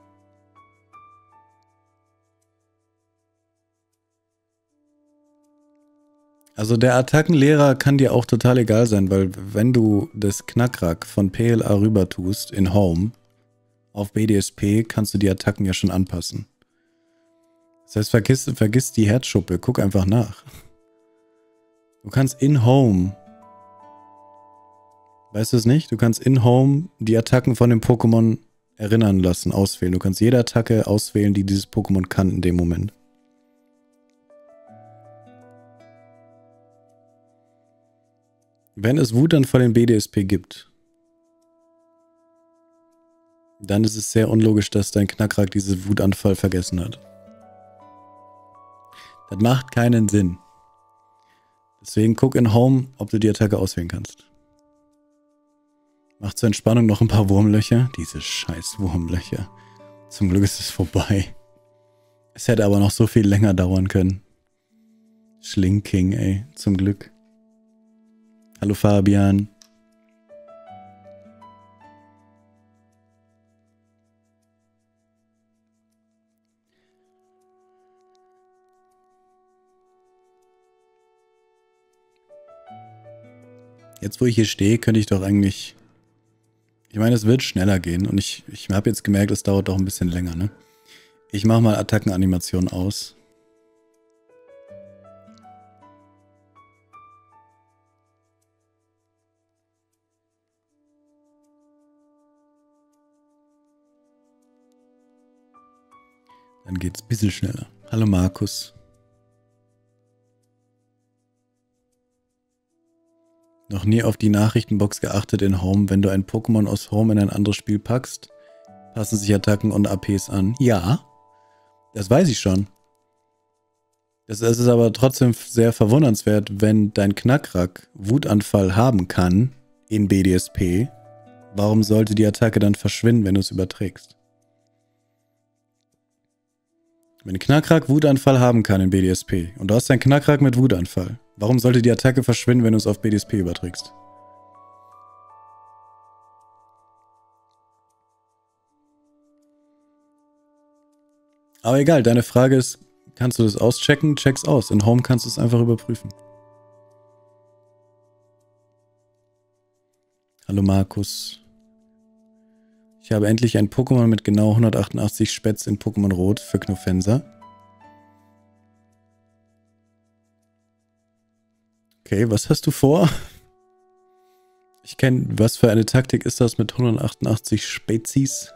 Also der Attackenlehrer kann dir auch total egal sein, weil wenn du das Knackrack von PLA rüber tust in Home auf BDSP, kannst du die Attacken ja schon anpassen. Das heißt, vergiss die Herzschuppe, guck einfach nach. Du kannst in Home, weißt du es nicht? Du kannst in Home die Attacken von dem Pokémon erinnern lassen, auswählen. Du kannst jede Attacke auswählen, die dieses Pokémon kann in dem Moment. Wenn es Wutanfall in BDSP gibt, dann ist es sehr unlogisch, dass dein Knackrack diesen Wutanfall vergessen hat. Das macht keinen Sinn. Deswegen guck in Home, ob du die Attacke auswählen kannst. Mach zur Entspannung noch ein paar Wurmlöcher. Diese scheiß Wurmlöcher. Zum Glück ist es vorbei. Es hätte aber noch so viel länger dauern können. Schlinking, ey. Zum Glück. Hallo Fabian. Jetzt, wo ich hier stehe, könnte ich doch eigentlich... Ich meine, es wird schneller gehen und ich habe jetzt gemerkt, es dauert doch ein bisschen länger, ne? Ich mache mal Attackenanimation aus. geht's ein bisschen schneller. Hallo Markus. Noch nie auf die Nachrichtenbox geachtet in Home. Wenn du ein Pokémon aus Home in ein anderes Spiel packst, passen sich Attacken und APs an. Ja, das weiß ich schon. Das ist aber trotzdem sehr verwundernswert, wenn dein Knackrack Wutanfall haben kann in BDSP. Warum sollte die Attacke dann verschwinden, wenn du es überträgst? Wenn Knackrack Wutanfall haben kann in BDSP und du hast einen Knackrack mit Wutanfall, warum sollte die Attacke verschwinden, wenn du es auf BDSP überträgst? Aber egal, deine Frage ist, kannst du das auschecken? Check's aus. In Home kannst du es einfach überprüfen. Hallo Markus. Ich habe endlich ein Pokémon mit genau 188 Spätz in Pokémon Rot für Knofensa. Okay, was hast du vor? Ich kenne, was für eine Taktik ist das mit 188 Spezies?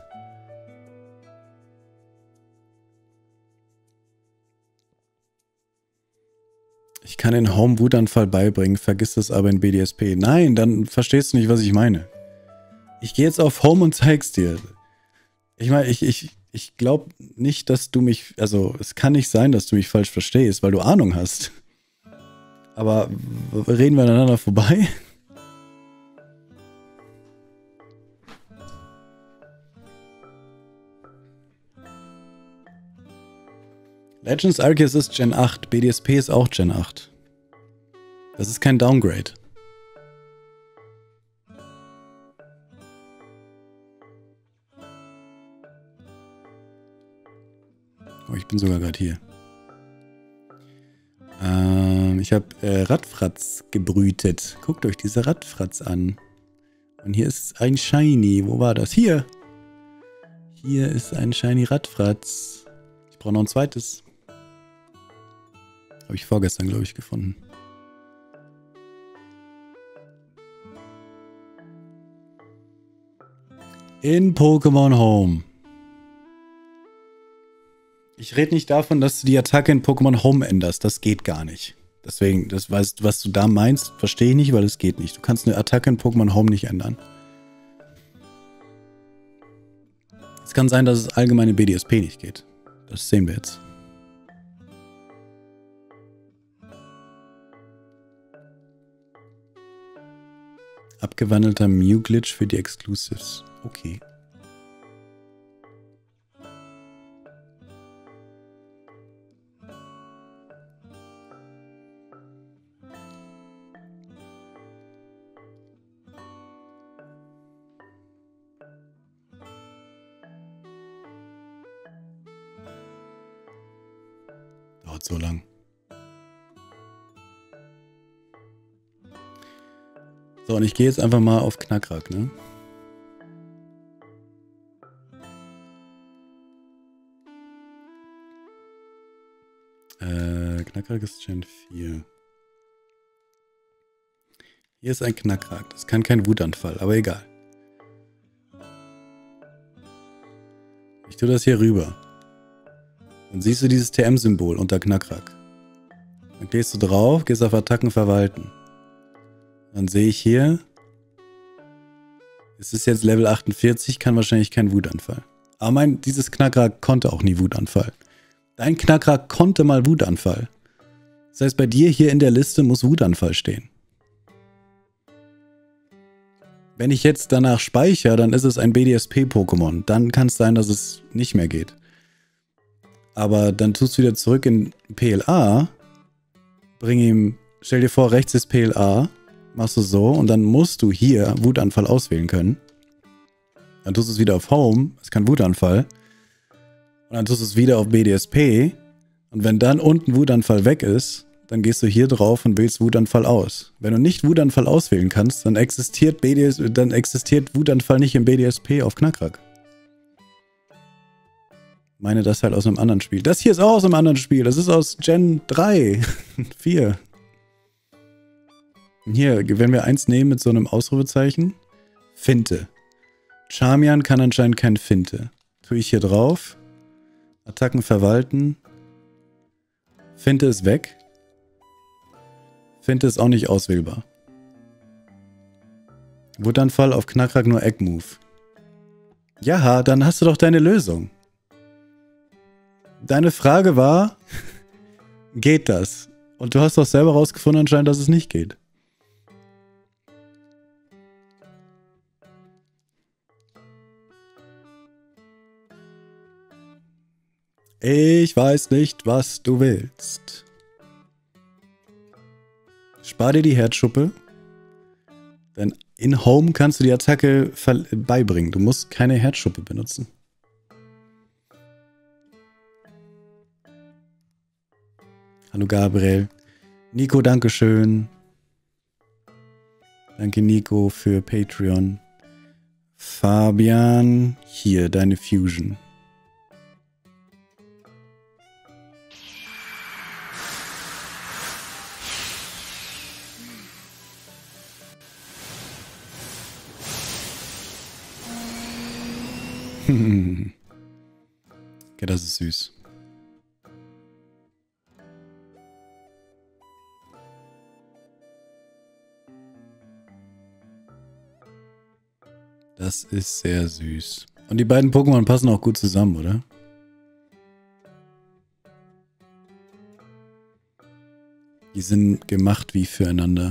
Ich kann den Home Wutanfall beibringen, vergiss das aber in BDSP. Nein, dann verstehst du nicht, was ich meine. Ich gehe jetzt auf Home und zeig's dir. Ich meine, ich glaube nicht, dass du mich... Also, es kann nicht sein, dass du mich falsch verstehst, weil du Ahnung hast. Aber reden wir aneinander vorbei? Legends Arceus ist Gen 8, BDSP ist auch Gen 8. Das ist kein Downgrade. Oh, ich bin sogar gerade hier. Ich habe Radfratz gebrütet. Guckt euch diese Radfratz an. Und hier ist ein Shiny. Wo war das? Hier! Hier ist ein Shiny Radfratz. Ich brauche noch ein zweites. Habe ich vorgestern, glaube ich, gefunden. In Pokémon Home. Ich rede nicht davon, dass du die Attacke in Pokémon Home änderst. Das geht gar nicht. Deswegen, das weißt, was du da meinst, verstehe ich nicht, weil es geht nicht. Du kannst eine Attacke in Pokémon Home nicht ändern. Es kann sein, dass es allgemein in BDSP nicht geht. Das sehen wir jetzt. Abgewandelter Mew-Glitch für die Exclusives. Okay. Dauert so lang. So, und ich gehe jetzt einfach mal auf Knackrack, ne? Knackrack ist Gen 4. Hier ist ein Knackrack. Das kann kein Wutanfall, aber egal. Ich tue das hier rüber. Dann siehst du dieses TM-Symbol unter Knackrack. Dann gehst du drauf, gehst auf Attacken verwalten. Dann sehe ich hier, es ist jetzt Level 48, kann wahrscheinlich kein Wutanfall. Aber dieses Knackrack konnte auch nie Wutanfall. Dein Knackrack konnte mal Wutanfall. Das heißt, bei dir hier in der Liste muss Wutanfall stehen. Wenn ich jetzt danach speichere, dann ist es ein BDSP-Pokémon. Dann kann es sein, dass es nicht mehr geht. Aber dann tust du wieder zurück in PLA, bring ihm, stell dir vor, rechts ist PLA, machst du so und dann musst du hier Wutanfall auswählen können. Dann tust du es wieder auf Home, ist kein Wutanfall. Und dann tust du es wieder auf BDSP. Und wenn dann unten Wutanfall weg ist, dann gehst du hier drauf und wählst Wutanfall aus. Wenn du nicht Wutanfall auswählen kannst, dann existiert Wutanfall nicht im BDSP auf Knackrack. Ich meine das halt aus einem anderen Spiel. Das hier ist auch aus einem anderen Spiel. Das ist aus Gen 3. 4. Hier, wenn wir eins nehmen mit so einem Ausrufezeichen. Finte. Charmian kann anscheinend kein Finte. Tue ich hier drauf. Attacken verwalten. Finte ist weg. Finte ist auch nicht auswählbar. Wutanfall auf Knackrack nur Egg-Move. Ja, dann hast du doch deine Lösung. Deine Frage war, geht das? Und du hast doch selber rausgefunden anscheinend, dass es nicht geht. Ich weiß nicht, was du willst. Spar dir die Herzschuppe. Denn in Home kannst du die Attacke beibringen. Du musst keine Herzschuppe benutzen. Hallo Gabriel. Nico, dankeschön. Danke Nico für Patreon. Fabian, hier, deine Fusion. Okay, das ist süß. Das ist sehr süß. Und die beiden Pokémon passen auch gut zusammen, oder? Die sind gemacht wie füreinander.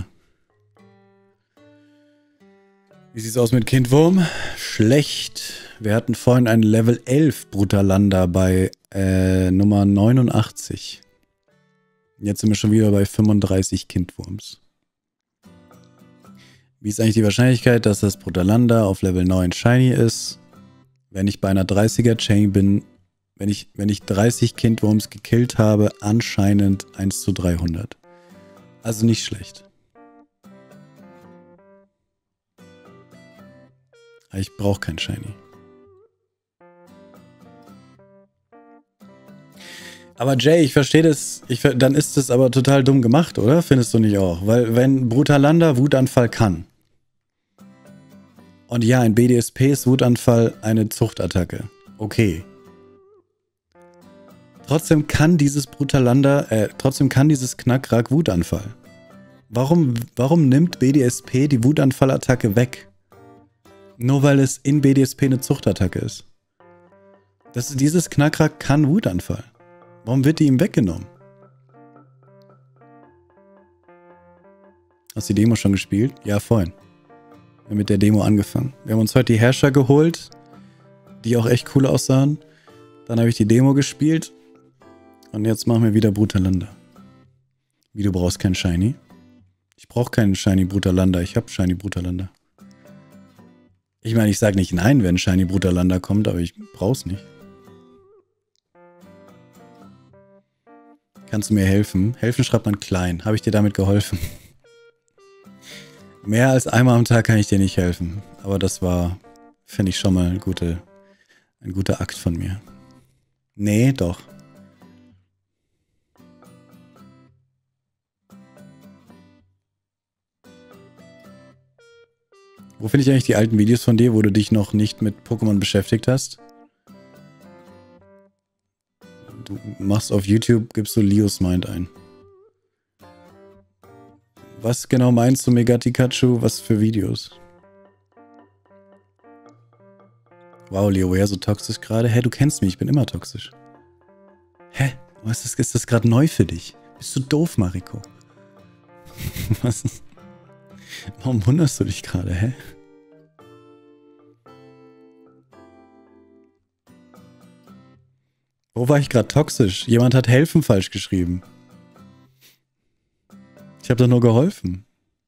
Wie sieht's aus mit Kindwurm? Schlecht. Wir hatten vorhin einen Level 11 Brutalanda bei Nummer 89. Jetzt sind wir schon wieder bei 35 Kindwurms. Wie ist eigentlich die Wahrscheinlichkeit, dass das Brutalanda auf Level 9 Shiny ist? Wenn ich bei einer 30er Chain bin, wenn ich 30 Kindwurms gekillt habe, anscheinend 1 zu 300. Also nicht schlecht. Ich brauche kein Shiny. Aber Jay, ich verstehe das. Dann ist das aber total dumm gemacht, oder? Findest du nicht auch? Weil wenn Brutalanda Wutanfall kann. Und ja, in BDSP ist Wutanfall eine Zuchtattacke. Okay. Trotzdem kann dieses trotzdem kann dieses Knackrack Wutanfall. Warum nimmt BDSP die Wutanfallattacke weg? Nur weil es in BDSP eine Zuchtattacke ist. Dieses Knackrack kann Wutanfall. Warum wird die ihm weggenommen? Hast du die Demo schon gespielt? Ja, vorhin. Wir haben mit der Demo angefangen. Wir haben uns heute die Herrscher geholt, die auch echt cool aussahen. Dann habe ich die Demo gespielt. Und jetzt machen wir wieder Brutalanda. Wie, du brauchst keinen Shiny? Ich brauche keinen Shiny Brutalanda. Ich habe Shiny Brutalanda. Ich meine, ich sage nicht nein, wenn Shiny Brutalanda kommt, aber ich brauch's nicht. Kannst du mir helfen? Helfen schreibt man klein. Habe ich dir damit geholfen? Mehr als einmal am Tag kann ich dir nicht helfen. Aber das war, finde ich, schon mal ein guter Akt von mir. Nee, doch. Wo finde ich eigentlich die alten Videos von dir, wo du dich noch nicht mit Pokémon beschäftigt hast? Du machst auf YouTube, gibst du Leos Mind ein. Was genau meinst du, Megatikachu? Was für Videos? Wow, Leo, woher so toxisch gerade? Hä, du kennst mich, ich bin immer toxisch. Hä? Ist das gerade neu für dich? Bist du doof, Mariko? Was? Warum wunderst du dich gerade, hä? Wo war ich gerade toxisch? Jemand hat helfen falsch geschrieben. Ich habe doch nur geholfen.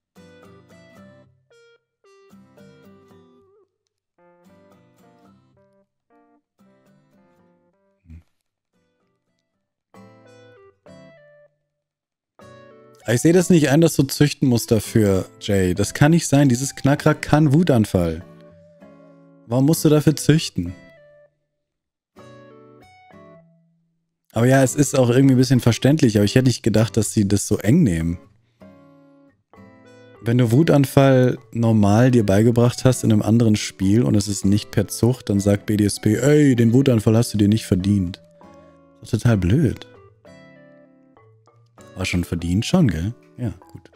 Ich sehe das nicht ein, dass du züchten musst dafür, Jay. Das kann nicht sein. Dieses Knackrack kann Wutanfall. Warum musst du dafür züchten? Aber ja, es ist auch irgendwie ein bisschen verständlich. Aber ich hätte nicht gedacht, dass sie das so eng nehmen. Wenn du Wutanfall normal dir beigebracht hast in einem anderen Spiel und es ist nicht per Zucht, dann sagt BDSP, ey, den Wutanfall hast du dir nicht verdient. Ist doch total blöd. War schon verdient, schon, gell? Ja, gut.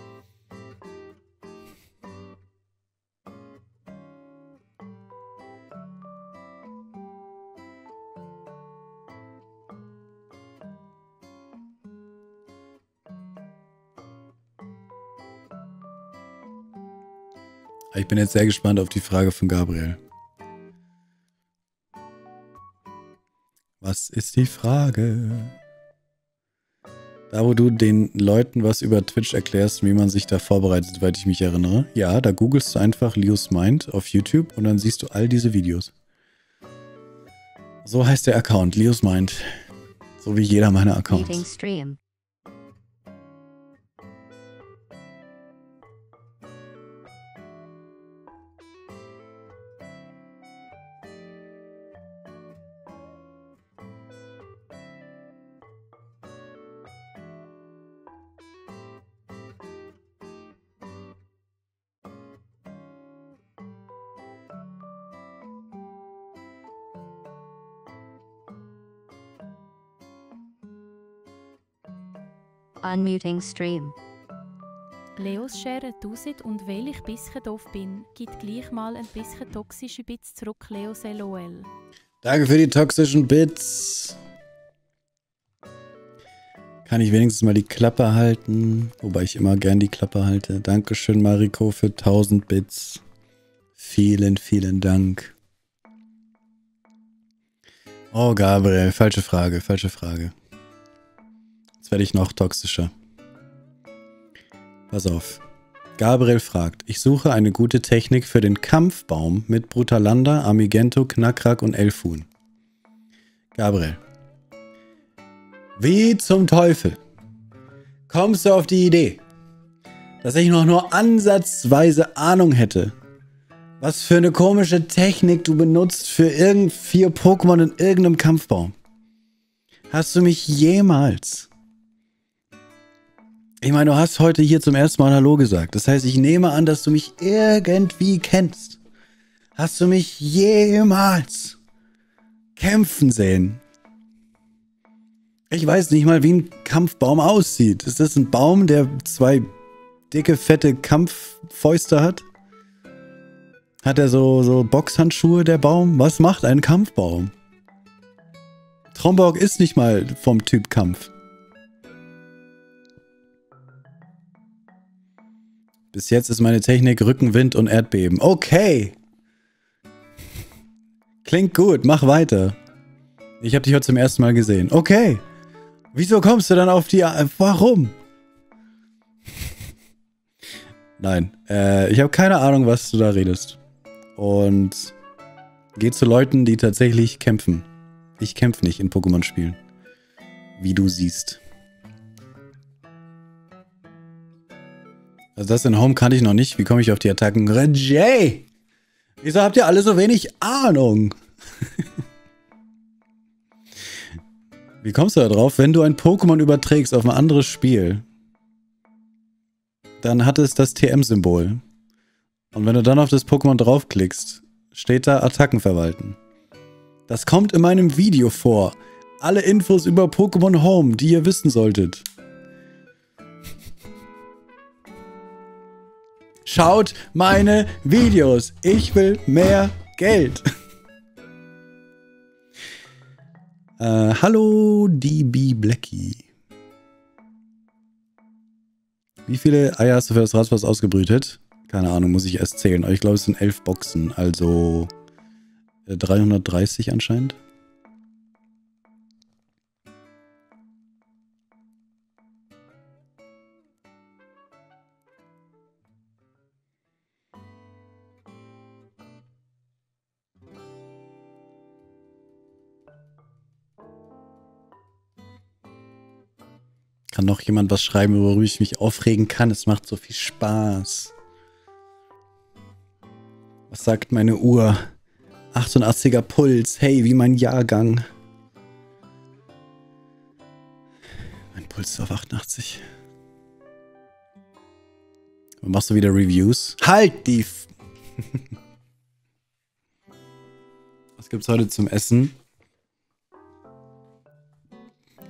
Ich bin jetzt sehr gespannt auf die Frage von Gabriel. Was ist die Frage? Da, wo du den Leuten was über Twitch erklärst, wie man sich da vorbereitet, soweit ich mich erinnere. Ja, da googelst du einfach Leos Mind auf YouTube und dann siehst du all diese Videos. So heißt der Account, Leos Mind. So wie jeder meiner Accounts. Stream. Unmuting Stream. Leos Schere 1000 und weil ich bisschen doof bin, gibt gleich mal ein bisschen toxische Bits zurück, Leos LOL. Danke für die toxischen Bits. Kann ich wenigstens mal die Klappe halten? Wobei ich immer gern die Klappe halte. Dankeschön, Mariko, für 1000 Bits. Vielen, vielen Dank. Oh, Gabriel, falsche Frage, falsche Frage. Jetzt werde ich noch toxischer. Pass auf. Gabriel fragt, ich suche eine gute Technik für den Kampfbaum mit Brutalanda, Amigento, Knackrack und Elfun. Gabriel. Wie zum Teufel kommst du auf die Idee, dass ich noch nur ansatzweise Ahnung hätte, was für eine komische Technik du benutzt für 4 Pokémon in irgendeinem Kampfbaum? Hast du mich jemals... Ich meine, du hast heute hier zum ersten Mal Hallo gesagt. Das heißt, ich nehme an, dass du mich irgendwie kennst. Hast du mich jemals kämpfen sehen? Ich weiß nicht mal, wie ein Kampfbaum aussieht. Ist das ein Baum, der 2 dicke, fette Kampffäuste hat? Hat er so Boxhandschuhe, der Baum? Was macht ein Kampfbaum? Tromborg ist nicht mal vom Typ Kampf. Bis jetzt ist meine Technik Rückenwind und Erdbeben. Okay. Klingt gut, mach weiter. Ich habe dich heute zum ersten Mal gesehen. Okay. Wieso kommst du dann auf die... Warum? Nein, ich habe keine Ahnung, was du da redest. Und geh zu Leuten, die tatsächlich kämpfen. Ich kämpfe nicht in Pokémon-Spielen. Wie du siehst. Also das in Home kannte ich noch nicht. Wie komme ich auf die Attacken? Jay! Wieso habt ihr alle so wenig Ahnung? Wie kommst du da drauf? Wenn du ein Pokémon überträgst auf ein anderes Spiel, dann hat es das TM-Symbol. Und wenn du dann auf das Pokémon draufklickst, steht da Attacken verwalten. Das kommt in meinem Video vor. Alle Infos über Pokémon Home, die ihr wissen solltet. Schaut meine Videos. Ich will mehr Geld. Hallo, DB Blackie. Wie viele Eier hast du für das Raspas ausgebrütet? Keine Ahnung, muss ich erst zählen. Aber ich glaube, es sind 11 Boxen. Also 330 anscheinend. Kann noch jemand was schreiben, worüber ich mich aufregen kann? Es macht so viel Spaß. Was sagt meine Uhr? 88er Puls. Hey, wie mein Jahrgang. Mein Puls ist auf 88. Und machst du wieder Reviews? Halt die... Was gibt's heute zum Essen?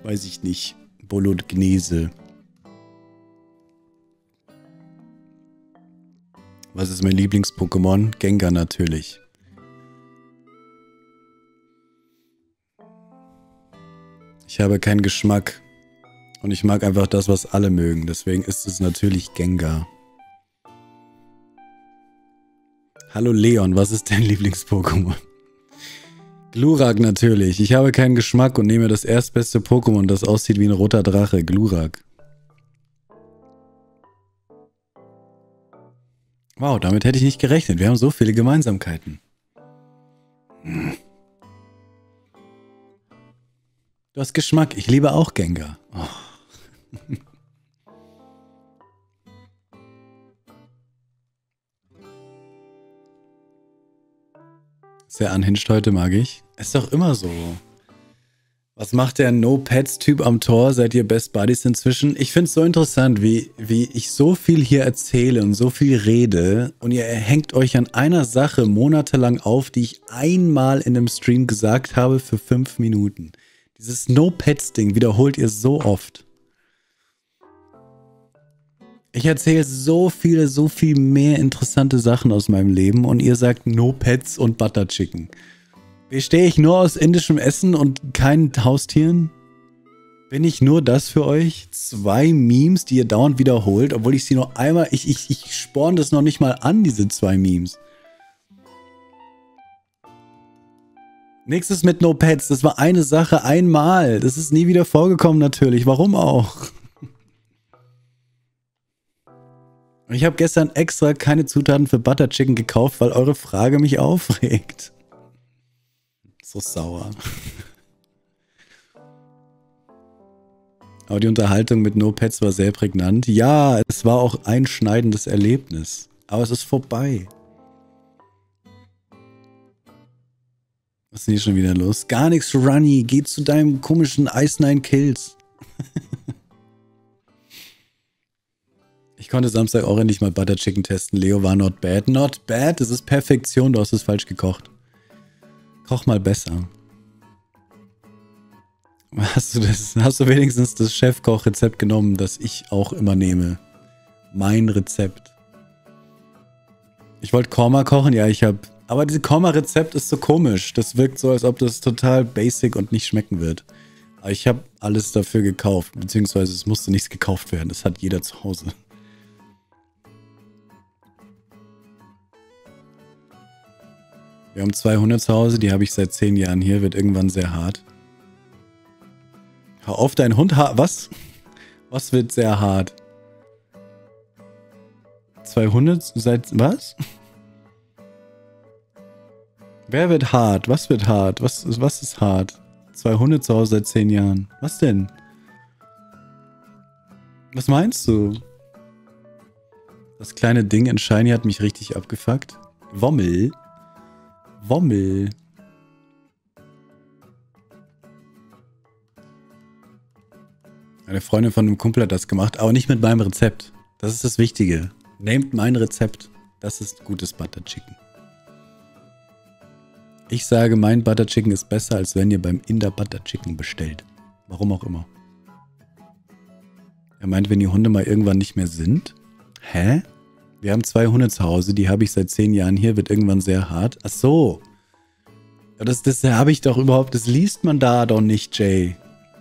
Weiß ich nicht. Bolognese. Was ist mein Lieblings-Pokémon? Gengar natürlich. Ich habe keinen Geschmack. Und ich mag einfach das, was alle mögen. Deswegen ist es natürlich Gengar. Hallo Leon, was ist dein Lieblings-Pokémon? Glurak natürlich. Ich habe keinen Geschmack und nehme das erstbeste Pokémon, das aussieht wie ein roter Drache. Glurak. Wow, damit hätte ich nicht gerechnet. Wir haben so viele Gemeinsamkeiten. Du hast Geschmack. Ich liebe auch Gengar. Oh. Sehr unhinged heute, mag ich. Ist doch immer so. Was macht der No-Pets-Typ am Tor? Seid ihr Best Buddies inzwischen? Ich finde es so interessant, wie ich so viel hier erzähle und so viel rede und ihr hängt euch an einer Sache monatelang auf, die ich einmal in einem Stream gesagt habe für 5 Minuten. Dieses No-Pets-Ding wiederholt ihr so oft. Ich erzähle so viel mehr interessante Sachen aus meinem Leben und ihr sagt No-Pets und Butter Chicken. Bestehe ich nur aus indischem Essen und keinen Haustieren? Bin ich nur das für euch? 2 Memes, die ihr dauernd wiederholt, obwohl ich sie nur einmal... Ich sporn das noch nicht mal an, diese 2 Memes. Nächstes mit No Pets. Das war eine Sache einmal. Das ist nie wieder vorgekommen natürlich. Warum auch? Ich habe gestern extra keine Zutaten für Butter Chicken gekauft, weil eure Frage mich aufregt. So sauer. Aber die Unterhaltung mit No Pets war sehr prägnant. Ja, es war auch ein einschneidendes Erlebnis. Aber es ist vorbei. Was ist denn hier schon wieder los? Gar nichts, Runny. Geh zu deinem komischen Ice 9 Kills. Ich konnte Samstag auch endlich mal Butter Chicken testen. Leo war not bad. Not bad? Das ist Perfektion. Du hast es falsch gekocht. Koch mal besser. Hast du wenigstens das Chefkoch-Rezept genommen, das ich auch immer nehme? Mein Rezept. Ich wollte Korma kochen, ja, aber dieses Korma-Rezept ist so komisch. Das wirkt so, als ob das total basic und nicht schmecken wird. Aber ich habe alles dafür gekauft, beziehungsweise es musste nichts gekauft werden. Das hat jeder zu Hause. Wir haben 200 zu Hause, die habe ich seit 10 Jahren hier, wird irgendwann sehr hart. Hör auf, dein Hund was? Was wird sehr hart? 200 seit was? Wer wird hart? Was wird hart? Was ist hart? 200 zu Hause seit 10 Jahren. Was denn? Was meinst du? Das kleine Ding in Shiny hat mich richtig abgefuckt. Wommel. Wommel. Eine Freundin von einem Kumpel hat das gemacht, aber nicht mit meinem Rezept. Das ist das Wichtige. Nehmt mein Rezept. Das ist gutes Butter Chicken. Ich sage, mein Butter Chicken ist besser, als wenn ihr beim Inder Butter Chicken bestellt. Warum auch immer. Er meint, wenn die Hunde mal irgendwann nicht mehr sind. Hä? Wir haben 2 Hunde zu Hause, die habe ich seit 10 Jahren hier, wird irgendwann sehr hart. Ach so. Das habe ich doch überhaupt, das liest man da doch nicht, Jay.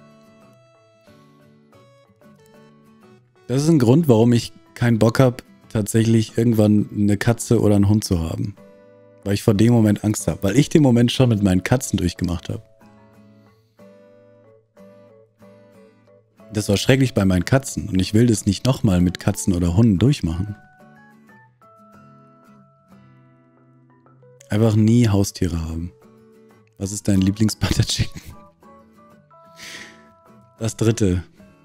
Das ist ein Grund, warum ich keinen Bock habe, tatsächlich irgendwann eine Katze oder einen Hund zu haben. Weil ich vor dem Moment Angst habe. Weil ich den Moment schon mit meinen Katzen durchgemacht habe. Das war schrecklich bei meinen Katzen. Und ich will das nicht nochmal mit Katzen oder Hunden durchmachen. Einfach nie Haustiere haben. Was ist dein Lieblings-Butter Chicken? Das 3.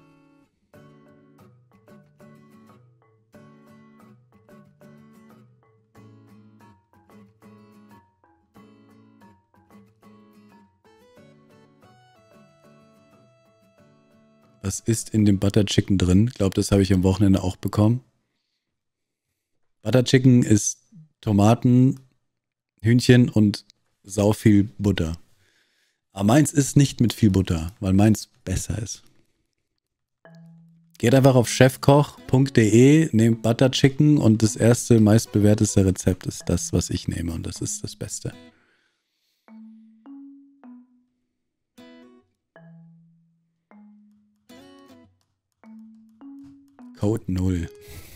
Was ist in dem Butter Chicken drin? Ich glaube, das habe ich am Wochenende auch bekommen. Butter Chicken ist Tomaten, Hühnchen und sau viel Butter. Aber meins ist nicht mit viel Butter, weil meins besser ist. Geht einfach auf chefkoch.de, nehmt Butter Chicken und das erste meistbewährteste Rezept ist das, was ich nehme und das ist das Beste. Code 0.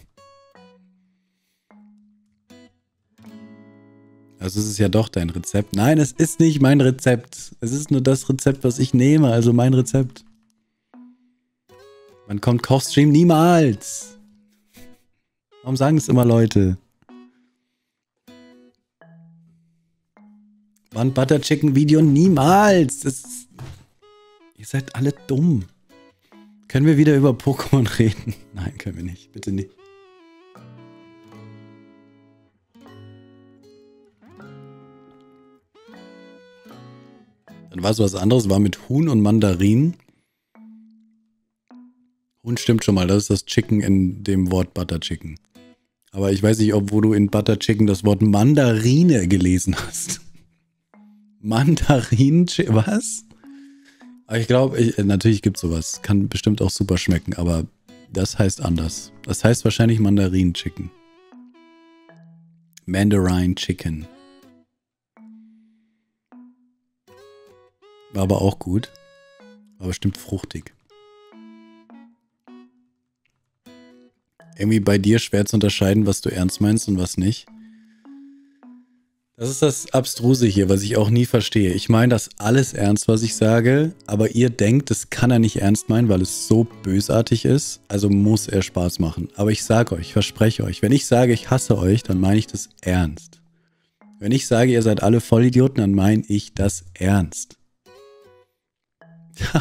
Also es ist ja doch dein Rezept. Nein, es ist nicht mein Rezept. Es ist nur das Rezept, was ich nehme, also mein Rezept. Man kommt Kochstream niemals. Warum sagen das immer Leute? Wann Butter Chicken Video niemals. Ihr seid alle dumm. Können wir wieder über Pokémon reden? Nein, können wir nicht. Bitte nicht. Dann war es was anderes, war mit Huhn und Mandarin. Huhn stimmt schon mal, das ist das Chicken in dem Wort Butter Chicken. Aber ich weiß nicht, wo du in Butter Chicken das Wort Mandarine gelesen hast. Mandarin, was? Aber ich glaube, natürlich gibt es sowas. Kann bestimmt auch super schmecken, aber das heißt anders. Das heißt wahrscheinlich Mandarin Chicken. Mandarin Chicken. War aber auch gut. War bestimmt fruchtig. Irgendwie bei dir schwer zu unterscheiden, was du ernst meinst und was nicht. Das ist das Abstruse hier, was ich auch nie verstehe. Ich meine das alles ernst, was ich sage, aber ihr denkt, das kann er nicht ernst meinen, weil es so bösartig ist. Also muss er Spaß machen. Aber ich sage euch, ich verspreche euch, wenn ich sage, ich hasse euch, dann meine ich das ernst. Wenn ich sage, ihr seid alle Vollidioten, dann meine ich das ernst. Ja.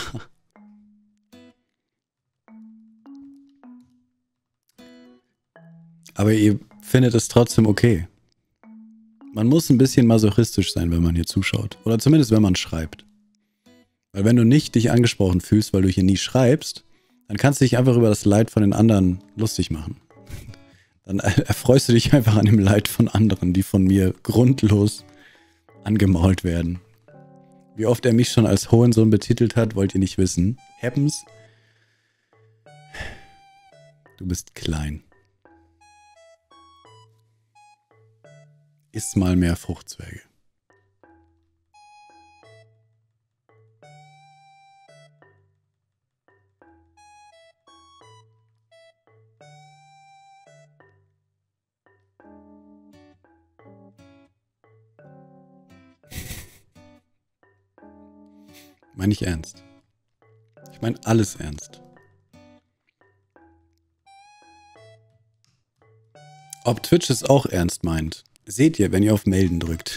Aber ihr findet es trotzdem okay. Man muss ein bisschen masochistisch sein, wenn man hier zuschaut. Oder zumindest, wenn man schreibt. Weil wenn du nicht dich angesprochen fühlst, weil du hier nie schreibst, dann kannst du dich einfach über das Leid von den anderen lustig machen. Dann erfreust du dich einfach an dem Leid von anderen, die von mir grundlos angemault werden. Wie oft er mich schon als Hohensohn betitelt hat, wollt ihr nicht wissen. Happens. Du bist klein. Iss mal mehr Fruchtzwerge. Meine ich ernst. Ich meine alles ernst. Ob Twitch es auch ernst meint, seht ihr, wenn ihr auf Melden drückt.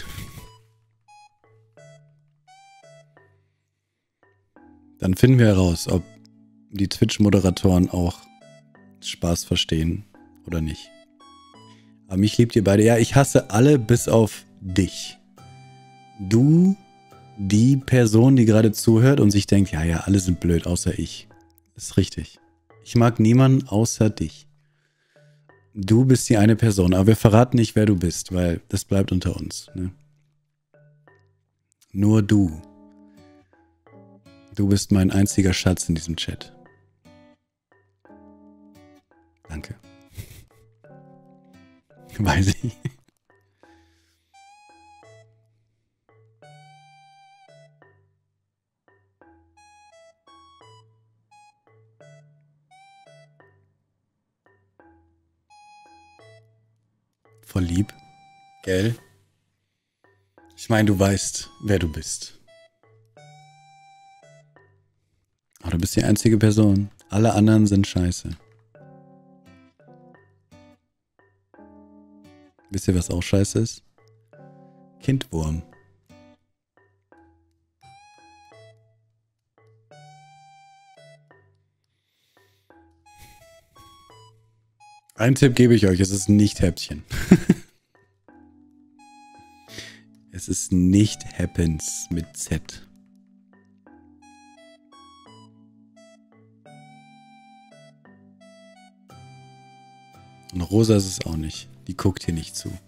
Dann finden wir heraus, ob die Twitch-Moderatoren auch Spaß verstehen oder nicht. Aber mich liebt ihr beide. Ja, ich hasse alle bis auf dich. Du, die Person, die gerade zuhört und sich denkt, ja, ja, alle sind blöd, außer ich. Ist richtig. Ich mag niemanden außer dich. Du bist die eine Person, aber wir verraten nicht, wer du bist, weil das bleibt unter uns. Ne? Nur du. Du bist mein einziger Schatz in diesem Chat. Danke. Weiß ich. Voll lieb. Gell? Ich meine, du weißt, wer du bist. Aber du bist die einzige Person. Alle anderen sind scheiße. Wisst ihr, was auch scheiße ist? Kindwurm. Einen Tipp gebe ich euch, es ist nicht Häppchen. Es ist nicht Happens mit Z. Und Rosa ist es auch nicht. Die guckt hier nicht zu.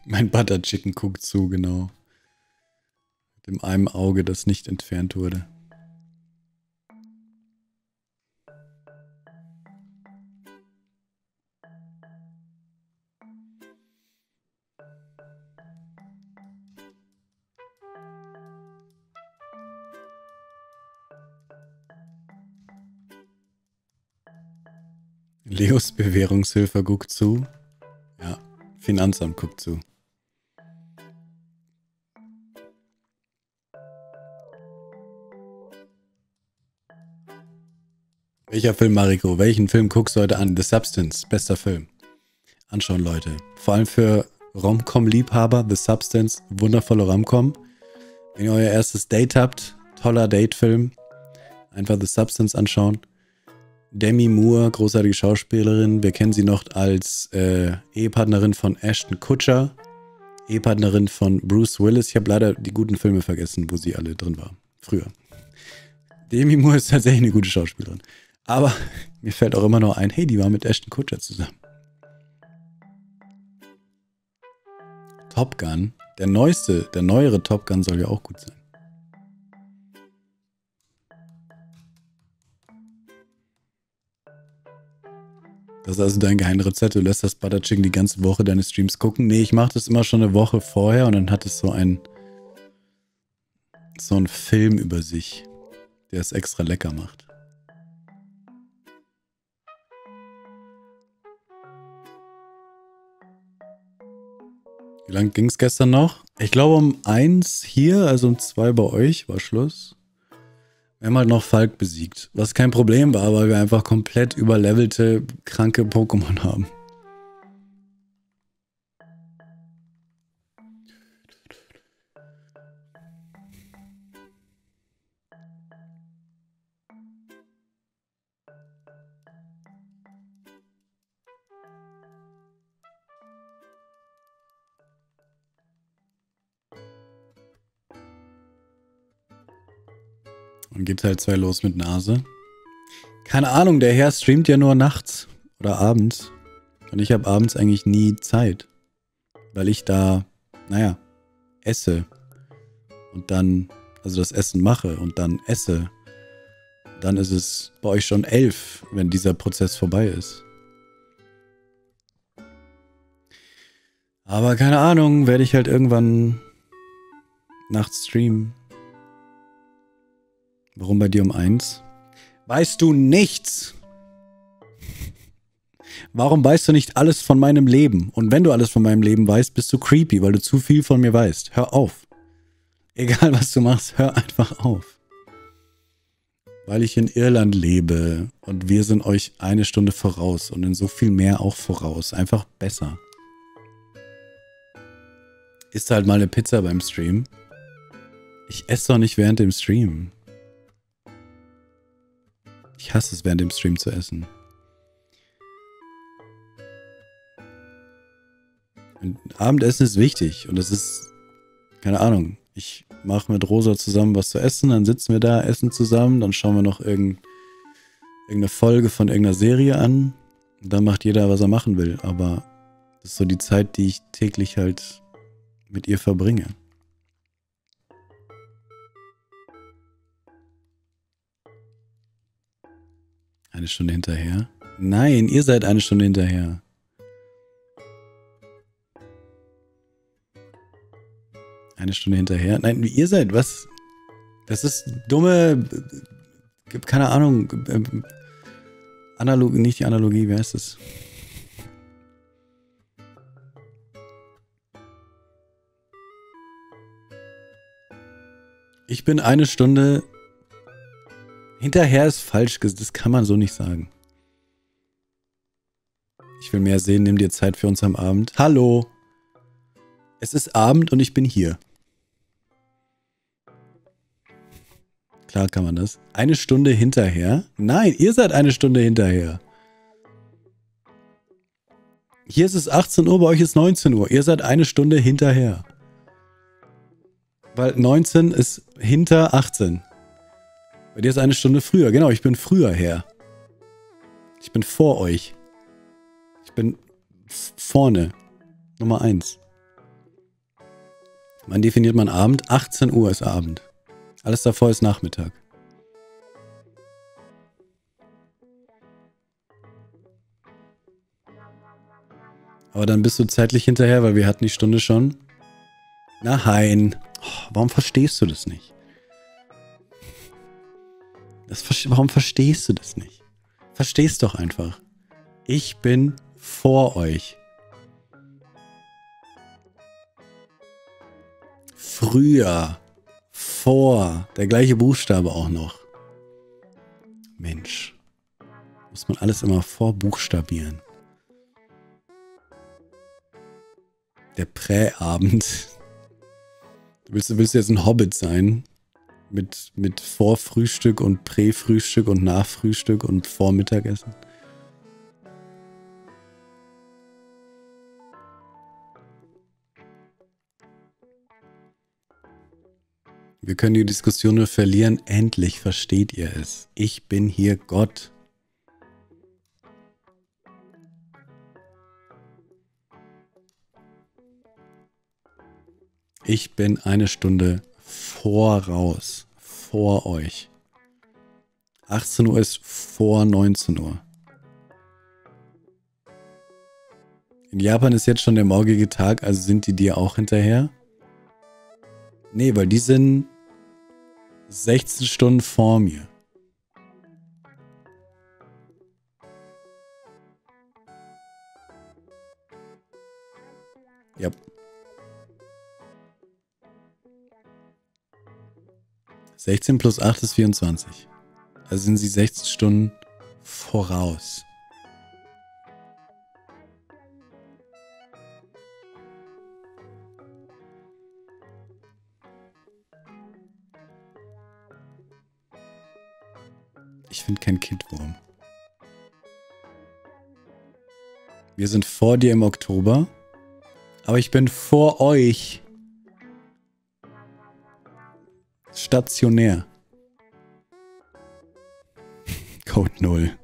Mein Butter Chicken guckt zu, genau. Mit dem einen Auge, das nicht entfernt wurde. Leos Bewährungshilfe guckt zu. Ja, Finanzamt guckt zu. Welcher Film, Mariko? Welchen Film guckst du heute an? The Substance, bester Film. Anschauen, Leute. Vor allem für Rom-Com-Liebhaber, The Substance, wundervolle Rom-Com. Wenn ihr euer erstes Date habt, toller Date-Film, einfach The Substance anschauen. Demi Moore, großartige Schauspielerin. Wir kennen sie noch als Ehepartnerin von Ashton Kutcher, Ehepartnerin von Bruce Willis. Ich habe leider die guten Filme vergessen, wo sie alle drin war. Früher. Demi Moore ist tatsächlich eine gute Schauspielerin. Aber mir fällt auch immer noch ein, hey, die war mit Ashton Kutcher zusammen. Top Gun, der neuere Top Gun soll ja auch gut sein. Das ist also dein Geheimrezept. Du lässt das Butter Chicken die ganze Woche deine Streams gucken. Nee, ich mache das immer schon eine Woche vorher und dann hat es so einen Film über sich, der es extra lecker macht. Wie lange ging es gestern noch? Ich glaube um 1 hier, also um 2 bei euch war Schluss. Wir haben halt noch Falk besiegt, was kein Problem war, weil wir einfach komplett überlevelte, kranke Pokémon haben. Und geht halt 2 los mit Nase. Keine Ahnung, der Herr streamt ja nur nachts oder abends. Und ich habe abends eigentlich nie Zeit. Weil ich da, naja, esse. Und dann, also das Essen mache und dann esse. Dann ist es bei euch schon 11, wenn dieser Prozess vorbei ist. Aber keine Ahnung, werde ich halt irgendwann nachts streamen. Warum bei dir um 1? Weißt du nichts? Warum weißt du nicht alles von meinem Leben? Und wenn du alles von meinem Leben weißt, bist du creepy, weil du zu viel von mir weißt. Hör auf. Egal, was du machst, hör einfach auf. Weil ich in Irland lebe und wir sind euch 1 Stunde voraus und in so viel mehr auch voraus. Einfach besser. Isst halt mal eine Pizza beim Stream. Ich esse doch nicht während dem Stream. Ich hasse es, während dem Stream zu essen. Und Abendessen ist wichtig und es ist, keine Ahnung, ich mache mit Rosa zusammen was zu essen, dann sitzen wir da, essen zusammen, dann schauen wir noch irgendeine Folge von irgendeiner Serie an und dann macht jeder, was er machen will, aber das ist so die Zeit, die ich täglich halt mit ihr verbringe. Eine Stunde hinterher? Nein, ihr seid 1 Stunde hinterher. Eine Stunde hinterher? Nein, ihr seid, was? Das ist dumme, keine Ahnung, Analogie, nicht die Analogie, wie heißt das? Ich bin 1 Stunde... Hinterher ist falsch, das kann man so nicht sagen. Ich will mehr sehen, nimm dir Zeit für uns am Abend. Hallo! Es ist Abend und ich bin hier. Klar kann man das. 1 Stunde hinterher? Nein, ihr seid 1 Stunde hinterher. Hier ist es 18 Uhr, bei euch ist 19 Uhr. Ihr seid 1 Stunde hinterher. Weil 19 ist hinter 18. Bei dir ist 1 Stunde früher. Genau, ich bin früher her. Ich bin vor euch. Ich bin vorne. Nummer 1. Wann definiert man Abend? 18 Uhr ist Abend. Alles davor ist Nachmittag. Aber dann bist du zeitlich hinterher, weil wir hatten die Stunde schon. Nein. Oh, warum verstehst du das nicht? Warum verstehst du das nicht? Verstehst doch einfach. Ich bin vor euch. Früher. Vor. Der gleiche Buchstabe auch noch. Mensch. Muss man alles immer vorbuchstabieren. Der Präabend. Willst du jetzt ein Hobbit sein? Mit Vorfrühstück und Präfrühstück und Nachfrühstück und Vormittagessen? Wir können die Diskussion nur verlieren. Endlich versteht ihr es. Ich bin hier Gott. Ich bin eine Stunde voraus. Vor euch. 18 Uhr ist vor 19 Uhr. In Japan ist jetzt schon der morgige Tag, also sind die dir auch hinterher? Nee, weil die sind 16 Stunden vor mir. Ja. Yep. 16 plus 8 ist 24. Also sind sie 16 Stunden voraus. Ich finde kein Kindwurm. Wir sind vor dir im Oktober, aber ich bin vor euch. Stationär. Code 0.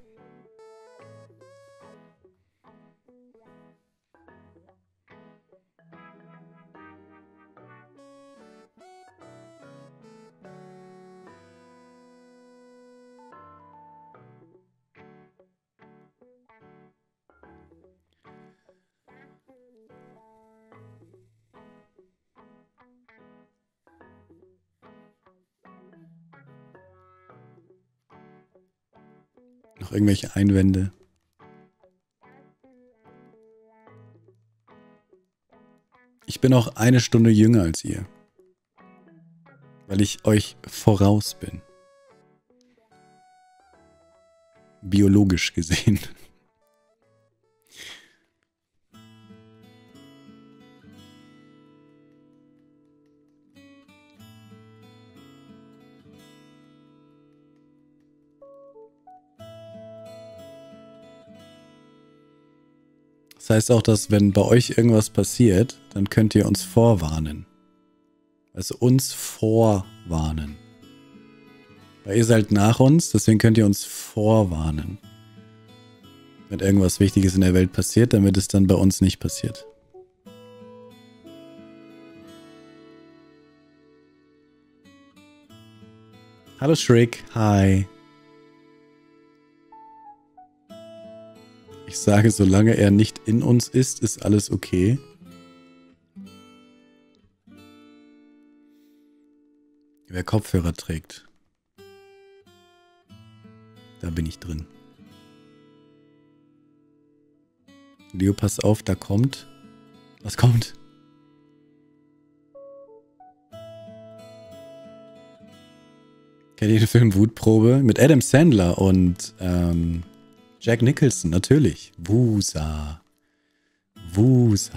Noch irgendwelche Einwände? Ich bin auch eine Stunde jünger als ihr. Weil ich euch voraus bin. Biologisch gesehen. Das heißt auch, dass wenn bei euch irgendwas passiert, dann könnt ihr uns vorwarnen. Also uns vorwarnen. Weil ihr seid nach uns, deswegen könnt ihr uns vorwarnen. Wenn irgendwas Wichtiges in der Welt passiert, damit es dann bei uns nicht passiert. Hallo Shriek, hi. Ich sage, solange er nicht in uns ist, ist alles okay. Wer Kopfhörer trägt. Da bin ich drin. Leo, pass auf, da kommt. Was kommt? Kennt ihr den Film Wutprobe? Mit Adam Sandler und Jack Nicholson, natürlich. Wusa. Wusa.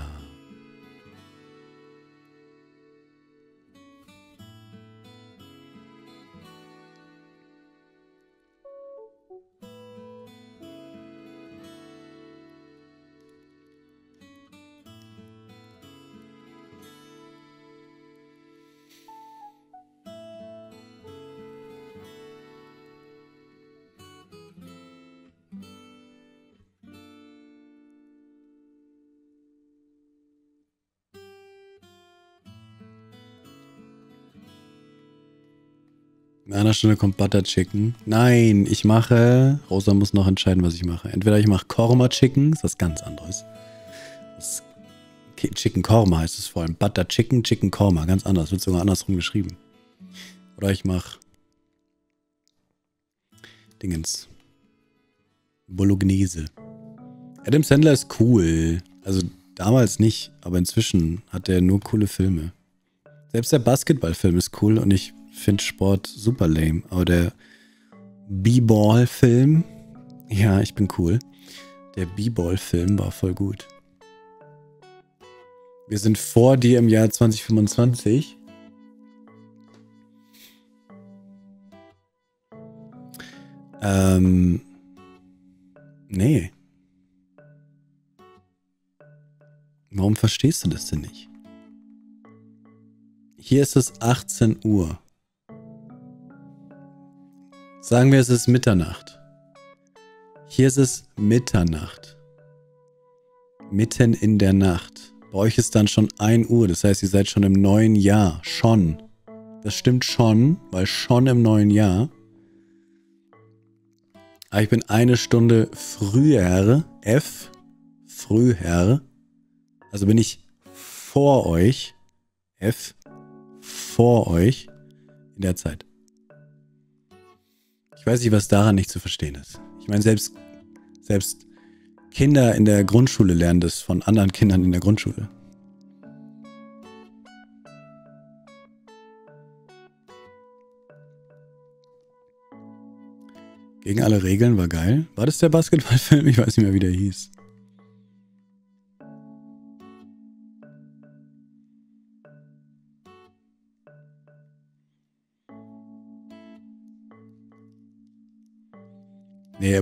In einer Stunde kommt Butter Chicken. Nein, ich mache... Rosa muss noch entscheiden, was ich mache. Entweder ich mache Korma Chicken, ist was ganz anderes. Chicken Korma heißt es vor allem. Butter Chicken, Chicken Korma, ganz anders. Wird sogar andersrum geschrieben. Oder ich mache... Dingens. Bolognese. Adam Sandler ist cool. Also damals nicht, aber inzwischen hat er nur coole Filme. Selbst der Basketballfilm ist cool und ich finde Sport super lame. Aber der B-Ball-Film, ja, ich bin cool. Der B-Ball-Film war voll gut. Wir sind vor dir im Jahr 2025. Nee. Warum verstehst du das denn nicht? Hier ist es 18 Uhr. Sagen wir, es ist Mitternacht. Hier ist es Mitternacht. Mitten in der Nacht. Bei euch ist dann schon 1 Uhr. Das heißt, ihr seid schon im neuen Jahr. Schon. Das stimmt schon, weil schon im neuen Jahr. Aber ich bin 1 Stunde früher. Früher. Also bin ich vor euch. Vor euch. In der Zeit. Ich weiß nicht, was daran nicht zu verstehen ist. Ich meine, selbst Kinder in der Grundschule lernen das von anderen Kindern in der Grundschule. Gegen alle Regeln war geil. War das der Basketballfilm? Ich weiß nicht mehr, wie der hieß. Nee,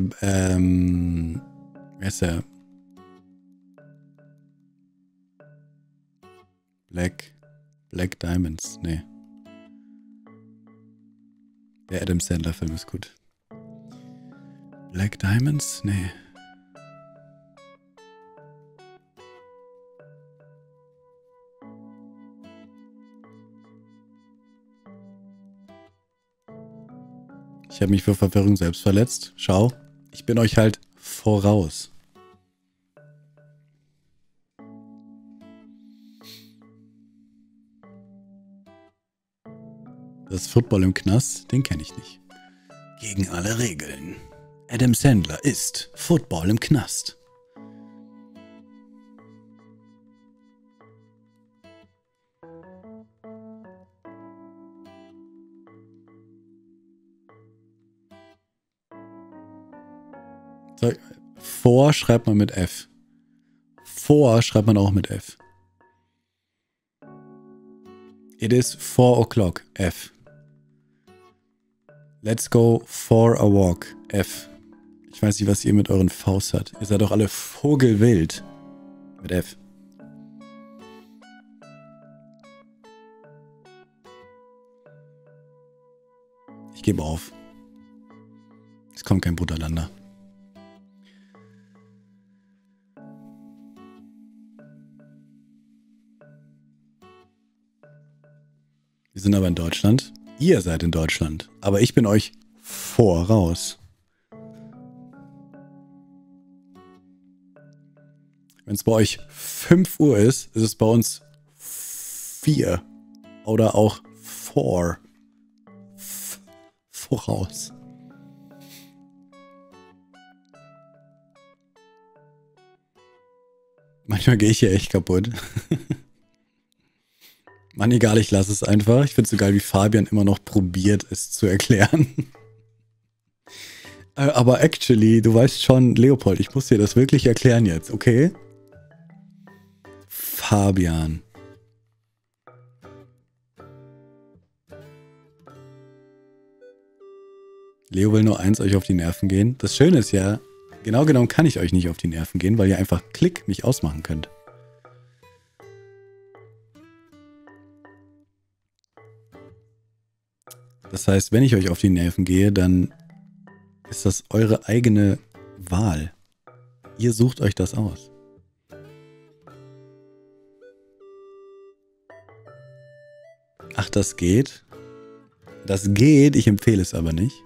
wer ist der? Black Diamonds, nee. Der Adam Sandler Film ist gut. Black Diamonds? Nee. Ich habe mich für Verwirrung selbst verletzt. Schau, ich bin euch halt voraus. Das Football im Knast, den kenne ich nicht. Gegen alle Regeln. Adam Sandler ist Football im Knast. So, vor schreibt man mit F. Vor schreibt man auch mit F. It is 4 o'clock. F. Let's go for a walk. F. Ich weiß nicht, was ihr mit euren Vs habt. Ihr seid doch alle vogelwild. Mit F. Ich gebe auf. Es kommt kein Brutalander. Wir sind aber in Deutschland. Ihr seid in Deutschland. Aber ich bin euch voraus. Wenn es bei euch 5 Uhr ist, ist es bei uns 4. Oder auch 4. Voraus. Manchmal gehe ich hier echt kaputt. Mann, egal, ich lasse es einfach. Ich finde es so geil, wie Fabian immer noch probiert, es zu erklären. Aber actually, du weißt schon, Leopold, ich muss dir das wirklich erklären jetzt, okay? Fabian. Leo will nur eins, euch auf die Nerven gehen. Das Schöne ist ja, genau genommen kann ich euch nicht auf die Nerven gehen, weil ihr einfach Klick mich ausmachen könnt. Das heißt, wenn ich euch auf die Nerven gehe, dann ist das eure eigene Wahl. Ihr sucht euch das aus. Ach, das geht? Das geht, ich empfehle es aber nicht.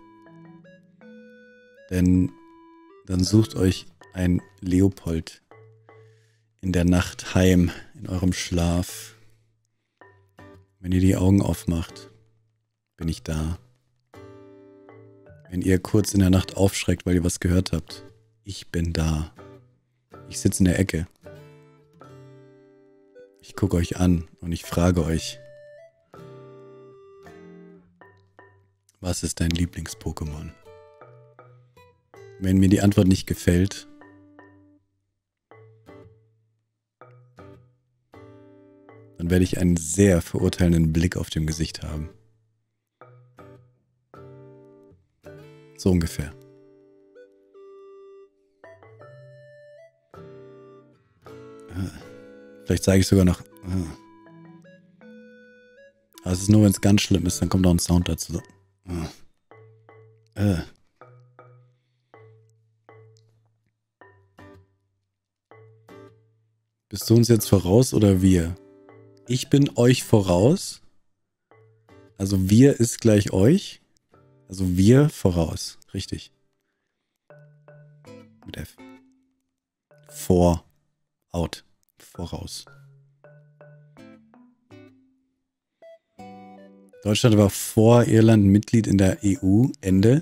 Denn dann sucht euch ein Leopold in der Nacht heim, in eurem Schlaf. Wenn ihr die Augen aufmacht, bin ich da. Wenn ihr kurz in der Nacht aufschreckt, weil ihr was gehört habt, ich bin da. Ich sitze in der Ecke. Ich gucke euch an und ich frage euch, was ist dein Lieblings-Pokémon? Wenn mir die Antwort nicht gefällt, dann werde ich einen sehr verurteilenden Blick auf dem Gesicht haben. So ungefähr. Vielleicht sage ich sogar noch. Aber es ist nur, wenn es ganz schlimm ist, dann kommt auch ein Sound dazu. Bist du uns jetzt voraus oder wir? Ich bin euch voraus. Also wir ist gleich euch. Also wir voraus. Richtig. Mit F. Vor. Out. Voraus. Deutschland war vor Irland Mitglied in der EU. Ende.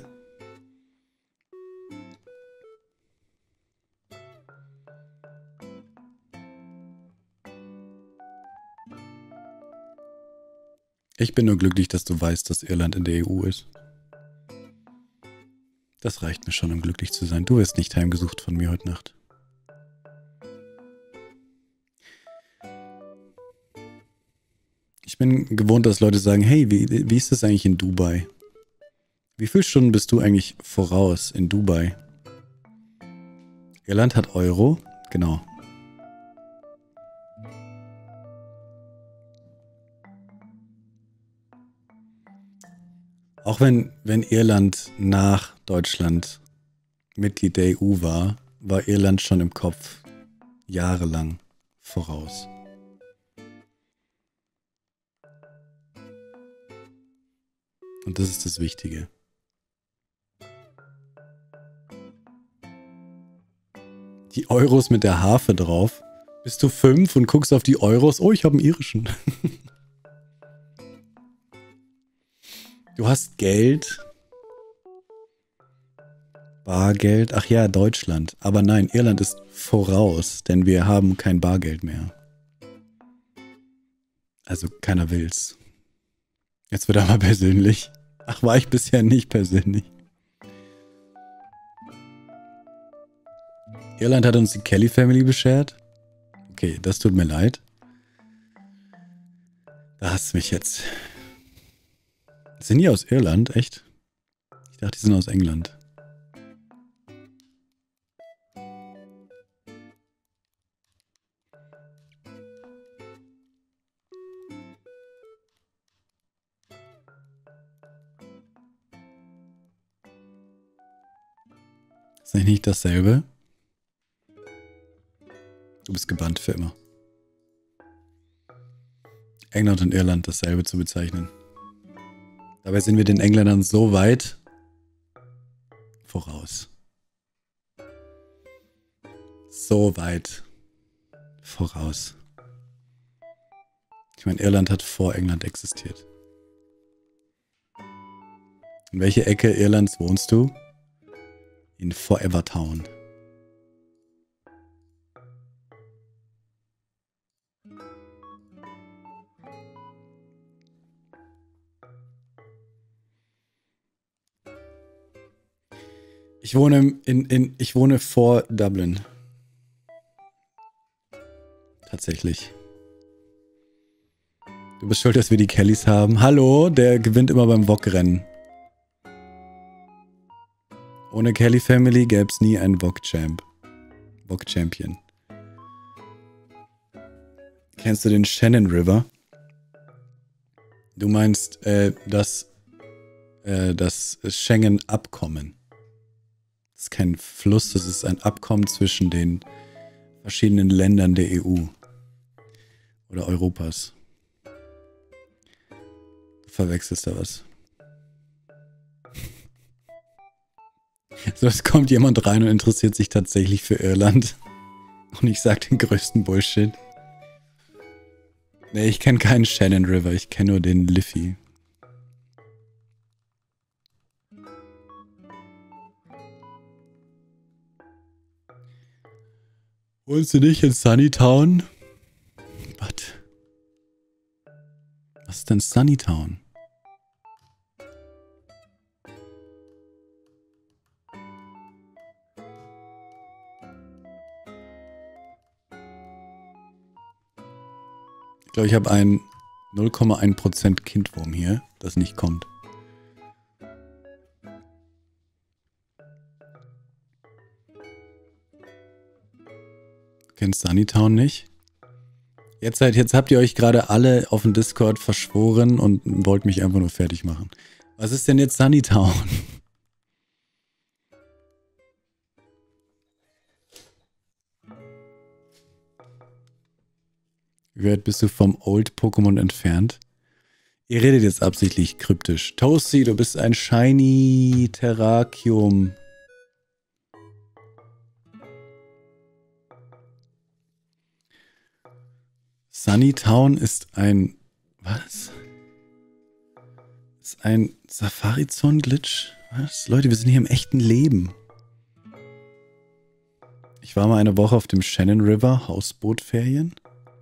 Ich bin nur glücklich, dass du weißt, dass Irland in der EU ist. Das reicht mir schon, um glücklich zu sein. Du wirst nicht heimgesucht von mir heute Nacht. Ich bin gewohnt, dass Leute sagen, hey, wie ist das eigentlich in Dubai? Wie viele Stunden bist du eigentlich voraus in Dubai? Irland hat Euro? Genau. Auch wenn Irland nach Deutschland Mitglied der EU war, war Irland schon im Kopf jahrelang voraus. Und das ist das Wichtige. Die Euros mit der Harfe drauf. Bist du 5 und guckst auf die Euros? Oh, ich habe einen irischen. Du hast Geld. Bargeld. Ach ja, Deutschland. Aber nein, Irland ist voraus, denn wir haben kein Bargeld mehr. Also keiner will's. Jetzt wird er mal persönlich. Ach, war ich bisher nicht persönlich. Irland hat uns die Kelly Family beschert. Okay, das tut mir leid. Da hast du mich jetzt. Sind die aus Irland? Echt? Ich dachte, die sind aus England. Ist eigentlich nicht dasselbe? Du bist gebannt für immer. England und Irland dasselbe zu bezeichnen. Dabei sind wir den Engländern so weit voraus. So weit voraus. Ich meine, Irland hat vor England existiert. In welcher Ecke Irlands wohnst du? In Forever Town. Ich wohne ich wohne vor Dublin. Tatsächlich. Du bist schuld, dass wir die Kellys haben. Hallo, der gewinnt immer beim VOG-Rennen. Ohne Kelly Family gäbe es nie einen VOG-Champ. VOG-Champion. Kennst du den Shannon River? Du meinst das Schengen-Abkommen. Das ist kein Fluss, das ist ein Abkommen zwischen den verschiedenen Ländern der EU. Oder Europas. Du verwechselst da was. So, es kommt jemand rein und interessiert sich tatsächlich für Irland. Und ich sag den größten Bullshit. Nee, ich kenne keinen Shannon River, ich kenne nur den Liffey. Wohnst du nicht in Sunnytown? Was ist denn Sunnytown? Ich glaube, ich habe einen 0,1% Kindwurm hier, das nicht kommt. Kennt Sunnytown nicht? Jetzt habt ihr euch gerade alle auf dem Discord verschworen und wollt mich einfach nur fertig machen. Was ist denn jetzt Sunnytown? Wie weit bist du vom Old-Pokémon entfernt? Ihr redet jetzt absichtlich kryptisch. Toasty, du bist ein Shiny Terrakium. Sunnytown ist ein... Was? Ist ein Safari-Zone-Glitch? Was? Leute, wir sind hier im echten Leben. Ich war mal eine Woche auf dem Shannon River Hausbootferien.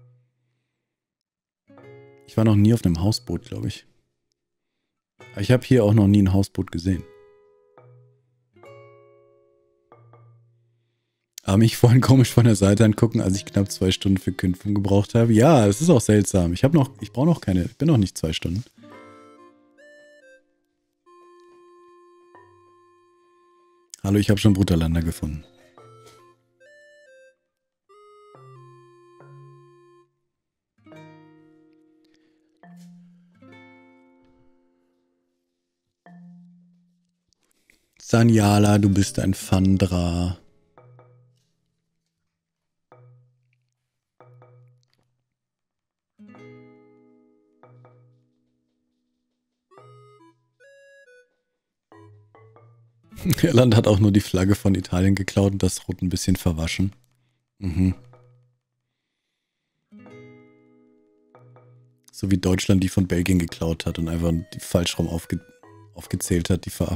Ich war noch nie auf einem Hausboot, glaube ich. Aber ich habe hier auch noch nie ein Hausboot gesehen. Aber mich vorhin komisch von der Seite angucken, als ich knapp 2 Stunden für Künfung gebraucht habe. Ja, es ist auch seltsam. Ich brauche noch keine, ich bin noch nicht 2 Stunden. Hallo, ich habe schon Brutalander gefunden. Sanjala, du bist ein Fandra. Irland hat auch nur die Flagge von Italien geklaut und das Rot ein bisschen verwaschen. Mhm. So wie Deutschland die von Belgien geklaut hat und einfach die falsch rum aufgezählt hat, die Farben.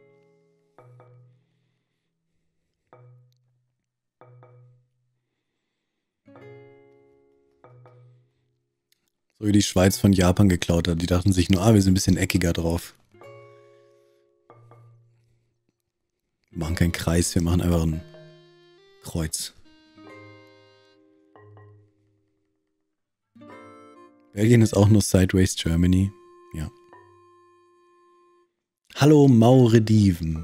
So wie die Schweiz von Japan geklaut hat. Die dachten sich nur, wir sind ein bisschen eckiger drauf. Wir machen keinen Kreis, wir machen einfach ein Kreuz. Belgien ist auch nur Sideways Germany. Ja. Hallo Maurediven.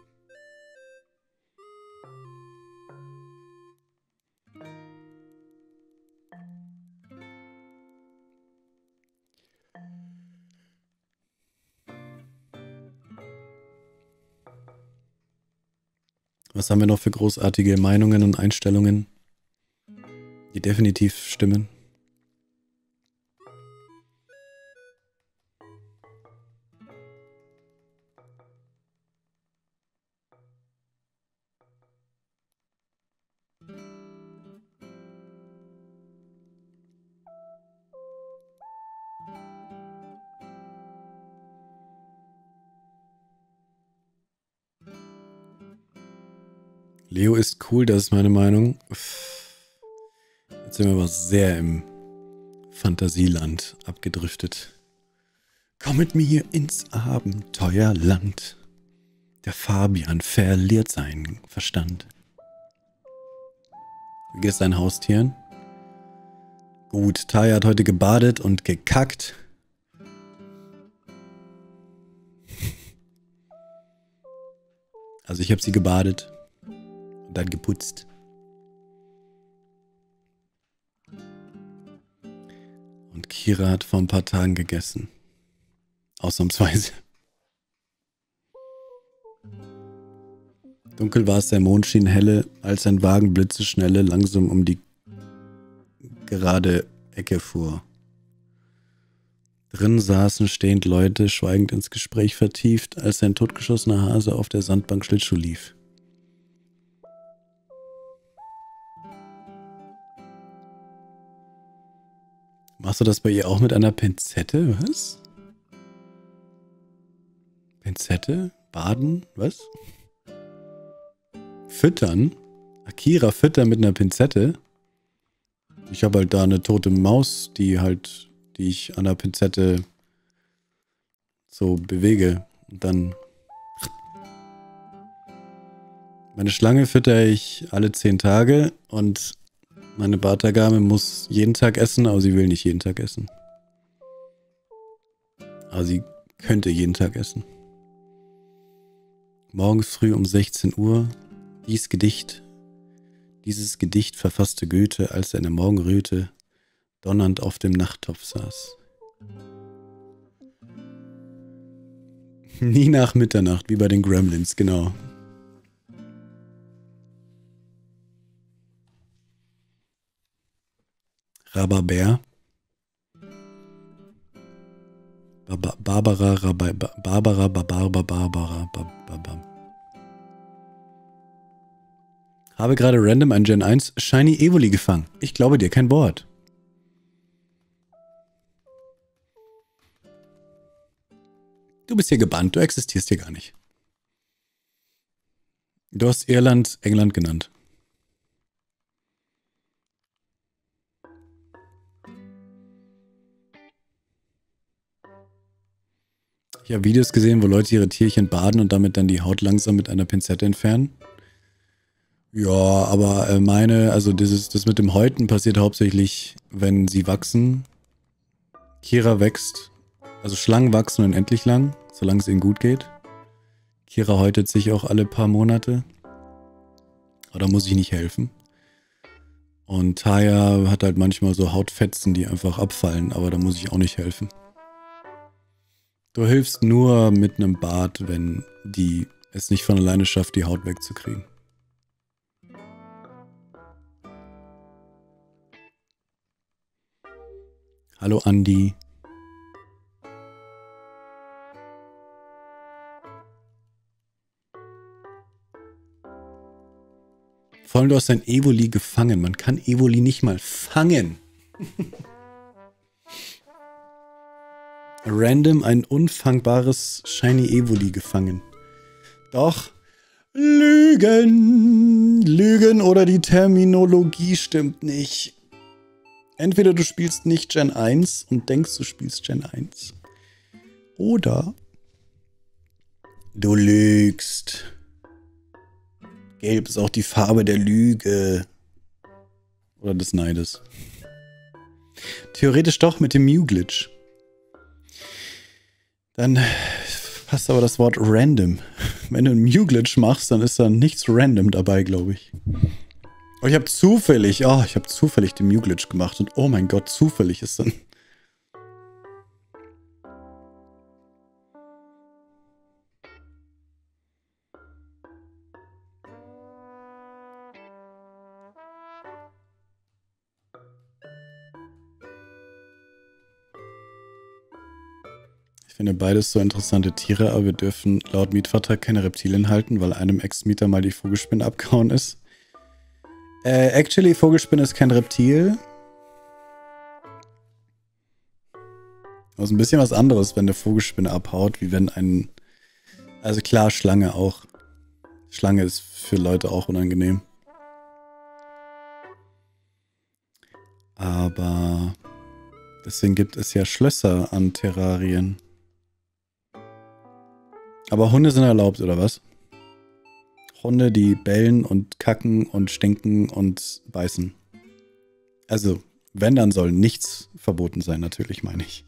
Was haben wir noch für großartige Meinungen und Einstellungen, die definitiv stimmen? Leo ist cool, das ist meine Meinung. Jetzt sind wir aber sehr im Fantasieland abgedriftet. Komm mit mir ins Abenteuerland. Der Fabian verliert seinen Verstand. Wie geht's deinen Haustieren? Gut, Taya hat heute gebadet und gekackt. Also ich habe sie gebadet. Und dann geputzt. Und Kira hat vor ein paar Tagen gegessen. Ausnahmsweise. Dunkel war es, der Mond schien helle, als ein Wagen blitzeschnelle langsam um die gerade Ecke fuhr. Drin saßen stehend Leute, schweigend ins Gespräch vertieft, als ein totgeschossener Hase auf der Sandbank Schlittschuh lief. Machst du das bei ihr auch mit einer Pinzette? Was? Pinzette? Baden? Was? Füttern? Akira füttern mit einer Pinzette? Ich habe halt da eine tote Maus, die ich an der Pinzette so bewege. Und dann. Meine Schlange füttere ich alle 10 Tage und meine Bartagame muss jeden Tag essen, aber sie will nicht jeden Tag essen. Aber sie könnte jeden Tag essen. Morgens früh um 16 Uhr. Dieses Gedicht verfasste Goethe, als er in der Morgenröte donnernd auf dem Nachttopf saß. Nie nach Mitternacht, wie bei den Gremlins, genau. Rhabarber. Barbara. Habe gerade random ein Gen 1 Shiny Evoli gefangen. Ich glaube dir kein Wort. Du bist hier gebannt, du existierst hier gar nicht. Du hast Irland England genannt. Ich habe Videos gesehen, wo Leute ihre Tierchen baden und damit dann die Haut langsam mit einer Pinzette entfernen. Ja, aber also das mit dem Häuten passiert hauptsächlich, wenn sie wachsen. Kira wächst, also Schlangen wachsen unendlich lang, solange es ihnen gut geht. Kira häutet sich auch alle paar Monate. Aber da muss ich nicht helfen. Und Taya hat halt manchmal so Hautfetzen, die einfach abfallen, aber da muss ich auch nicht helfen. Du hilfst nur mit einem Bad, wenn die es nicht von alleine schafft, die Haut wegzukriegen. Hallo Andi. Vor allem, du hast ein Evoli gefangen. Man kann Evoli nicht mal fangen. Random ein unfangbares Shiny Evoli gefangen. Doch. Lügen. Lügen oder die Terminologie stimmt nicht. Entweder du spielst nicht Gen 1 und denkst, du spielst Gen 1. Oder du lügst. Gelb ist auch die Farbe der Lüge. Oder des Neides. Theoretisch doch mit dem Mew-Glitch. Dann passt aber das Wort random. Wenn du einen Mew-Glitch machst, dann ist da nichts random dabei, glaube ich. Oh, ich habe zufällig den Mew-Glitch gemacht und oh mein Gott, zufällig ist dann... Ich finde beides so interessante Tiere, aber wir dürfen laut Mietvertrag keine Reptilien halten, weil einem Ex-Mieter mal die Vogelspinne abgehauen ist. Actually, Vogelspinne ist kein Reptil. Das ist ein bisschen was anderes, wenn eine Vogelspinne abhaut, wie wenn ein... Also klar, Schlange auch. Schlange ist für Leute auch unangenehm. Aber deswegen gibt es ja Schlösser an Terrarien. Aber Hunde sind erlaubt, oder was? Hunde, die bellen und kacken und stinken und beißen. Also, wenn, dann soll nichts verboten sein, natürlich, meine ich.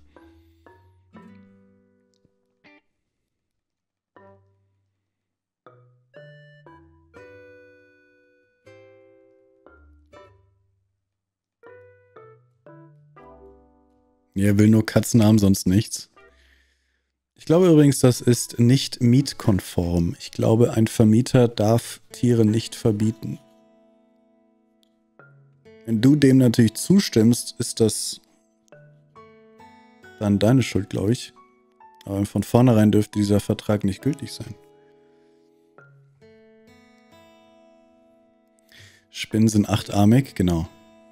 Er will nur Katzen haben, sonst nichts. Ich glaube übrigens, das ist nicht mietkonform. Ich glaube, ein Vermieter darf Tiere nicht verbieten. Wenn du dem natürlich zustimmst, ist das dann deine Schuld, glaube ich. Aber von vornherein dürfte dieser Vertrag nicht gültig sein. Spinnen sind 8-armig, genau.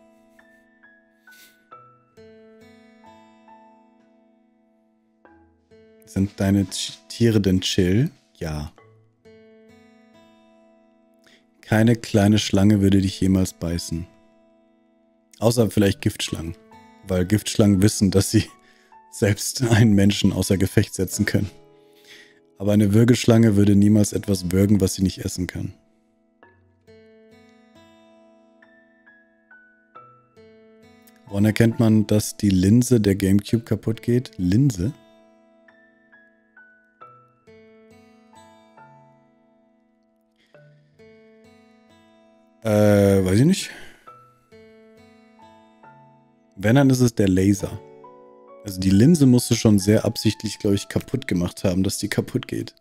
Sind deine Tiere denn chill? Ja. Keine kleine Schlange würde dich jemals beißen. Außer vielleicht Giftschlangen. Weil Giftschlangen wissen, dass sie selbst einen Menschen außer Gefecht setzen können. Aber eine Würgeschlange würde niemals etwas würgen, was sie nicht essen kann. Woran erkennt man, dass die Linse der GameCube kaputt geht? Linse? Weiß ich nicht. Wenn, dann ist es der Laser. Also die Linse musst du schon sehr absichtlich, glaube ich, kaputt gemacht haben, dass die kaputt geht.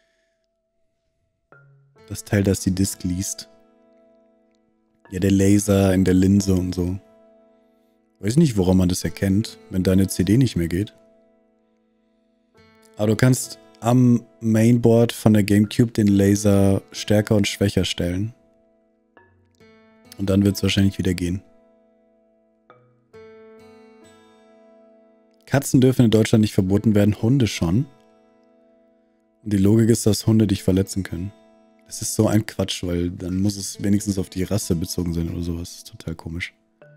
Das Teil, das die Disk liest. Ja, der Laser in der Linse und so. Weiß nicht, woran man das erkennt, wenn deine CD nicht mehr geht. Aber du kannst am Mainboard von der GameCube den Laser stärker und schwächer stellen. Und dann wird es wahrscheinlich wieder gehen. Katzen dürfen in Deutschland nicht verboten werden, Hunde schon. Und die Logik ist, dass Hunde dich verletzen können. Das ist so ein Quatsch, weil dann muss es wenigstens auf die Rasse bezogen sein oder sowas. Das ist total komisch.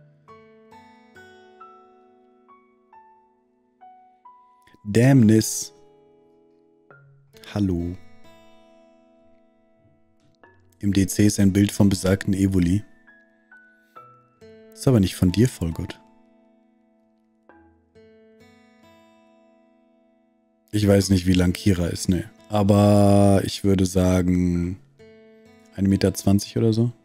Damness. Hallo. Im DC ist ein Bild vom besagten Evoli. Ist aber nicht von dir, Vollgott. Ich weiß nicht, wie lang Kira ist, ne. Aber ich würde sagen 1,20 Meter oder so.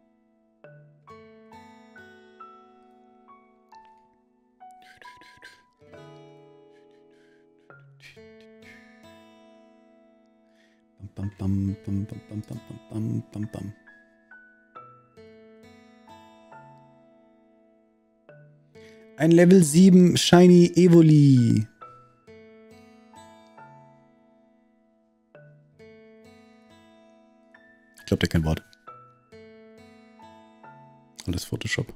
Bam, bam, bam, bam, bam, bam, bam, bam, bam. Ein Level 7 Shiny Evoli. Ich glaube, der kennt Wort. Alles Photoshop.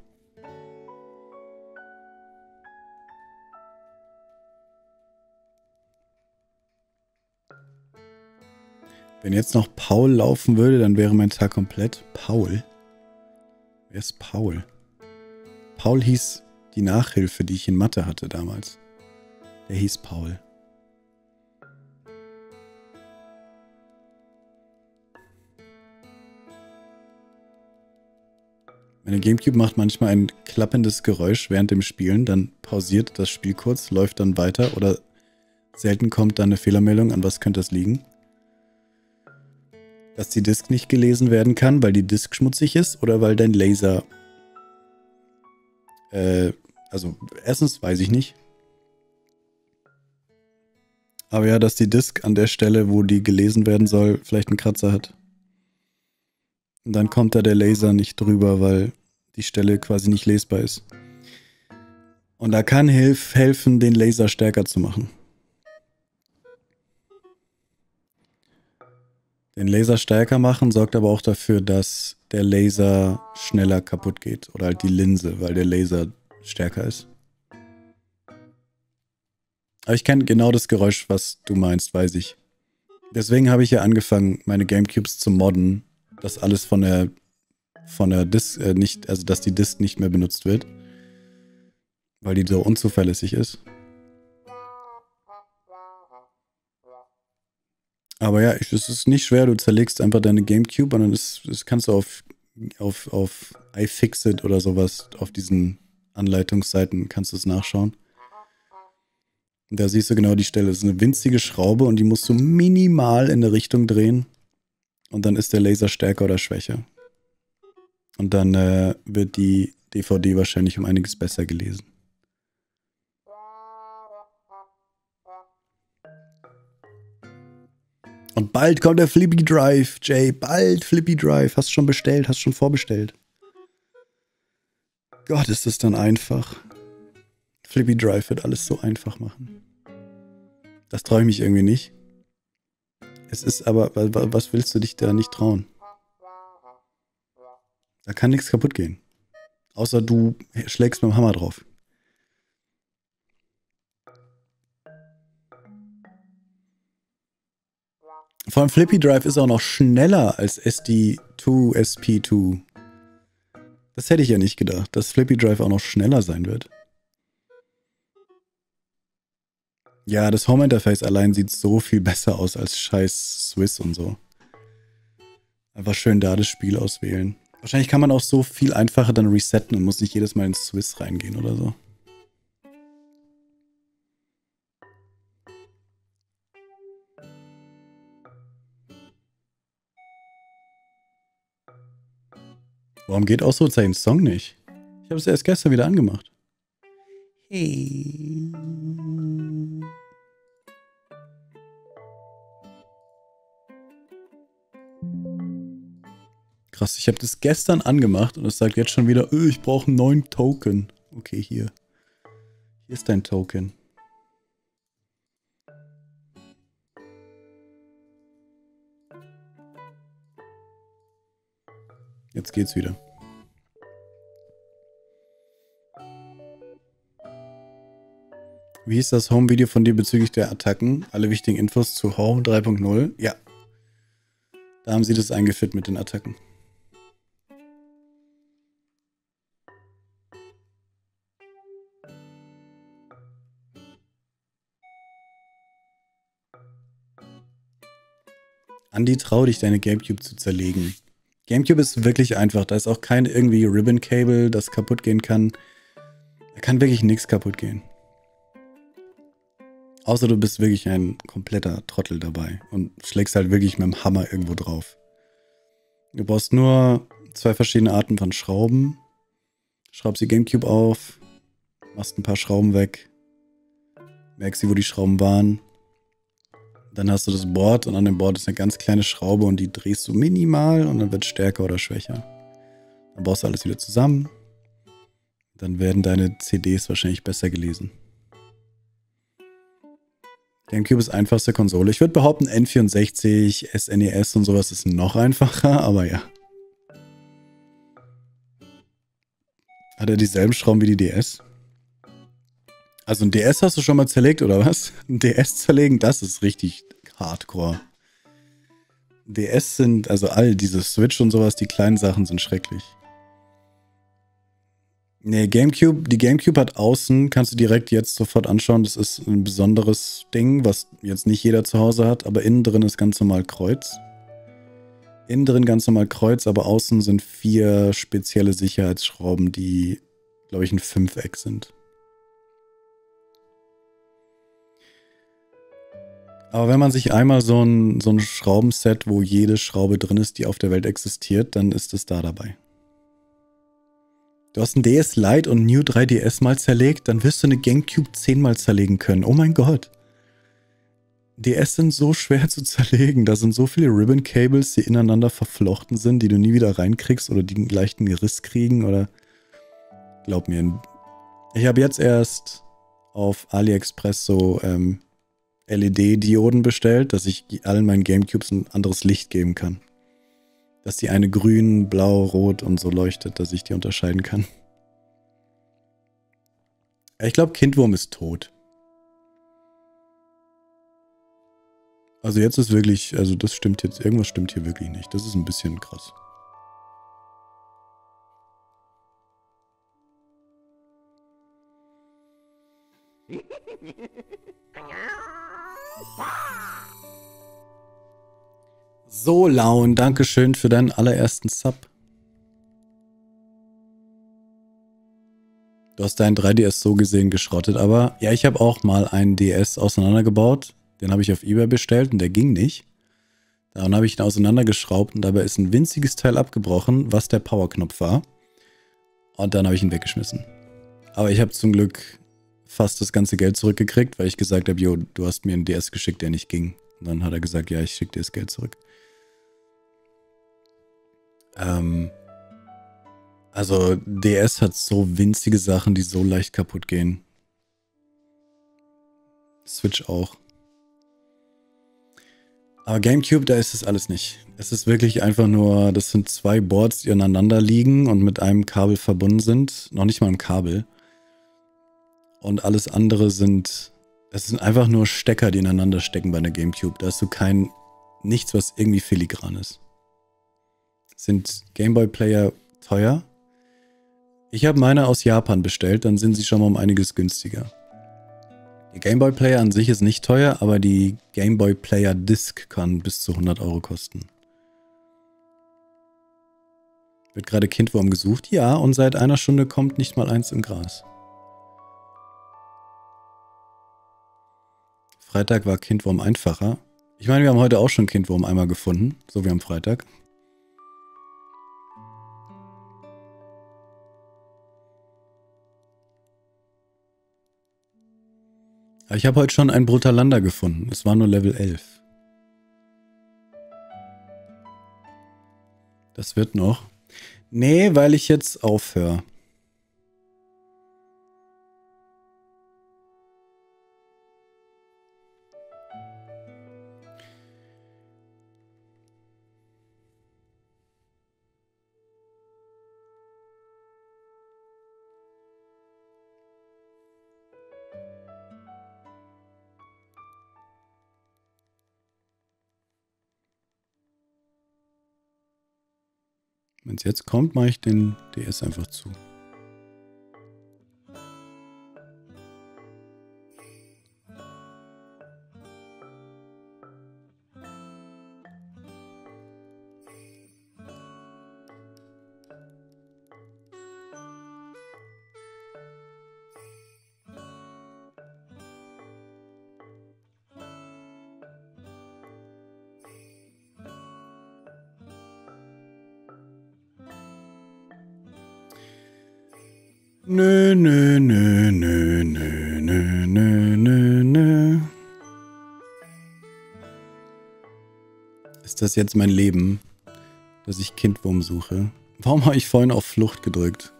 Wenn jetzt noch Paul laufen würde, dann wäre mein Tag komplett. Paul? Wer ist Paul? Paul hieß die Nachhilfe, die ich in Mathe hatte damals. Der hieß Paul. Meine GameCube macht manchmal ein klappendes Geräusch während dem Spielen, dann pausiert das Spiel kurz, läuft dann weiter oder selten kommt dann eine Fehlermeldung, an was könnte das liegen? Dass die Disk nicht gelesen werden kann, weil die Disk schmutzig ist oder weil dein Laser... also erstens weiß ich nicht. Aber ja, dass die Disk an der Stelle, wo die gelesen werden soll, vielleicht einen Kratzer hat. Und dann kommt da der Laser nicht drüber, weil die Stelle quasi nicht lesbar ist. Und da kann helfen, den Laser stärker zu machen. Den Laser stärker machen sorgt aber auch dafür, dass der Laser schneller kaputt geht. Oder halt die Linse, weil der Laser stärker ist. Aber ich kenne genau das Geräusch, was du meinst, weiß ich. Deswegen habe ich ja angefangen, meine Gamecubes zu modden, dass alles von der Disk nicht, also dass die Disk nicht mehr benutzt wird. Weil die so unzuverlässig ist. Aber ja, es ist nicht schwer, du zerlegst einfach deine Gamecube und dann das kannst du auf iFixit oder sowas, auf diesen Anleitungsseiten kannst du es nachschauen. Und da siehst du genau die Stelle. Das ist eine winzige Schraube und die musst du minimal in eine Richtung drehen. Und dann ist der Laser stärker oder schwächer. Und dann wird die DVD wahrscheinlich um einiges besser gelesen. Und bald kommt der Flippy Drive, Jay. Bald Flippy Drive. Hast schon bestellt, hast schon vorbestellt. Gott, ist das dann einfach. Flippy Drive wird alles so einfach machen. Das traue ich mich irgendwie nicht. Es ist aber, was willst du dich da nicht trauen? Da kann nichts kaputt gehen. Außer du schlägst mit dem Hammer drauf. Vor allem Flippy Drive ist auch noch schneller als SD2, SP2. Das hätte ich ja nicht gedacht, dass Flippy Drive auch noch schneller sein wird. Ja, das Home-Interface allein sieht so viel besser aus als scheiß Swiss und so. Einfach schön da das Spiel auswählen. Wahrscheinlich kann man auch so viel einfacher dann resetten und muss nicht jedes Mal ins Swiss reingehen oder so. Warum geht Ausrufezeichen Song nicht? Ich habe es erst gestern wieder angemacht. Hey. Krass, ich habe das gestern angemacht und es sagt jetzt schon wieder, ich brauche einen neuen Token. Okay, hier. Hier ist dein Token. Jetzt geht's wieder. Wie hieß das Home-Video von dir bezüglich der Attacken? Alle wichtigen Infos zu Home 3.0? Ja. Da haben sie das eingeführt mit den Attacken. Andi, trau dich, deine Gamecube zu zerlegen. Gamecube ist wirklich einfach. Da ist auch kein irgendwie Ribbon-Cable, das kaputt gehen kann. Da kann wirklich nichts kaputt gehen. Außer du bist wirklich ein kompletter Trottel dabei und schlägst halt wirklich mit dem Hammer irgendwo drauf. Du brauchst nur 2 verschiedene Arten von Schrauben. Schraubst die Gamecube auf, machst ein paar Schrauben weg, merkst du, wo die Schrauben waren. Dann hast du das Board und an dem Board ist eine ganz kleine Schraube und die drehst du minimal und dann wird es stärker oder schwächer. Dann baust du alles wieder zusammen. Dann werden deine CDs wahrscheinlich besser gelesen. GameCube ist einfachste Konsole. Ich würde behaupten, N64, SNES und sowas ist noch einfacher, aber ja. Hat er dieselben Schrauben wie die DS? Also ein DS hast du schon mal zerlegt, oder was? Ein DS zerlegen, das ist richtig hardcore. DS sind, also all diese Switch und sowas, die kleinen Sachen sind schrecklich. Nee, die Gamecube hat außen, kannst du direkt jetzt sofort anschauen, das ist ein besonderes Ding, was jetzt nicht jeder zu Hause hat, aber innen drin ist ganz normal Kreuz. Innen drin ganz normal Kreuz, aber außen sind 4 spezielle Sicherheitsschrauben, die, glaube ich, ein 5-Eck sind. Aber wenn man sich einmal so ein Schraubenset, wo jede Schraube drin ist, die auf der Welt existiert, dann ist es da dabei. Du hast ein DS Lite und New 3DS mal zerlegt, dann wirst du eine Gamecube 10 mal zerlegen können. Oh mein Gott. DS sind so schwer zu zerlegen. Da sind so viele Ribbon-Cables, die ineinander verflochten sind, die du nie wieder reinkriegst oder die einen leichten Riss kriegen oder... Glaub mir. Ich habe jetzt erst auf AliExpress so LED-Dioden bestellt, dass ich allen meinen Gamecubes ein anderes Licht geben kann. Dass die eine grün, blau, rot und so leuchtet, dass ich die unterscheiden kann. Ich glaube, Kindwurm ist tot. Also jetzt ist wirklich, also das stimmt jetzt, irgendwas stimmt hier wirklich nicht. Das ist ein bisschen krass. So, Laun, dankeschön für deinen allerersten Sub. Du hast deinen 3DS so gesehen geschrottet, aber ja, ich habe auch mal einen DS auseinandergebaut. Den habe ich auf eBay bestellt und der ging nicht. Dann habe ich ihn auseinandergeschraubt und dabei ist ein winziges Teil abgebrochen, was der Powerknopf war. Und dann habe ich ihn weggeschmissen. Aber ich habe zum Glück fast das ganze Geld zurückgekriegt, weil ich gesagt habe, jo, du hast mir einen DS geschickt, der nicht ging. Und dann hat er gesagt, ja, ich schicke dir das Geld zurück. Also DS hat so winzige Sachen, die so leicht kaputt gehen. Switch auch. Aber GameCube, da ist es alles nicht. Es ist wirklich einfach nur, das sind 2 Boards, die aneinander liegen und mit einem Kabel verbunden sind. Noch nicht mal im Kabel. Und alles andere es sind einfach nur Stecker, die ineinander stecken bei einer GameCube. Da hast du nichts, was irgendwie filigran ist. Sind Gameboy-Player teuer? Ich habe meine aus Japan bestellt, dann sind sie schon mal um einiges günstiger. Die Gameboy Player an sich ist nicht teuer, aber die Gameboy Player Disc kann bis zu 100 Euro kosten. Wird gerade Kindwurm gesucht? Ja, und seit einer Stunde kommt nicht mal eins im Gras. Freitag war Kindwurm einfacher. Ich meine, wir haben heute auch schon Kindwurm einmal gefunden, so wie am Freitag. Aber ich habe heute schon ein Brutalander gefunden. Es war nur Level 11. Das wird noch. Nee, weil ich jetzt aufhöre. Wenn es jetzt kommt, mache ich den DS einfach zu. Nö, nö, nö, nö, nö, nö, nö, nö, nö. Ist das jetzt mein Leben, dass ich Kindwurm suche? Warum habe ich vorhin auf Flucht gedrückt?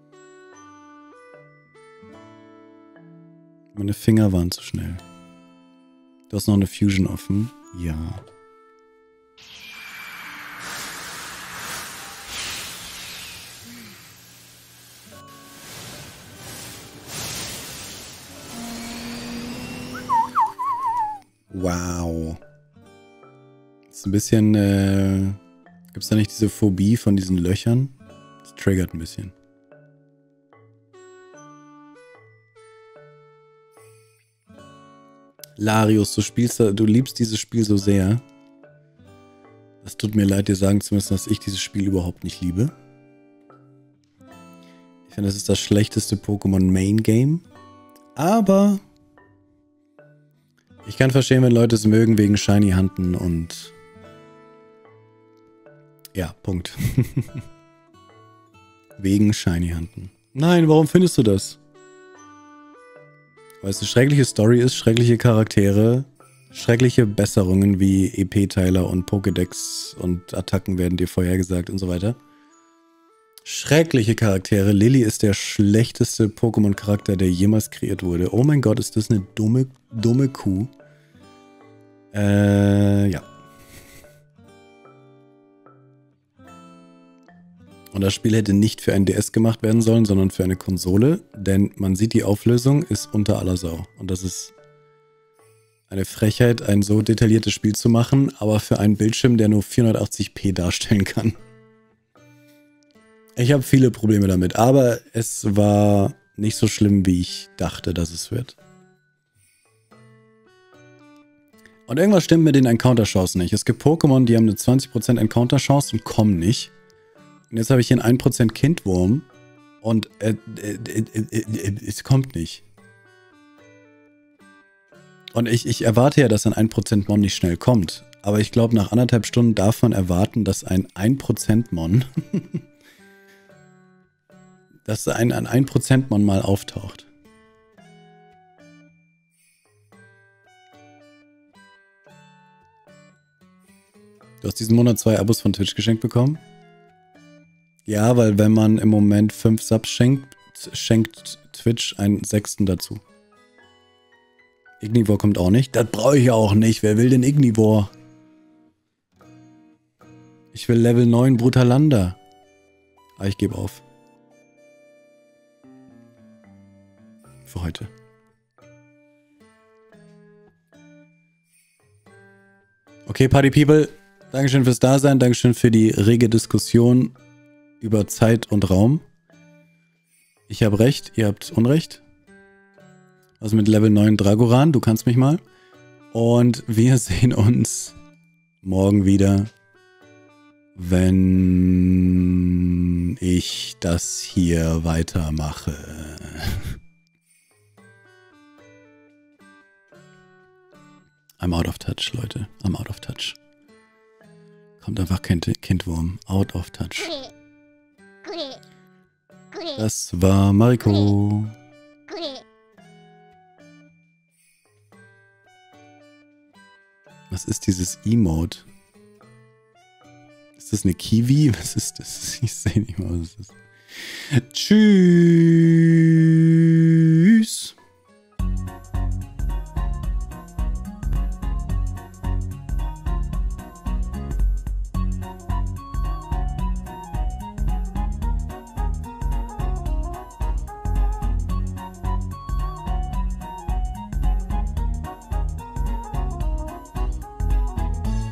Meine Finger waren zu schnell. Du hast noch eine Fusion offen? Ja. Wow. Das ist ein bisschen, gibt es da nicht diese Phobie von diesen Löchern? Das triggert ein bisschen. Larius, du liebst dieses Spiel so sehr. Es tut mir leid, dir sagen zu müssen, dass ich dieses Spiel überhaupt nicht liebe. Ich finde, das ist das schlechteste Pokémon Main Game. Aber ich kann verstehen, wenn Leute es mögen wegen Shiny Hunten und ja, Punkt. Wegen Shiny Hunten. Nein, warum findest du das? Weil es eine schreckliche Story ist, schreckliche Charaktere, schreckliche Besserungen wie EP-Teiler und Pokédex und Attacken werden dir vorhergesagt und so weiter. Schreckliche Charaktere. Lilly ist der schlechteste Pokémon-Charakter, der jemals kreiert wurde. Oh mein Gott, ist das eine dumme Kuh. Ja. Und das Spiel hätte nicht für ein DS gemacht werden sollen, sondern für eine Konsole, denn man sieht, die Auflösung ist unter aller Sau. Und das ist eine Frechheit, ein so detailliertes Spiel zu machen, aber für einen Bildschirm, der nur 480p darstellen kann. Ich habe viele Probleme damit, aber es war nicht so schlimm, wie ich dachte, dass es wird. Und irgendwas stimmt mit den Encounter-Chancen nicht. Es gibt Pokémon, die haben eine 20% Encounter-Chance und kommen nicht. Und jetzt habe ich hier einen 1% Kindwurm und es kommt nicht. Und ich erwarte ja, dass ein 1% Mon nicht schnell kommt. Aber ich glaube, nach 1,5 Stunden darf man erwarten, dass ein 1% Mon dass ein 1% Mon mal auftaucht. Du hast diesen Monat 2 Abos von Twitch geschenkt bekommen? Ja, weil wenn man im Moment 5 Subs schenkt Twitch einen 6. dazu. Ignivore kommt auch nicht. Das brauche ich auch nicht. Wer will denn Ignivore? Ich will Level 9 Brutalanda. Ah, ich gebe auf. Für heute. Okay, Party People. Dankeschön fürs Dasein. Dankeschön für die rege Diskussion über Zeit und Raum. Ich habe recht, ihr habt Unrecht. Also mit Level 9 Dragoran, du kannst mich mal. Und wir sehen uns morgen wieder, wenn ich das hier weitermache. I'm out of touch, Leute. I'm out of touch. Kommt einfach Kindwurm. Out of touch. Das war Mariko. Was ist dieses Emote? Ist das eine Kiwi? Was ist das? Ich sehe nicht mal, was das ist. Tschüss.